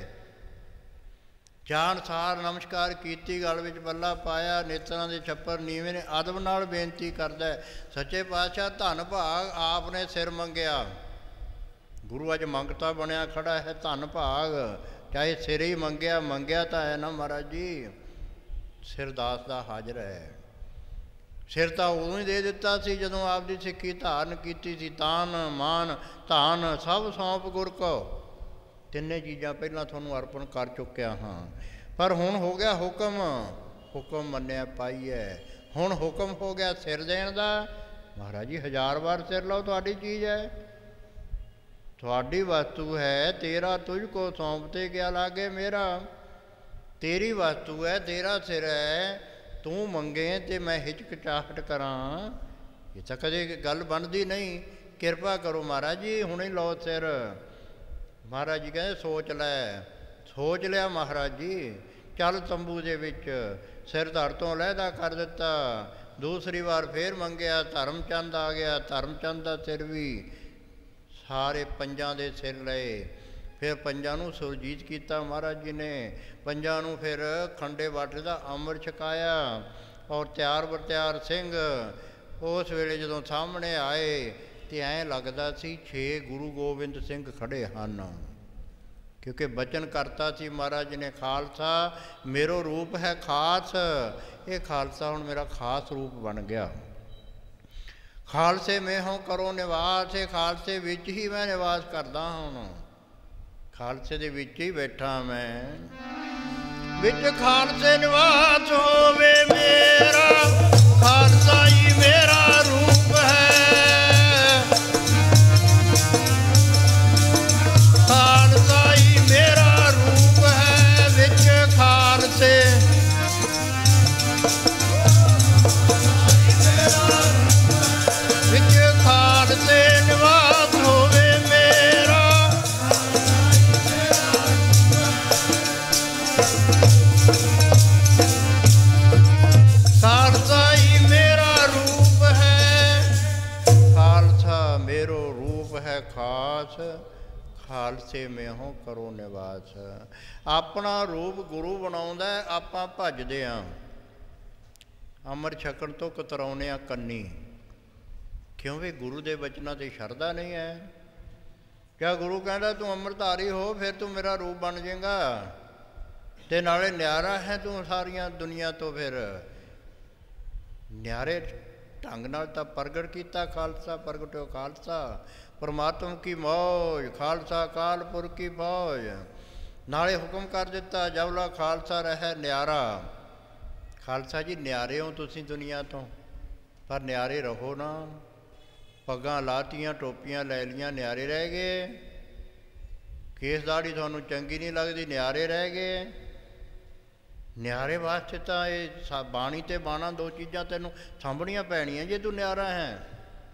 ਜਾਣ ਸਾਰ ਨਮਸਕਾਰ ਕੀਤੀ, ਗਲ ਵਿੱਚ ਬੱਲਾ ਪਾਇਆ, ਨੇਤਰਾਂ ਦੇ ਛੱਪਰ ਨੀਵੇਂ ਨੇ, ਅਦਬ ਨਾਲ ਬੇਨਤੀ ਕਰਦਾ ਸੱਚੇ ਪਾਤਸ਼ਾਹ ਧੰਨ ਭਾਗ ਆਪ ਨੇ ਸਿਰ ਮੰਗਿਆ। ਗੁਰੂ ਅੱਜ ਮੰਗਤਾ ਬਣਿਆ ਖੜਾ ਹੈ, ਧੰਨ ਭਾਗ। ਚਾਹੇ ਸਿਰ ਹੀ ਮੰਗਿਆ ਤਾਂ ਹੈ ਨਾ ਮਹਾਰਾਜ ਜੀ। ਸਿਰ ਦਾਸ ਦਾ ਹਾਜ਼ਰ ਹੈ। ਸਿਰ ਤਾਂ ਉਦੋਂ ਹੀ ਦੇ ਦਿੱਤਾ ਸੀ ਜਦੋਂ ਆਪਦੀ ਸਿੱਖੀ ਧਾਰਨ ਕੀਤੀ ਸੀ। ਤਾਨ ਮਾਨ ਧਾਨ ਸਭ ਸੌਂਪ ਗੁਰ ਕੋ। ਤਿੰਨੇ ਚੀਜ਼ਾਂ ਪਹਿਲਾਂ ਤੁਹਾਨੂੰ ਅਰਪਣ ਕਰ ਚੁੱਕਿਆ ਹਾਂ, ਪਰ ਹੁਣ ਹੋ ਗਿਆ ਹੁਕਮ। ਹੁਕਮ ਮੰਨਿਆ ਪਾਈਏ। ਹੁਣ ਹੁਕਮ ਹੋ ਗਿਆ ਸਿਰ ਦੇਣ ਦਾ। ਮਹਾਰਾਜ ਜੀ 1000 ਵਾਰ ਸਿਰ ਲਓ, ਤੁਹਾਡੀ ਚੀਜ਼ ਹੈ, ਤੁਹਾਡੀ ਵਸਤੂ ਹੈ। ਤੇਰਾ ਤੁਝ ਕੋ ਸੌਂਪਤੇ ਕਿਆ ਲਾਗੇ ਮੇਰਾ। ਤੇਰੀ ਵਸਤੂ ਹੈ, ਤੇਰਾ ਸਿਰ ਹੈ, ਤੂੰ ਮੰਗੇ ਤੇ ਮੈਂ ਹਿਚਕਚਾਹਟ ਕਰਾਂ, ਇਹ ਤਾਂ ਕਦੇ ਗੱਲ ਬਣਦੀ ਨਹੀਂ। ਕਿਰਪਾ ਕਰੋ ਮਹਾਰਾਜ ਜੀ, ਹੁਣੇ ਲਓ ਸਿਰ। ਮਹਾਰਾਜ ਜੀ ਕਹਿੰਦੇ ਸੋਚ ਲੈ। ਸੋਚ ਲਿਆ ਮਹਾਰਾਜ ਜੀ। ਚੱਲ ਤੰਬੂ ਦੇ ਵਿੱਚ। ਸਿਰ ਧੜ ਤੋਂ ਅਲੱਗਾ ਕਰ ਦਿੱਤਾ। ਦੂਸਰੀ ਵਾਰ ਫੇਰ ਮੰਗਿਆ, ਧਰਮ ਚੰਦ ਆ ਗਿਆ। ਧਰਮ ਚੰਦ ਦਾ ਸਿਰ ਵੀ, ਸਾਰੇ ਪੰਜਾਂ ਦੇ ਸਿਰ ਲਏ। ਫਿਰ ਪੰਜਾਂ ਨੂੰ ਸੁਰਜੀਤ ਕੀਤਾ ਮਹਾਰਾਜ ਜੀ ਨੇ। ਪੰਜਾਂ ਨੂੰ ਫਿਰ ਖੰਡੇ ਬਾਟੇ ਦਾ ਅੰਮ੍ਰਿਤ ਛਕਾਇਆ। ਔਰ ਤਿਆਰ ਬਰ ਸਿੰਘ ਉਸ ਵੇਲੇ ਜਦੋਂ ਸਾਹਮਣੇ ਆਏ ਤੇ ਐਂ ਲੱਗਦਾ ਸੀ 6 ਗੁਰੂ ਗੋਬਿੰਦ ਸਿੰਘ ਖੜ੍ਹੇ ਹਨ। ਕਿਉਂਕਿ ਬਚਨ ਕਰਤਾ ਸੀ ਮਹਾਰਾਜ ਜੀ ਨੇ, ਖਾਲਸਾ ਮੇਰੋ ਰੂਪ ਹੈ ਖਾਸ। ਇਹ ਖਾਲਸਾ ਹੁਣ ਮੇਰਾ ਖਾਸ ਰੂਪ ਬਣ ਗਿਆ। ਖਾਲਸੇ ਮੈਂ ਹੋਂ ਕਰੋ ਨਿਵਾਸ। ਇਹ ਖਾਲਸੇ ਵਿੱਚ ਹੀ ਮੈਂ ਨਿਵਾਸ ਕਰਦਾ ਹੁਣ। ਖਾਲਸੇ ਦੇ ਵਿੱਚ ਹੀ ਬੈਠਾ ਮੈਂ। ਵਿੱਚ ਖਾਲਸੇ ਨਿਵਾਸ ਹੋਵੇ ਮੇਰਾ, ਖਾਲਸਾ ਹੀ ਮੇਰਾ ਰੂਪ ਹੈ। ਖਾਲਸਾ ਹੀ ਮੇਰਾ ਰੂਪ ਹੈ। ਵਿੱਚ ਖਾਲਸੇ ਵਿੱਚ ਖਾਲਸੇ ਨਿਵਾਸ ਹੋਵੇ ਮੇਰਾ। ਖਾਲਸਾ ਹੀ ਮੇਰਾ ਰੂਪ ਹੈ। ਖਾਲਸਾ ਮੇਰੋ ਰੂਪ ਹੈ ਖਾਸ। ਖਾਲਸੇ ਮੇਹੋਂ ਕਰੋ ਨਿਵਾਸ। ਆਪਣਾ ਰੂਪ ਗੁਰੂ ਬਣਾਉਂਦਾ, ਆਪਾਂ ਭੱਜਦੇ ਹਾਂ। ਅੰਮ੍ਰਿਤ ਛਕਣ ਤੋਂ ਕਤਰਾਉਂਦੇ ਹਾਂ ਕੰਨੀ। ਕਿਉਂ ਵੀ ਗੁਰੂ ਦੇ ਬਚਨਾਂ 'ਤੇ ਸ਼ਰਧਾ ਨਹੀਂ ਹੈ। ਕਿਆ ਗੁਰੂ ਕਹਿੰਦਾ ਤੂੰ ਅੰਮ੍ਰਿਤਧਾਰੀ ਹੋ, ਫਿਰ ਤੂੰ ਮੇਰਾ ਰੂਪ ਬਣ ਜਾਏਗਾ ਅਤੇ ਨਾਲੇ ਨਿਆਰਾ ਹੈ ਤੂੰ ਸਾਰੀਆਂ ਦੁਨੀਆ ਤੋਂ। ਫਿਰ ਨਿਆਰੇ ਢੰਗ ਨਾਲ ਤਾਂ ਪ੍ਰਗਟ ਕੀਤਾ ਖਾਲਸਾ। ਪ੍ਰਗਟਿਓ ਖਾਲਸਾ ਪਰਮਾਤਮ ਕੀ ਮੌਜ। ਖਾਲਸਾ ਅਕਾਲ ਪੁਰਖ ਕੀ ਫੌਜ। ਨਾਲੇ ਹੁਕਮ ਕਰ ਦਿੱਤਾ ਜਬਲਾ ਖਾਲਸਾ ਰਹਿ ਨਿਆਰਾ। ਖਾਲਸਾ ਜੀ ਨਿਆਰੇ ਹੋ ਤੁਸੀਂ ਦੁਨੀਆ ਤੋਂ, ਪਰ ਨਿਆਰੇ ਰਹੋ ਨਾ। ਪੱਗਾਂ ਲਾਤੀਆਂ, ਟੋਪੀਆਂ ਲੈ ਲਈਆਂ, ਨਿਆਰੇ ਰਹਿ ਗਏ। ਕੇਸ ਦਾੜੀ ਤੁਹਾਨੂੰ ਚੰਗੀ ਨਹੀਂ ਲੱਗਦੀ, ਨਿਆਰੇ ਰਹਿ ਗਏ। ਨਿਆਰੇ ਵਾਸਤੇ ਤਾਂ ਇਹ ਬਾਣੀ ਅਤੇ ਬਾਣਾ ਦੋ ਚੀਜ਼ਾਂ ਤੈਨੂੰ ਸਾਂਭਣੀਆਂ ਪੈਣੀਆਂ ਜੇ ਤੂੰ ਨਿਆਰਾ ਹੈ।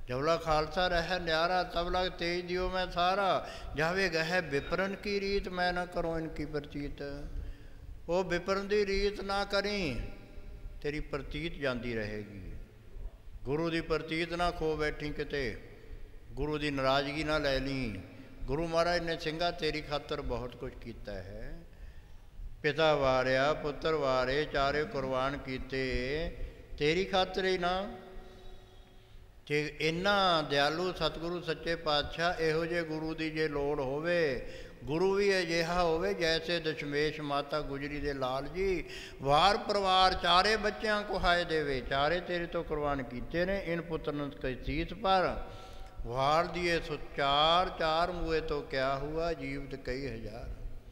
जबला खालसा रह न्यारा तब लग तेज दियो मैं सारा, जावे गह विपरन की रीत मैं न करूँ इनकी प्रतीत। वो विपरन की रीत ना करी, तेरी प्रतीत जाती रहेगी। गुरु की प्रतीत ना खो बैठी किते, गुरु की नाराज़गी ना लै ली। गुरु महाराज ने ਸਿੰਘਾ तेरी खातर बहुत कुछ किया है। पिता वारिया पुत्र वारे चारे कुरबान किते तेरी खातर ही ना। जे इन्ना दयालु सतगुरु सच्चे पातशाह इहो जे गुरु की जे लोड़ होवे, गुरु भी अजिहा होवे जैसे दशमेश माता गुजरी दे लाल जी वार परिवार चारे बच्चों को हाय देवे। चारे तेरे तो कुरबान कीते ने इन पुत्र के सीस पर, वार दिए सो चार चार मुए तो क्या हुआ जीवित कई हजार।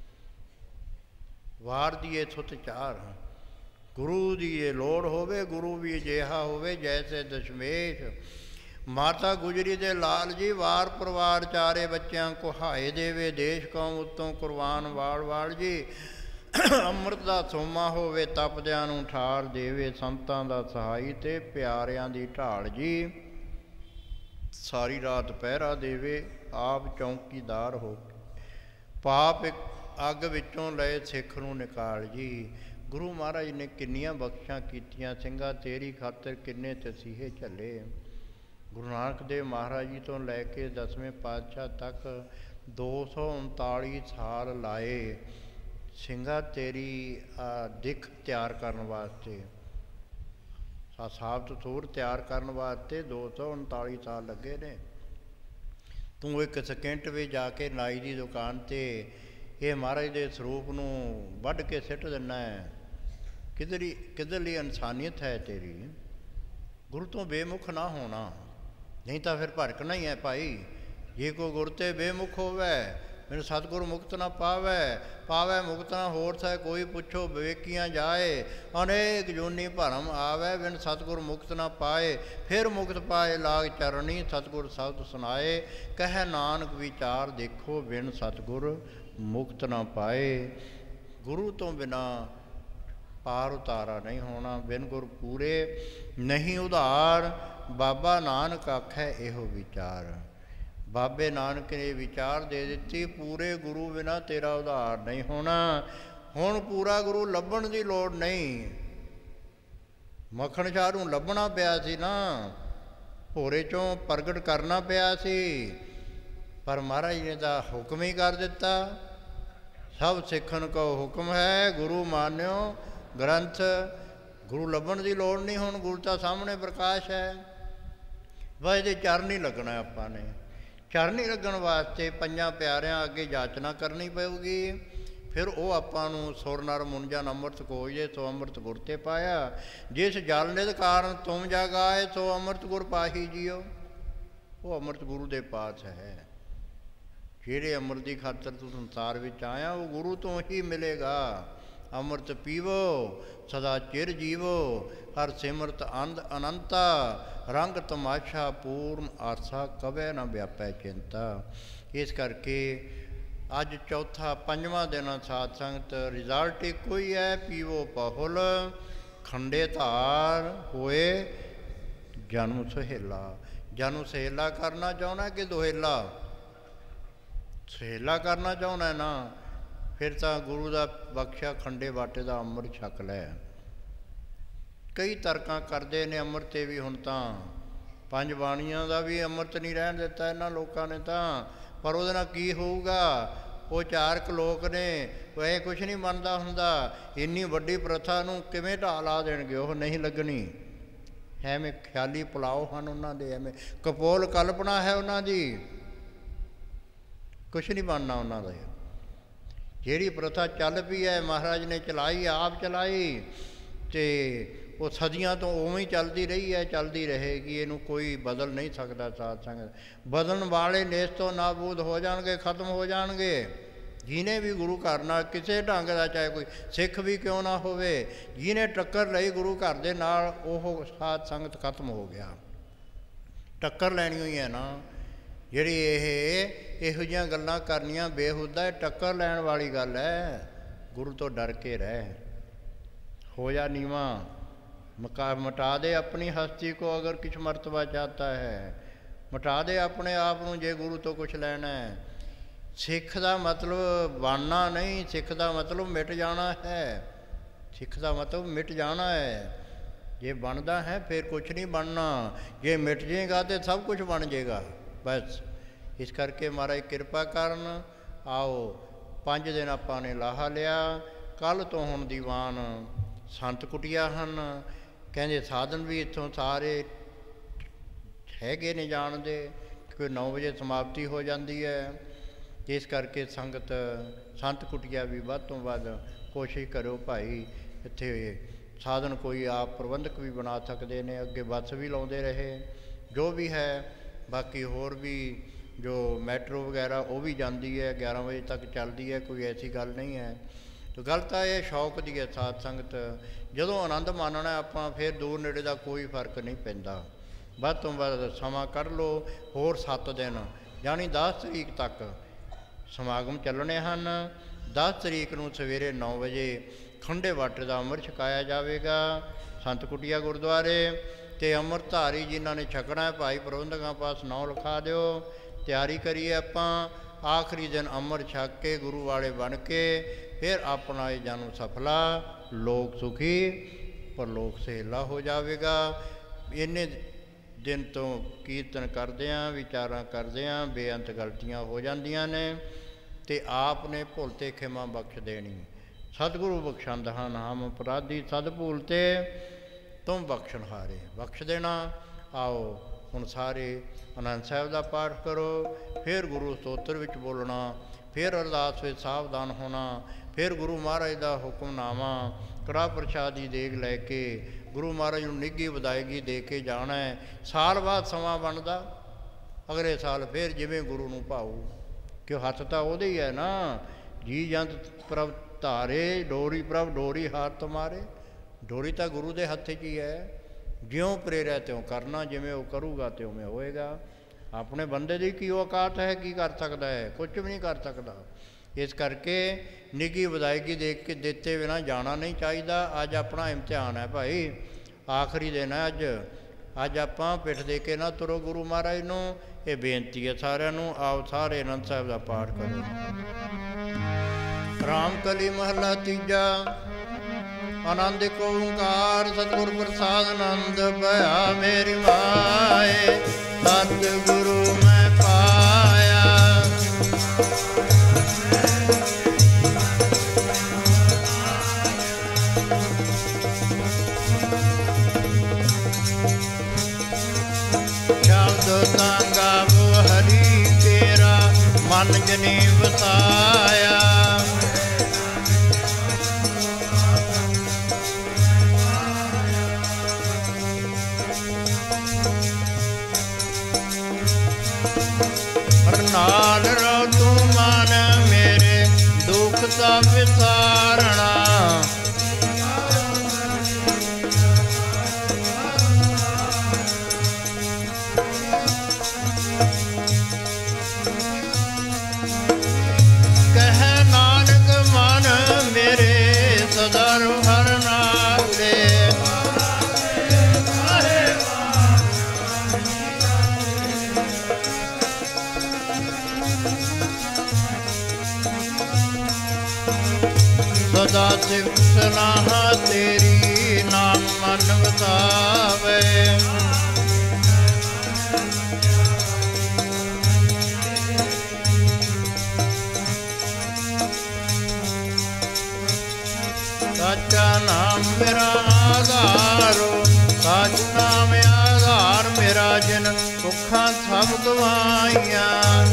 वार दिए सुत चार, गुरु की ये लोड़ होवे, गुरु भी अजिहा होवे जैसे दशमेश माता गुजरी दे लाल जी वार परिवार चारे बच्चों को हाय देवे। देश कौम उत्तों कुरबान वाल वाल जी अमृत का सोमा होवे तपदियां नूं ठार देवे। संतां दा सहाई ते प्यारियां दी ढाल जी सारी रात पहरा देवे। आप चौकीदार हो पाप अग विचों लए सिख नूं निकाल जी। गुरु महाराज ने किन्नियां बख्शां कीतियां ਸਿੰਘਾ तेरी खातर किन्ने तसीहे झले। गुरु नानक देव महाराज जी तो लैके 10वें पातशाह तक 239 साल लाए ਸਿੰਘਾ तेरी दिख तैयार करने वास्ते, साबत सूर तैयार करने वास्ते 239 साल लगे ने। तू एक सकेंट भी जाके नाई की दुकान ते ये महाराज के सरूप नूं वढ़ के सिट दिना है। किधरली इंसानियत है तेरी। गुरु तो बेमुख ना होना, नहीं तो फिर भड़कना ही है भाई। जे कोई गुर ते बेमुख होवे मैंने सतगुरु मुक्त ना पावै, पावै मुक्त ना होर सै कोई पुछो विवेकियां जाए। अनेक जूनी भरम आवे बिन सतगुरु मुक्त ना पाए। फिर मुक्त पाए लाग चरणी सतगुर शब्द सुनाए। कह नानक विचार देखो बिन सतगुर मुक्त ना पाए। गुरु तो बिना पार उतारा नहीं होना, बिन गुर पूरे नहीं उधार। बाबा नानक आखै एहो विचार। बाबे नानक ने विचार दे दिती, पूरे गुरु बिना तेरा उधार नहीं होना। हुण पूरा गुरु लभण की लोड़ नहीं। मखण शाह नूं लभना पिया सी ना, भोरे चों प्रगट करना पिया सी, पर महाराज ने तो हुक्म ही कर दिता। सब सिखन को हुक्म है गुरु मान्यो ग्रंथ। गुरु लभण की लोड़ नहीं, हुण गुरु तो सामने प्रकाश है। बस ये चरण ही लगना आपां ने। चरण ही लगन वास्ते पंजां प्यारियां अगे जाचना करनी पेगी। फिर वो आपां नूं सुर नर मुंजन अमृत खोजे सो अमृत गुर ते पाया। जिस जल निध कारण तुम जग आए सो अमृत गुर पाही जियो। वो अमृत गुरु दे पास है। जेड़े अमृत की खातर तू संसार विच आया वो गुरु तो ही मिलेगा। अमृत पीवो सदा चिर जीवो, हर सिमरत अंध अनंता। रंग तमाशा पूर्ण आसा कवै न व्यापै चिंता। इस करके अज चौथा पंजवां दिन साध संगत रिजल्ट एको ही है, पीवो बहुल खंडे धार होए जन्म सुहेला। जन्म सहेला करना चाहना कि दोहेला? सहेला करना चाहना है ना, फिर तो गुरु का बख्शा खंडे बाटे का अमृत छक लै। कई तर्कां करते ने अमृत ते भी। हुण तां पंज बाणियां का भी अमृत नहीं रहन दिता इन्हां लोकां ने तां। पर उहदे नाल की होऊगा? वो चारक लोक ने, वो ऐ कुछ नहीं मनता हुंदा। इन्नी वड्डी प्रथा नूं किवें ढाह ला देणगे? ओह नहीं लगनी। एवें ख्याली पुलाव हन उन्हां दे, एवें कपोल कल्पना है उन्हां दी। कुछ नहीं बनना उन्हां दा। जिहड़ी प्रथा चल पई है महाराज ने चलाई, आप चलाई, तो वो सदियां तो उवें ही चलती रही है, चलती रहेगी। इनू कोई बदल नहीं सकता। साध संगत बदलण वाले नेस तो नाबूद हो जाणगे, खत्म हो जाणगे। जिन्हें भी गुरु घर नाल किसी ढंग का, चाहे कोई सिख भी क्यों ना होवे, जिन्हें टक्कर लई गुरु घर दे नाल, ओह साध संगत खत्म हो गया। टक्कर लैनी हुई है ना, जिहड़ी इहो जिहियां गल्लां करनियां बेहुदा, टक्कर लैण वाली गल है। गुरु तो डर के रह, हो जा नीवा, मटा दे अपनी हस्ती को अगर कुछ मर्तबा चाहता है। ਮਿਟਾ ਦੇ ਆਪਣੇ ਆਪ ਨੂੰ ਜੇ ਗੁਰੂ ਤੋਂ ਕੁਛ ਲੈਣਾ ਹੈ। ਸਿੱਖ ਦਾ ਮਤਲਬ ਬਣਨਾ ਨਹੀਂ, ਸਿੱਖ ਦਾ ਮਤਲਬ ਮਿਟ ਜਾਣਾ ਹੈ। ਸਿੱਖ ਦਾ ਮਤਲਬ ਮਿਟ ਜਾਣਾ ਹੈ। ਜੇ ਬਣਦਾ ਹੈ ਫਿਰ ਕੁਛ ਨਹੀਂ ਬਣਨਾ, ਜੇ ਮਿਟ ਜਾਏਗਾ ਤਾਂ ਸਭ ਕੁਛ ਬਣ ਜਾਏਗਾ ਬਸ। ਇਸ ਕਰਕੇ ਮਹਾਰਾਜ ਕਿਰਪਾ ਕਰਨ। ਆਓ 5 ਦਿਨ ਆਪਾਂ ਨੇ ਲਾਹਾ ਲਿਆ। ਕੱਲ੍ਹ ਤੋਂ ਹੁਣ ਦੀਵਾਨ ਸੰਤ ਕੁਟੀਆ ਹਨ। ਕਹਿੰਦੇ ਸਾਧਨ ਵੀ ਇੱਥੋਂ ਸਾਰੇ ਹੈਗੇ ਨੇ ਜਾਣਦੇ, ਕਿ 9 ਵਜੇ ਸਮਾਪਤੀ ਹੋ ਜਾਂਦੀ ਹੈ। ਇਸ ਕਰਕੇ ਸੰਗਤ ਸੰਤ ਕੁਟੀਆ ਵੀ ਵੱਧ ਤੋਂ ਵੱਧ ਕੋਸ਼ਿਸ਼ ਕਰੋ ਭਾਈ। ਇੱਥੇ ਸਾਧਨ ਕੋਈ ਆਪ ਪ੍ਰਬੰਧਕ ਵੀ ਬਣਾ ਸਕਦੇ ਨੇ, ਅੱਗੇ ਬੱਸ ਵੀ ਲਾਉਂਦੇ ਰਹੇ ਜੋ ਵੀ ਹੈ। ਬਾਕੀ ਹੋਰ ਵੀ ਜੋ ਮੈਟਰੋ ਵਗੈਰਾ ਉਹ ਵੀ ਜਾਂਦੀ ਹੈ, 11 ਵਜੇ ਤੱਕ ਚੱਲਦੀ ਹੈ, ਕੋਈ ਐਸੀ ਗੱਲ ਨਹੀਂ ਹੈ। ਅਤੇ ਗੱਲ ਤਾਂ ਇਹ ਸ਼ੌਕ ਦੀ ਹੈ ਸਾਧ ਸੰਗਤ। ਜਦੋਂ ਆਨੰਦ ਮਾਣਨਾ ਆਪਾਂ ਫਿਰ ਦੂਰ ਨੇੜੇ ਦਾ ਕੋਈ ਫਰਕ ਨਹੀਂ ਪੈਂਦਾ। ਵੱਧ ਤੋਂ ਵੱਧ ਸਮਾਂ ਕੱਢ ਲਓ। ਹੋਰ 7 ਦਿਨ ਯਾਨੀ 10 ਤਰੀਕ ਤੱਕ ਸਮਾਗਮ ਚੱਲਣੇ ਹਨ। 10 ਤਰੀਕ ਨੂੰ ਸਵੇਰੇ 9 ਵਜੇ ਖੰਡੇ ਵਾਟਰ ਦਾ ਅੰਮ੍ਰਿਤ ਛਕਾਇਆ ਜਾਵੇਗਾ ਸੰਤ ਕੁਟੀਆ ਗੁਰਦੁਆਰੇ। ਅਤੇ ਅੰਮ੍ਰਿਤਧਾਰੀ ਜਿਨ੍ਹਾਂ ਨੇ ਛਕਣਾ ਹੈ ਭਾਈ ਪ੍ਰਬੰਧਕਾਂ ਪਾਸ ਨਾਂ ਲਿਖਾ ਦਿਓ। ਤਿਆਰੀ ਕਰੀਏ ਆਪਾਂ। ਆਖਰੀ ਦਿਨ ਅੰਮ੍ਰਿਤ ਛਕ ਕੇ ਗੁਰੂ ਵਾਲੇ ਬਣ ਕੇ ਫਿਰ ਆਪਣਾ ਇਹ ਜਨਮ ਸਫਲਾ, ਲੋਕ ਸੁਖੀ ਪਰਲੋਕ ਸਹੇਲਾ ਹੋ ਜਾਵੇਗਾ। ਇੰਨੇ ਦਿਨ ਤੋਂ ਕੀਰਤਨ ਕਰਦਿਆਂ ਵਿਚਾਰਾਂ ਕਰਦਿਆਂ ਬੇਅੰਤ ਗਲਤੀਆਂ ਹੋ ਜਾਂਦੀਆਂ ਨੇ ਅਤੇ ਆਪ ਨੇ ਭੁੱਲ 'ਤੇ ਖਿਮਾ ਬਖਸ਼ ਦੇਣੀ। ਸਤਿਗੁਰੂ ਬਖਸ਼ੰਦ ਹਨ ਹਮ ਅਪਰਾਧੀ ਸਦ ਭੂਲ 'ਤੇ ਤੁਮ ਬਖਸ਼ਣਹਾਰੇ, ਬਖਸ਼ ਦੇਣਾ। ਆਓ ਹੁਣ ਸਾਰੇ ਆਨੰਦ ਸਾਹਿਬ ਦਾ ਪਾਠ ਕਰੋ, ਫਿਰ ਗੁਰੂ ਸਤੋਤਰ ਵਿੱਚ ਬੋਲਣਾ, ਫਿਰ ਅਰਦਾਸ ਵਿੱਚ ਸਾਵਧਾਨ ਹੋਣਾ, ਫਿਰ ਗੁਰੂ ਮਹਾਰਾਜ ਦਾ ਹੁਕਮਨਾਮਾ ਕੜਾਹ ਪ੍ਰਸ਼ਾਦ ਦੀ ਦੇਗ ਲੈ ਕੇ ਗੁਰੂ ਮਹਾਰਾਜ ਨੂੰ ਨਿੱਘੀ ਵਿਦਾਇਗੀ ਦੇ ਕੇ ਜਾਣਾ ਹੈ। ਸਾਲ ਬਾਅਦ ਸਮਾਂ ਬਣਦਾ, ਅਗਲੇ ਸਾਲ ਫਿਰ ਜਿਵੇਂ ਗੁਰੂ ਨੂੰ ਭਾਊ, ਕਿਉਂ ਹੱਥ ਤਾਂ ਉਹਦੇ ਹੀ ਹੈ ਨਾ। ਜੀ ਜੰਤ ਪ੍ਰਭ ਧਾਰੇ, ਡੋਰੀ ਪ੍ਰਭ ਡੋਰੀ ਹਾਰ ਤੁਮਾਰੇ। ਡੋਰੀ ਤਾਂ ਗੁਰੂ ਦੇ ਹੱਥ 'ਚ ਹੀ ਹੈ। ਜਿਉਂ ਪ੍ਰੇਰਿਆ ਤਿਉਂ ਕਰਨਾ, ਜਿਵੇਂ ਉਹ ਕਰੂਗਾ ਤੇ ਉਵੇਂ ਹੋਏਗਾ। ਆਪਣੇ ਬੰਦੇ ਦੀ ਕੀ ਔਕਾਤ ਹੈ, ਕੀ ਕਰ ਸਕਦਾ ਹੈ? ਕੁਝ ਵੀ ਨਹੀਂ ਕਰ ਸਕਦਾ। ਇਸ ਕਰਕੇ ਨਿੱਘੀ ਵਿਦਾਇਗੀ ਦੇ ਕੇ ਦਿੱਤੇ ਬਿਨਾਂ ਜਾਣਾ ਨਹੀਂ ਚਾਹੀਦਾ। ਅੱਜ ਆਪਣਾ ਇਮਤਿਹਾਨ ਹੈ ਭਾਈ, ਆਖਰੀ ਦਿਨ ਹੈ ਅੱਜ। ਅੱਜ ਆਪਾਂ ਪਿੱਠ ਦੇ ਕੇ ਨਾ ਤੁਰੋ ਗੁਰੂ ਮਹਾਰਾਜ ਨੂੰ। ਇਹ ਬੇਨਤੀ ਹੈ ਸਾਰਿਆਂ ਨੂੰ। ਆਓ ਸਾਰੇ ਆਨੰਦ ਸਾਹਿਬ ਦਾ ਪਾਠ ਕਰੋ। ਰਾਮ ਕਲੀ ਮਹਲਾ ਤੀਜਾ। ਆਨੰਦ ਇੱਕ ਓਂਕਾਰ ਸਤਿਗੁਰ ਪ੍ਰਸਾਦ ਆਨੰਦ ਭਇਆ ਮੇਰੀ ਮਾਏ। ਸਤਿਗੁਰੂ ਮੈਂ ਪਾਇਆ ਸ਼ਬਦ ਤਾਂ ਗਾਵੋ ਹਰੀ ਤੇਰਾ ਮਨ ਜਨੀ ਵਸਾਇਆ। ਨਾਲ ਰਹੋ ਤੂੰ ਮਨ ਮੇਰੇ ਦੁੱਖ ਸਭ ਵਿਸਾਰਣਾ। ਕਹਿ ਨਾਨਕ ਮਨ ਮੇਰੇ ਸਦਾ ਹਰਿ ਨਾਲੇ। ਸਦਾ ਸਿਫਤ ਸਲਾਹ ਤੇਰੀ ਨਾਮ ਮਨ ਵਸਾਵੇ। ਸਾਚਾ ਨਾਮ ਮੇਰਾ ਆਧਾਰੋ, ਸੱਚ ਨਾਮ ਆਧਾਰ ਮੇਰਾ ਜਿਨ ਭੁੱਖਾਂ ਸਭ ਗਵਾਈਆਂ।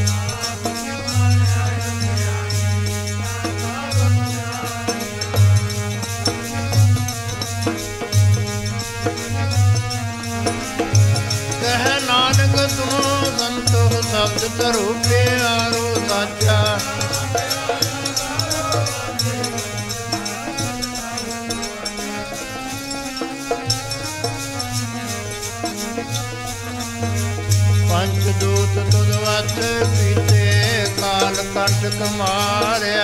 ਕਹਿ ਨਾਨਕ ਸੁਣੋ ਸੰਤੋ ਸ਼ਬਦ ਧਰੋ ਪਿਆਰੋ ਸਾਚਾ। ਪੰਚ ਦੂਤ ਤੁਧ ਵਸ ਪੀਤੇ, ਕਾਲ ਕੰਟਕ ਮਾਰਿਆ।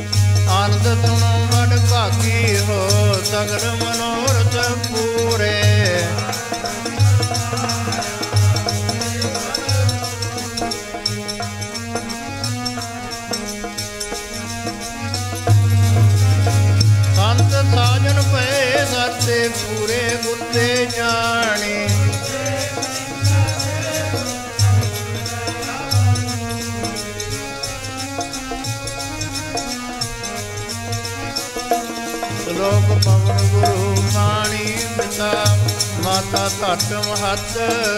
ਆਨੰਦ ਸੁਣੋ ਵਡ ਭਾਗੀ ਹੋ, ਸਗਲ ਮਨੋਰਥ ਪੂਰੇ। ਸੰਤ ਸਾਜਨ ਪਏ ਸਰਤੇ ਪੂਰੇ, ਗੁੱਤੇ ਜਾਣੀ। ਲੋਕ ਪਵਨ ਗੁਰੂ ਪਾਣੀ ਪਿਤਾ, ਮਾਤਾ ਧਰਤ ਮਹੱਤ।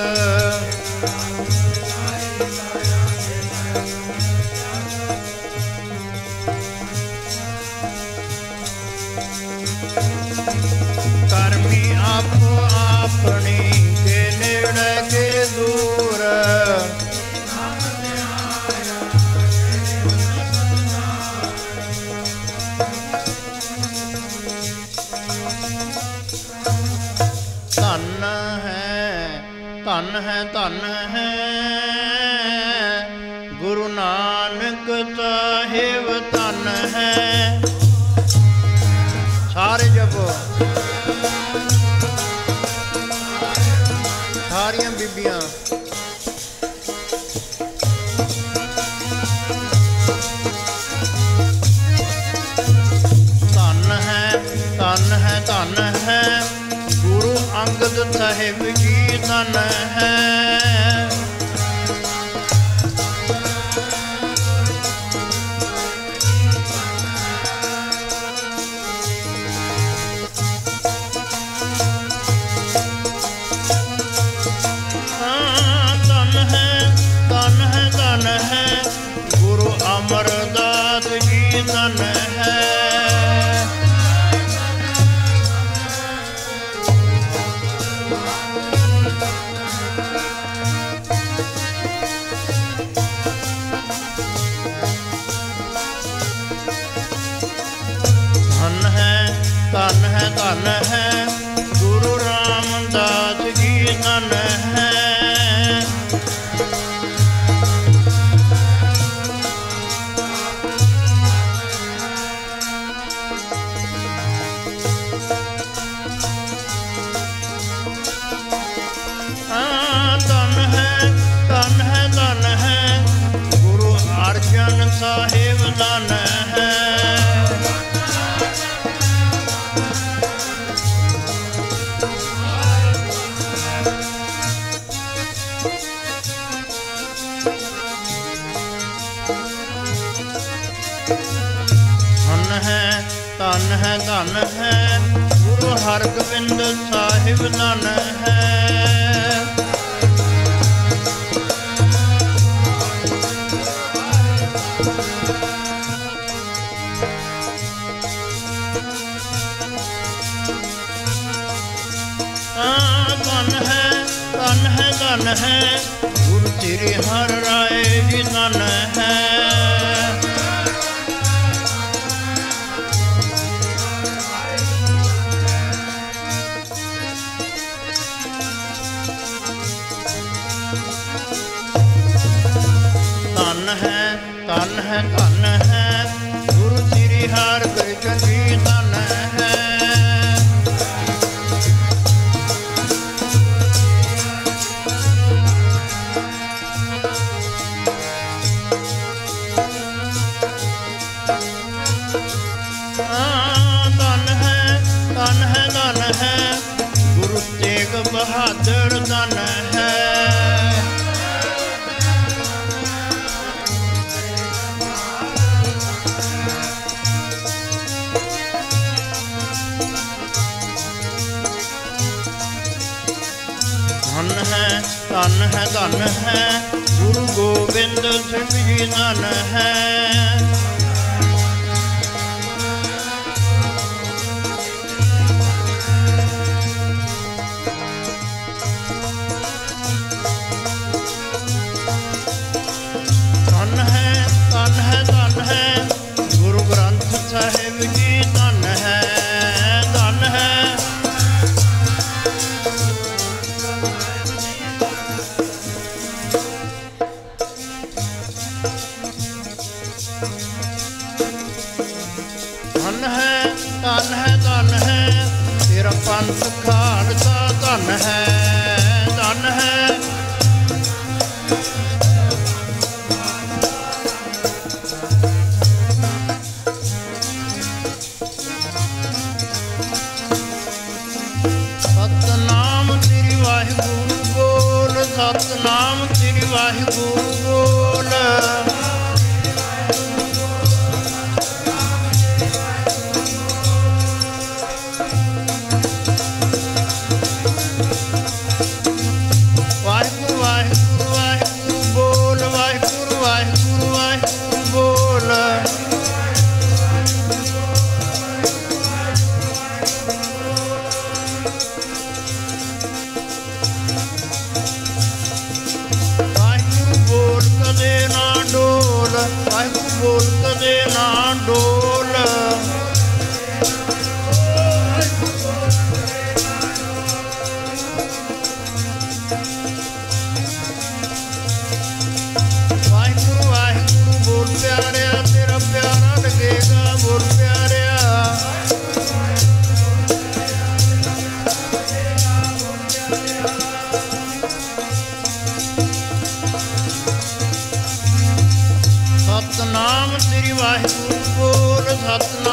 ਕਰਮੀ ਆਪੋ ਆਪਣੀ, ਕੇ ਨੇੜੇ ਕੇ ਦੂਰ। ਧਨ ਹੈ ਧਨ ਹੈ ਧਨ ਹੈ ਗੁਰੂ ਨਾਨਕ ਸਾਹਿਬ, ਧਨ ਹੈ। ਸਾਰੇ ਜਪੋ, ਸਾਰੀਆਂ ਬੀਬੀਆਂ। ਧਨ ਹੈ ਧਨ ਹੈ ਧਨ ਹੈ ਗੁਰੂ ਅੰਗਦ ਸਾਹਿਬ ਜੀ, ਧਨ ਹੈ। ਗੁਰੂ ਅਮਰਦਾਸ ਜੀ, ਧਨ ਹੈ। ਧਨ ਹੈ ਧਨ ਹੈ ਗੁਰੂ ਰਾਮਦਾਸ ਜੀ, ਧਨ ਹੈ। ਸਾਹਿਬ ਧਨ ਹੈ। ਧਨ ਹੈ ਧਨ ਹੈ ਗੁਰੂ ਹਰਗੋਬਿੰਦ ਸਾਹਿਬ, ਧਨ ਹੈ। ਧਨ ਹੈ ਗੁਰੂ ਤੇਰੇ ਹਰ ਰਾਏ ਜੀ, ਧਨ ਹੈ। ਧਨ ਹੈ ਗੁਰੂ ਤੇਰੇ ਹਰ ਕ੍ਰਿਸ਼ਨ ਜੀ, ਧਨ ਹੈ। ਧਨ ਹੈ ਗੁਰੂ ਤੇਗ ਬਹਾਦਰ, ਧਨ ਹੈ। ਧਨ ਹੈ ਗੁਰੂ ਗੋਬਿੰਦ ਸਿੰਘ ਜੀ, ਧਨ ਹੈ। ਧਨ ਹੈ ਗੁਰੂ ਗ੍ਰੰਥ ਸਾਹਿਬ ਜੀ, ਧਨ ਹੈ। ਧਨ ਹੈ ਧਨ ਹੈ ਤੇਰਾ ਪੰਥ ਖਾਲਸਾ ਧਨ ਹੈ ਧਨ ਹੈ। ਸਤਨਾਮ ਸ੍ਰੀ ਵਾਹਿਗੁਰੂ ਬੋਲ ਸਤਨਾਮ ਸ੍ਰੀ ਵਾਹਿਗੁਰੂ ਬੋਲ। ਵਾਹਿਗੁਰੂ ਵਾਹਿਗੁਰੂ ਵਾਹਿਗੁਰੂ ਬੋਲ ਵਾਹਿਗੁਰੂ ਵਾਹਿਗੁਰੂ ਵਾਹਿਗੁਰੂ ਬੋਲ। ਵਾਹਿਗੁਰੂ ਬੋਲ ਕਦੇ ਨਾ ਡੋਲ ਵਾਹਿਗੁਰੂ ਬੋਲ ਕਦੇ ਨਾ ਡੋਲ। ਵਾਹਿਗੁਰੂ ਵਾਹਿਗੁਰੂ ਬੋਲ ਪਿਆਰਿਆ ਤੇਰਾ ਪਿਆਰਾ ਲੱਗੇਗਾ ਬੋਲ ਪਿਆਰਿਆ। ਸਤਨਾਮ ਸ੍ਰੀ ਵਾਹਿਗੁਰੂ ਬੋਲ ਸਤਨਾਮ